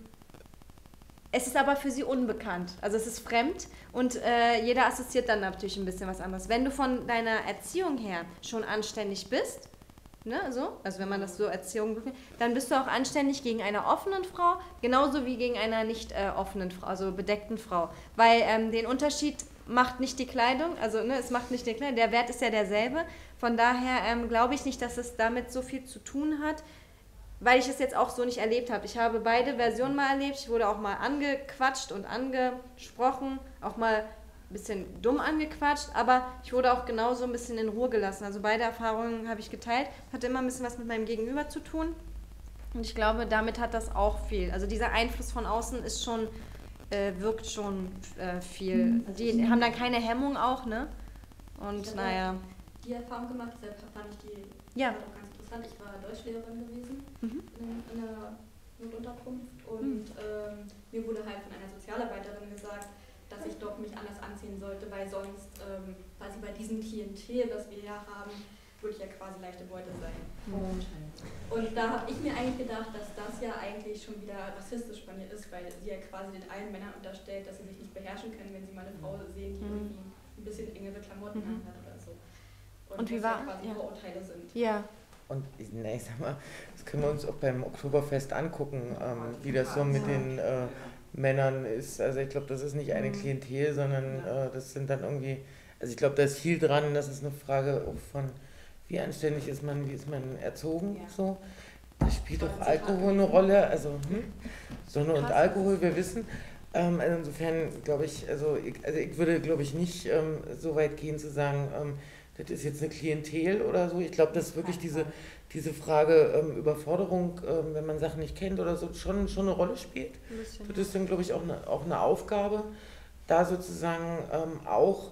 es ist aber für sie unbekannt, also es ist fremd und jeder assoziiert dann natürlich ein bisschen was anderes. Wenn du von deiner Erziehung her schon anständig bist, ne, so, also wenn man das so Erziehung befindet, dann bist du auch anständig gegen eine offenen Frau, genauso wie gegen einer nicht offenen Frau, also bedeckten Frau, weil den Unterschied macht nicht die Kleidung, also ne, es macht nicht die Kleidung, der Wert ist ja derselbe, von daher glaube ich nicht, dass es damit so viel zu tun hat, weil ich es jetzt auch so nicht erlebt habe. Ich habe beide Versionen mal erlebt. Ich wurde auch mal angequatscht und angesprochen, auch mal ein bisschen dumm angequatscht, aber ich wurde auch genauso ein bisschen in Ruhe gelassen. Also beide Erfahrungen habe ich geteilt. Hatte immer ein bisschen was mit meinem Gegenüber zu tun. Und ich glaube, damit hat das auch viel. Also dieser Einfluss von außen ist schon, wirkt schon viel. Die haben dann keine Hemmung auch, ne? Und naja. Die Erfahrung gemacht, deshalb fand ich die ja auch ganz interessant. Ich war Deutschlehrerin gewesen in einer Notunterkunft und mir wurde halt von einer Sozialarbeiterin gesagt, dass ich doch mich anders anziehen sollte, weil sonst quasi bei diesem Klientel, was wir ja haben, würde ich ja quasi leichte Beute sein. Und da habe ich mir eigentlich gedacht, dass das ja eigentlich schon wieder rassistisch bei mir ist, weil sie ja quasi den allen Männern unterstellt, dass sie sich nicht beherrschen können, wenn sie mal eine Frau sehen, die irgendwie ein bisschen engere Klamotten anhat oder so. Und wie war war quasi Vorurteile sind. Ja. Und ich sag mal, das können wir uns auch beim Oktoberfest angucken, wie das so mit den Männern ist. Also ich glaube, das ist nicht eine Klientel, sondern das sind dann irgendwie, also ich glaube, da ist viel dran, das ist eine Frage auch von, wie anständig ist man, wie ist man erzogen, so. Da spielt auch Alkohol eine Rolle, also Sonne und Alkohol, wir wissen. Also insofern glaube ich, also ich würde, glaube ich, nicht so weit gehen zu sagen, das ist jetzt eine Klientel oder so. Ich glaube, dass wirklich diese Frage Überforderung, wenn man Sachen nicht kennt oder so, schon eine Rolle spielt. Das ist dann, glaube ich, auch eine Aufgabe, da sozusagen auch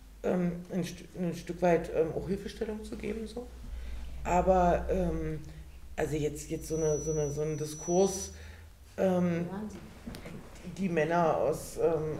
ein Stück weit auch Hilfestellung zu geben. So. Aber also jetzt so ein Diskurs, die Männer aus,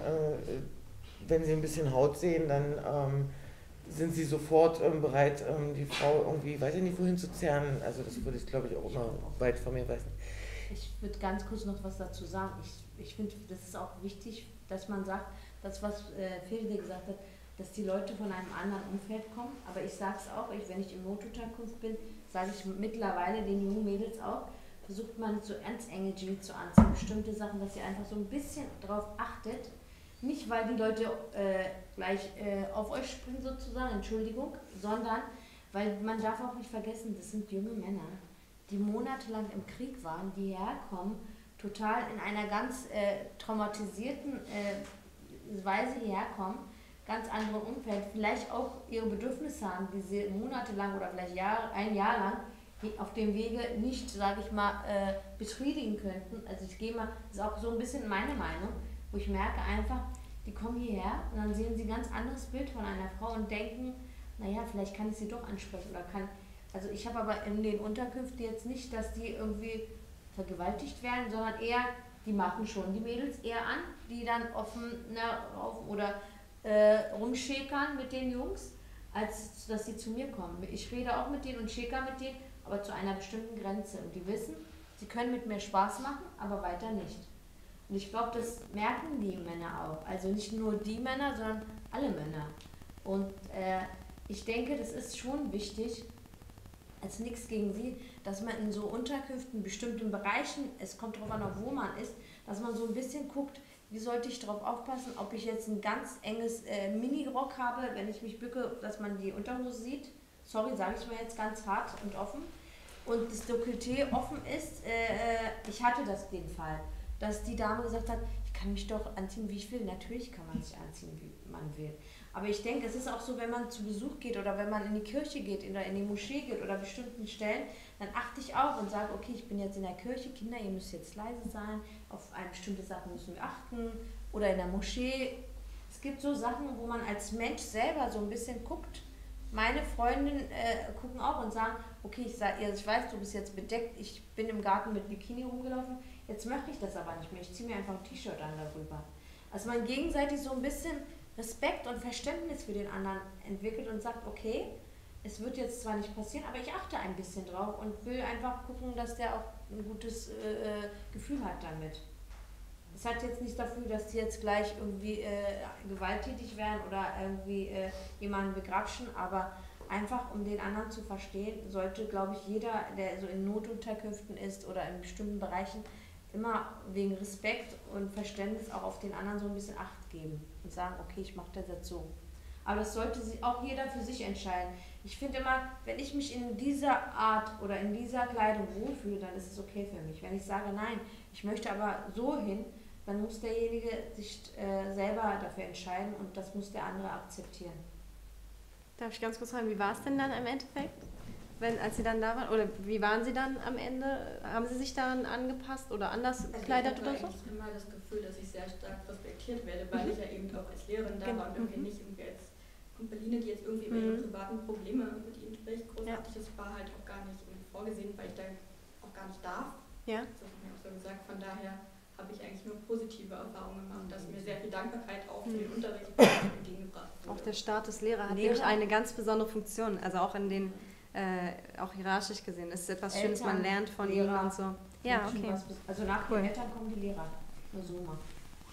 wenn sie ein bisschen Haut sehen, dann sind sie sofort bereit, die Frau irgendwie, weiß ich nicht, wohin zu zerren. Also das würde ich, glaube ich, auch immer weit von mir weisen. Ich würde ganz kurz noch was dazu sagen. Ich finde, das ist auch wichtig, dass man sagt, das, was Feride gesagt hat, dass die Leute von einem anderen Umfeld kommen. Aber ich sage es auch, wenn ich in Notunterkunft bin, sage ich mittlerweile den jungen Mädels auch, versucht man so ganz enge Jeans zu anziehen, bestimmte Sachen, dass ihr einfach so ein bisschen drauf achtet. Nicht, weil die Leute gleich auf euch springen sozusagen, Entschuldigung, sondern weil man darf auch nicht vergessen, das sind junge Männer, die monatelang im Krieg waren, die herkommen, total in einer ganz traumatisierten Weise herkommen, ganz anderem Umfeld, vielleicht auch ihre Bedürfnisse haben, die sie monatelang oder vielleicht ein Jahr lang auf dem Wege nicht, sage ich mal, befriedigen könnten. Also ich gehe mal, das ist auch so ein bisschen meine Meinung, wo ich merke einfach, die kommen hierher und dann sehen sie ein ganz anderes Bild von einer Frau und denken, naja, vielleicht kann ich sie doch ansprechen oder kann. Also ich habe aber in den Unterkünften jetzt nicht, dass die irgendwie vergewaltigt werden, sondern eher, die machen schon die Mädels eher an, die dann offen oder rumschäkern mit den Jungs, als dass sie zu mir kommen. Ich rede auch mit denen und schäker mit denen, aber zu einer bestimmten Grenze. Und die wissen, sie können mit mir Spaß machen, aber weiter nicht. Und ich glaube, das merken die Männer auch. Also nicht nur die Männer, sondern alle Männer. Und ich denke, das ist schon wichtig, als nichts gegen sie, dass man in so Unterkünften, bestimmten Bereichen, es kommt darauf an, wo man ist, dass man so ein bisschen guckt, wie sollte ich darauf aufpassen, ob ich jetzt ein ganz enges Mini-Rock habe, wenn ich mich bücke, dass man die Unterhose sieht. Sorry, sage ich mal jetzt ganz hart und offen. Und das Dekolleté offen ist, ich hatte den Fall, dass die Dame gesagt hat, ich kann mich doch anziehen, wie ich will. Natürlich kann man sich anziehen, wie man will. Aber ich denke, es ist auch so, wenn man zu Besuch geht oder wenn man in die Kirche geht oder in die Moschee geht oder bestimmten Stellen, dann achte ich auch und sage, okay, ich bin jetzt in der Kirche, Kinder, ihr müsst jetzt leise sein, auf bestimmte Sachen müssen wir achten. Oder in der Moschee. Es gibt so Sachen, wo man als Mensch selber so ein bisschen guckt, meine Freundinnen gucken auch und sagen, okay, ich weiß, du bist jetzt bedeckt, ich bin im Garten mit Bikini rumgelaufen, jetzt möchte ich das aber nicht mehr, ich ziehe mir einfach ein T-Shirt an darüber. Also man gegenseitig so ein bisschen Respekt und Verständnis für den anderen entwickelt und sagt, okay, es wird jetzt zwar nicht passieren, aber ich achte ein bisschen drauf und will einfach gucken, dass der auch ein gutes Gefühl hat damit. Es hat jetzt nicht dafür, dass die jetzt gleich irgendwie gewalttätig werden oder irgendwie jemanden begrapschen, aber einfach um den anderen zu verstehen, sollte, glaube ich, jeder, der so in Notunterkünften ist oder in bestimmten Bereichen, immer wegen Respekt und Verständnis auch auf den anderen so ein bisschen Acht geben und sagen, okay, ich mache das jetzt so. Aber das sollte auch jeder für sich entscheiden. Ich finde immer, wenn ich mich in dieser Art oder in dieser Kleidung wohlfühle, dann ist es okay für mich. Wenn ich sage, nein, ich möchte aber so hin, dann muss derjenige sich selber dafür entscheiden und das muss der andere akzeptieren. Darf ich ganz kurz fragen, wie war es denn dann im Endeffekt? Als Sie dann da waren, oder wie waren Sie dann am Ende? Haben Sie sich dann angepasst oder anders gekleidet oder so? Ich habe immer das Gefühl, dass ich sehr stark respektiert werde, weil ich ja eben auch als Lehrerin da war und irgendwie nicht irgendwie als Kumpeline, die jetzt irgendwie über ihre privaten Probleme mit ihnen spricht, großartig. Das war halt auch gar nicht irgendwie vorgesehen, weil ich da auch gar nicht darf. Ja. Das habe ich mir auch so gesagt. Von daher habe ich eigentlich nur positive Erfahrungen gemacht, dass mir sehr viel Dankbarkeit auch für den Unterricht entgegengebracht wurde. Auch der Status Lehrer hat nämlich eine ganz besondere Funktion, also auch in den auch hierarchisch gesehen. Das ist etwas Schönes, man lernt von ihnen und so. Ja, okay. Also nach den Eltern kommen die Lehrer. Nur so mal.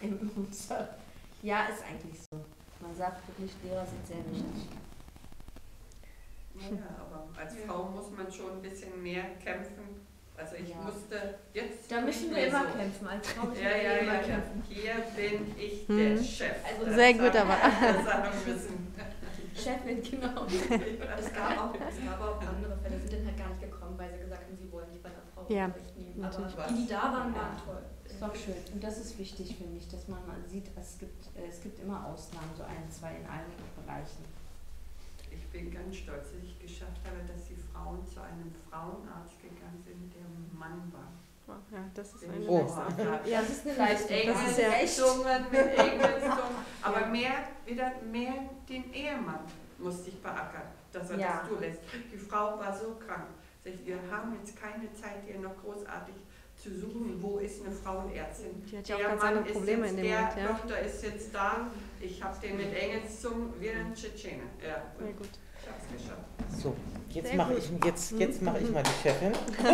Ja, ist eigentlich so. Man sagt wirklich, Lehrer sind sehr wichtig. Naja, aber als Frau muss man schon ein bisschen mehr kämpfen. Also ich musste jetzt... Da müssen wir immer kämpfen. Als Frau müssen wir immer kämpfen. Hier bin ich der Chef. Also sehr gut, aber... Das sagen müssen. Chefin, genau. Es gab auch andere Fälle, die sind dann halt gar nicht gekommen, weil sie gesagt haben, sie wollen nicht bei der Frau Unterricht nehmen. Aber die da waren, waren toll. Ist doch schön. Und das ist wichtig, finde ich, dass man mal sieht, es gibt immer Ausnahmen, so ein, zwei in allen Bereichen. Ich bin ganz stolz, dass ich geschafft habe, dass die Frauen zu einem Frauenarzt gegangen sind, der ein Mann war. Ja, das ist eine Leistung. Ja, das ist eine Leistung. Das ist ja echt. Mit Engelsungen. Aber mehr den Ehemann musste ich beackern, dass er das zulässt. Die Frau war so krank. Wir haben jetzt keine Zeit, ihr noch großartig zu suchen, wo ist eine Frauenärztin. Die hat ja auch ganz andere Probleme in dem Moment. Der Doktor ist jetzt da, ich habe den mit Engelszungen, wir in Tschetschene. Ja, sehr gut. Ich habe es geschafft. So, jetzt mache ich mal die Chefin.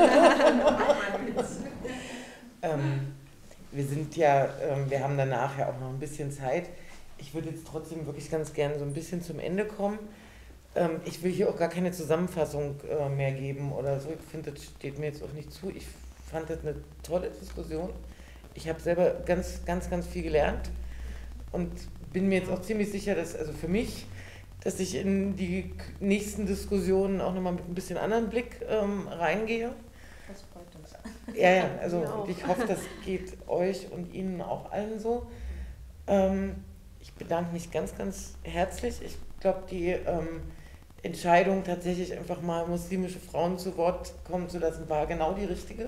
Wir sind ja, wir haben danach ja auch noch ein bisschen Zeit. Ich würde jetzt trotzdem wirklich ganz gerne so ein bisschen zum Ende kommen. Ich will hier auch gar keine Zusammenfassung mehr geben oder so. Ich finde, das steht mir jetzt auch nicht zu. Ich fand das eine tolle Diskussion. Ich habe selber ganz viel gelernt und bin mir jetzt auch ziemlich sicher, dass, also für mich, dass ich in die nächsten Diskussionen auch nochmal mit ein bisschen anderen Blick reingehe. Das freut uns. Ja, also und ich hoffe, das geht euch und Ihnen auch allen so. Ich bedanke mich ganz herzlich. Ich glaube, die Entscheidung, tatsächlich einfach mal muslimische Frauen zu Wort kommen zu lassen, war genau die richtige.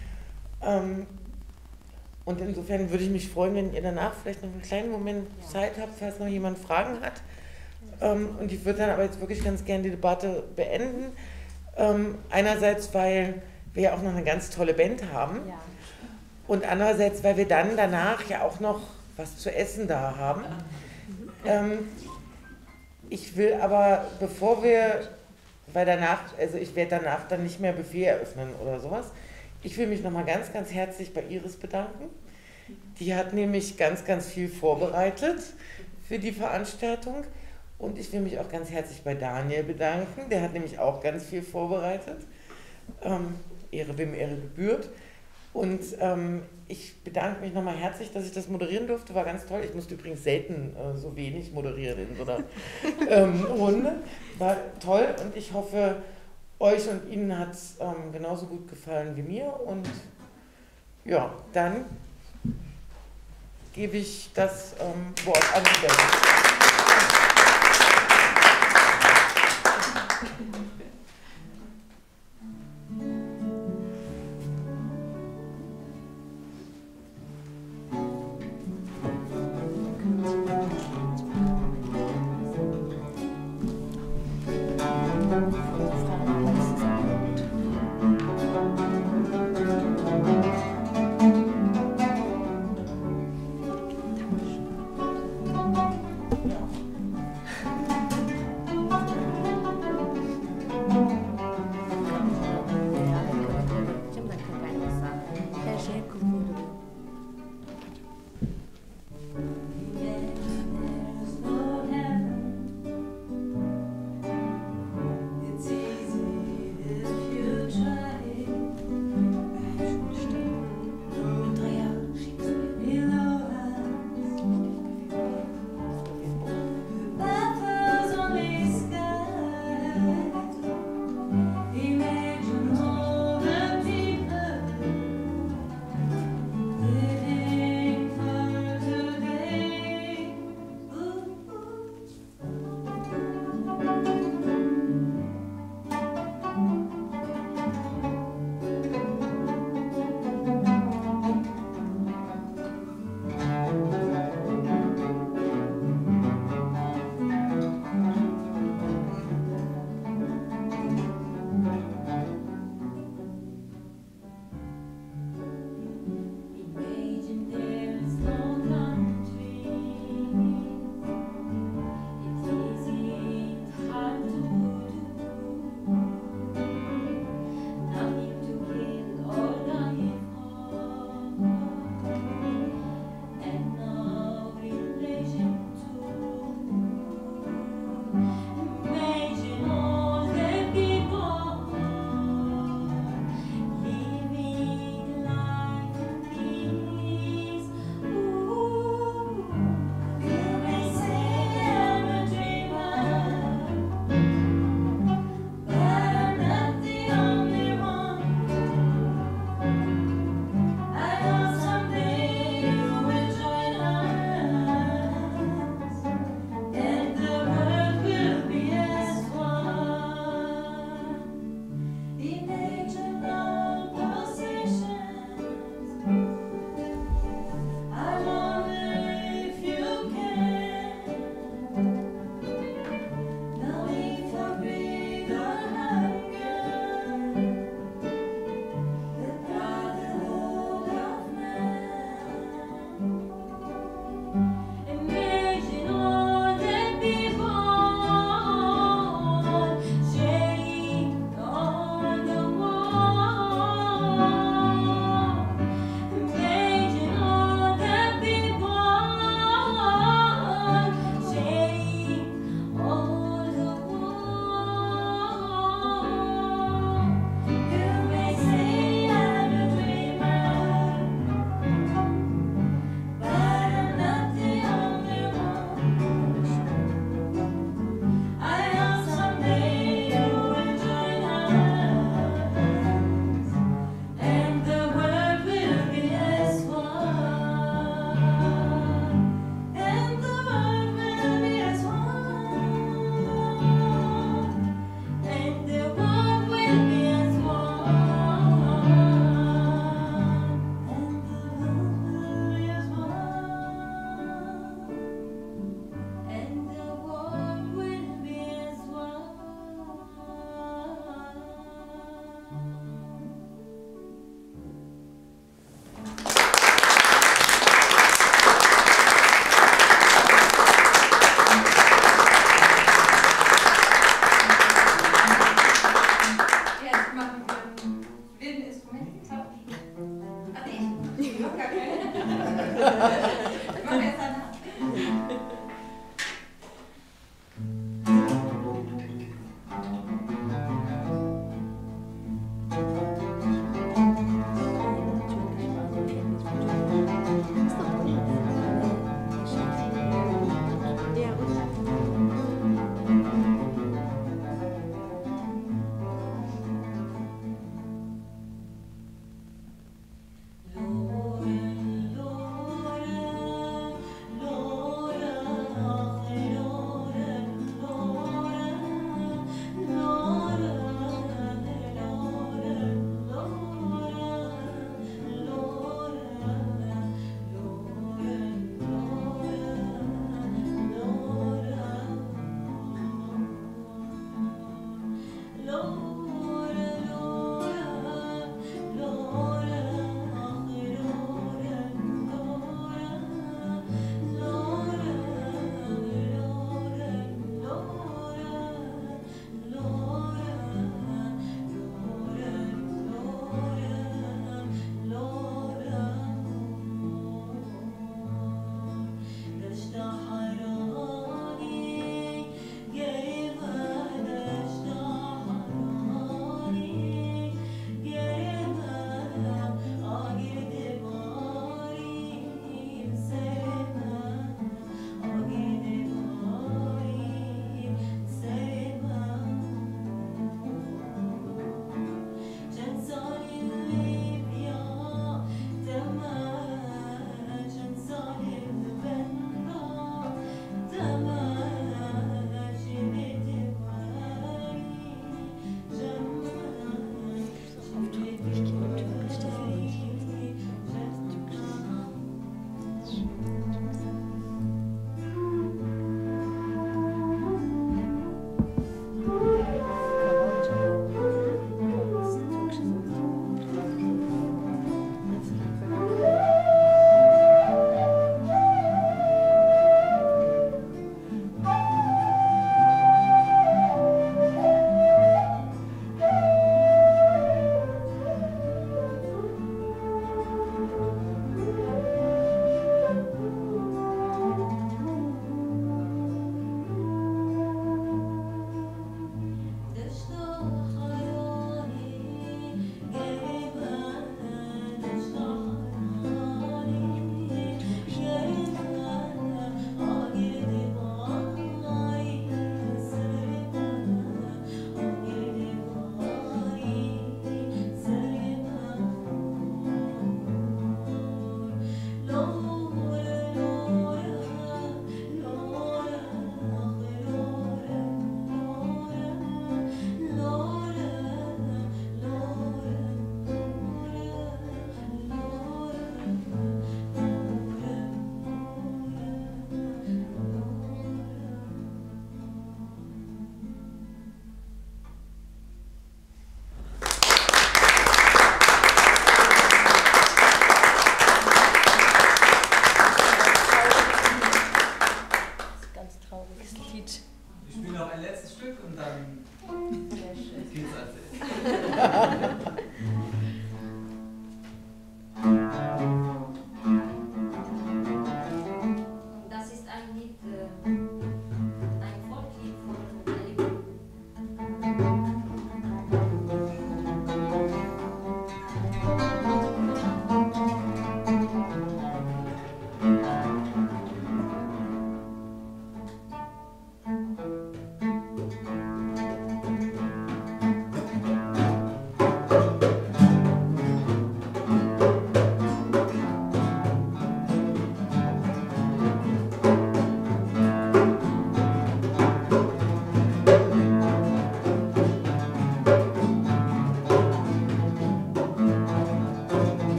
Und insofern würde ich mich freuen, wenn ihr danach vielleicht noch einen kleinen Moment Zeit habt, falls noch jemand Fragen hat. Und ich würde dann aber jetzt wirklich ganz gerne die Debatte beenden. Einerseits, weil wir ja auch noch eine ganz tolle Band haben. Ja. Und andererseits, weil wir dann danach ja auch noch was zu essen da haben. Ich will aber, weil danach, also ich werde danach dann nicht mehr Buffet eröffnen oder sowas. Ich will mich nochmal ganz herzlich bei Iris bedanken. Die hat nämlich ganz viel vorbereitet für die Veranstaltung. Und ich will mich auch ganz herzlich bei Daniel bedanken. Der hat nämlich auch ganz viel vorbereitet. Ehre wem Ehre gebührt. Und ich bedanke mich nochmal herzlich, dass ich das moderieren durfte. War ganz toll. Ich musste übrigens selten so wenig moderieren in so einer Runde. War toll und ich hoffe, euch und Ihnen hat es genauso gut gefallen wie mir. Und ja, dann gebe ich das Wort an die Welt.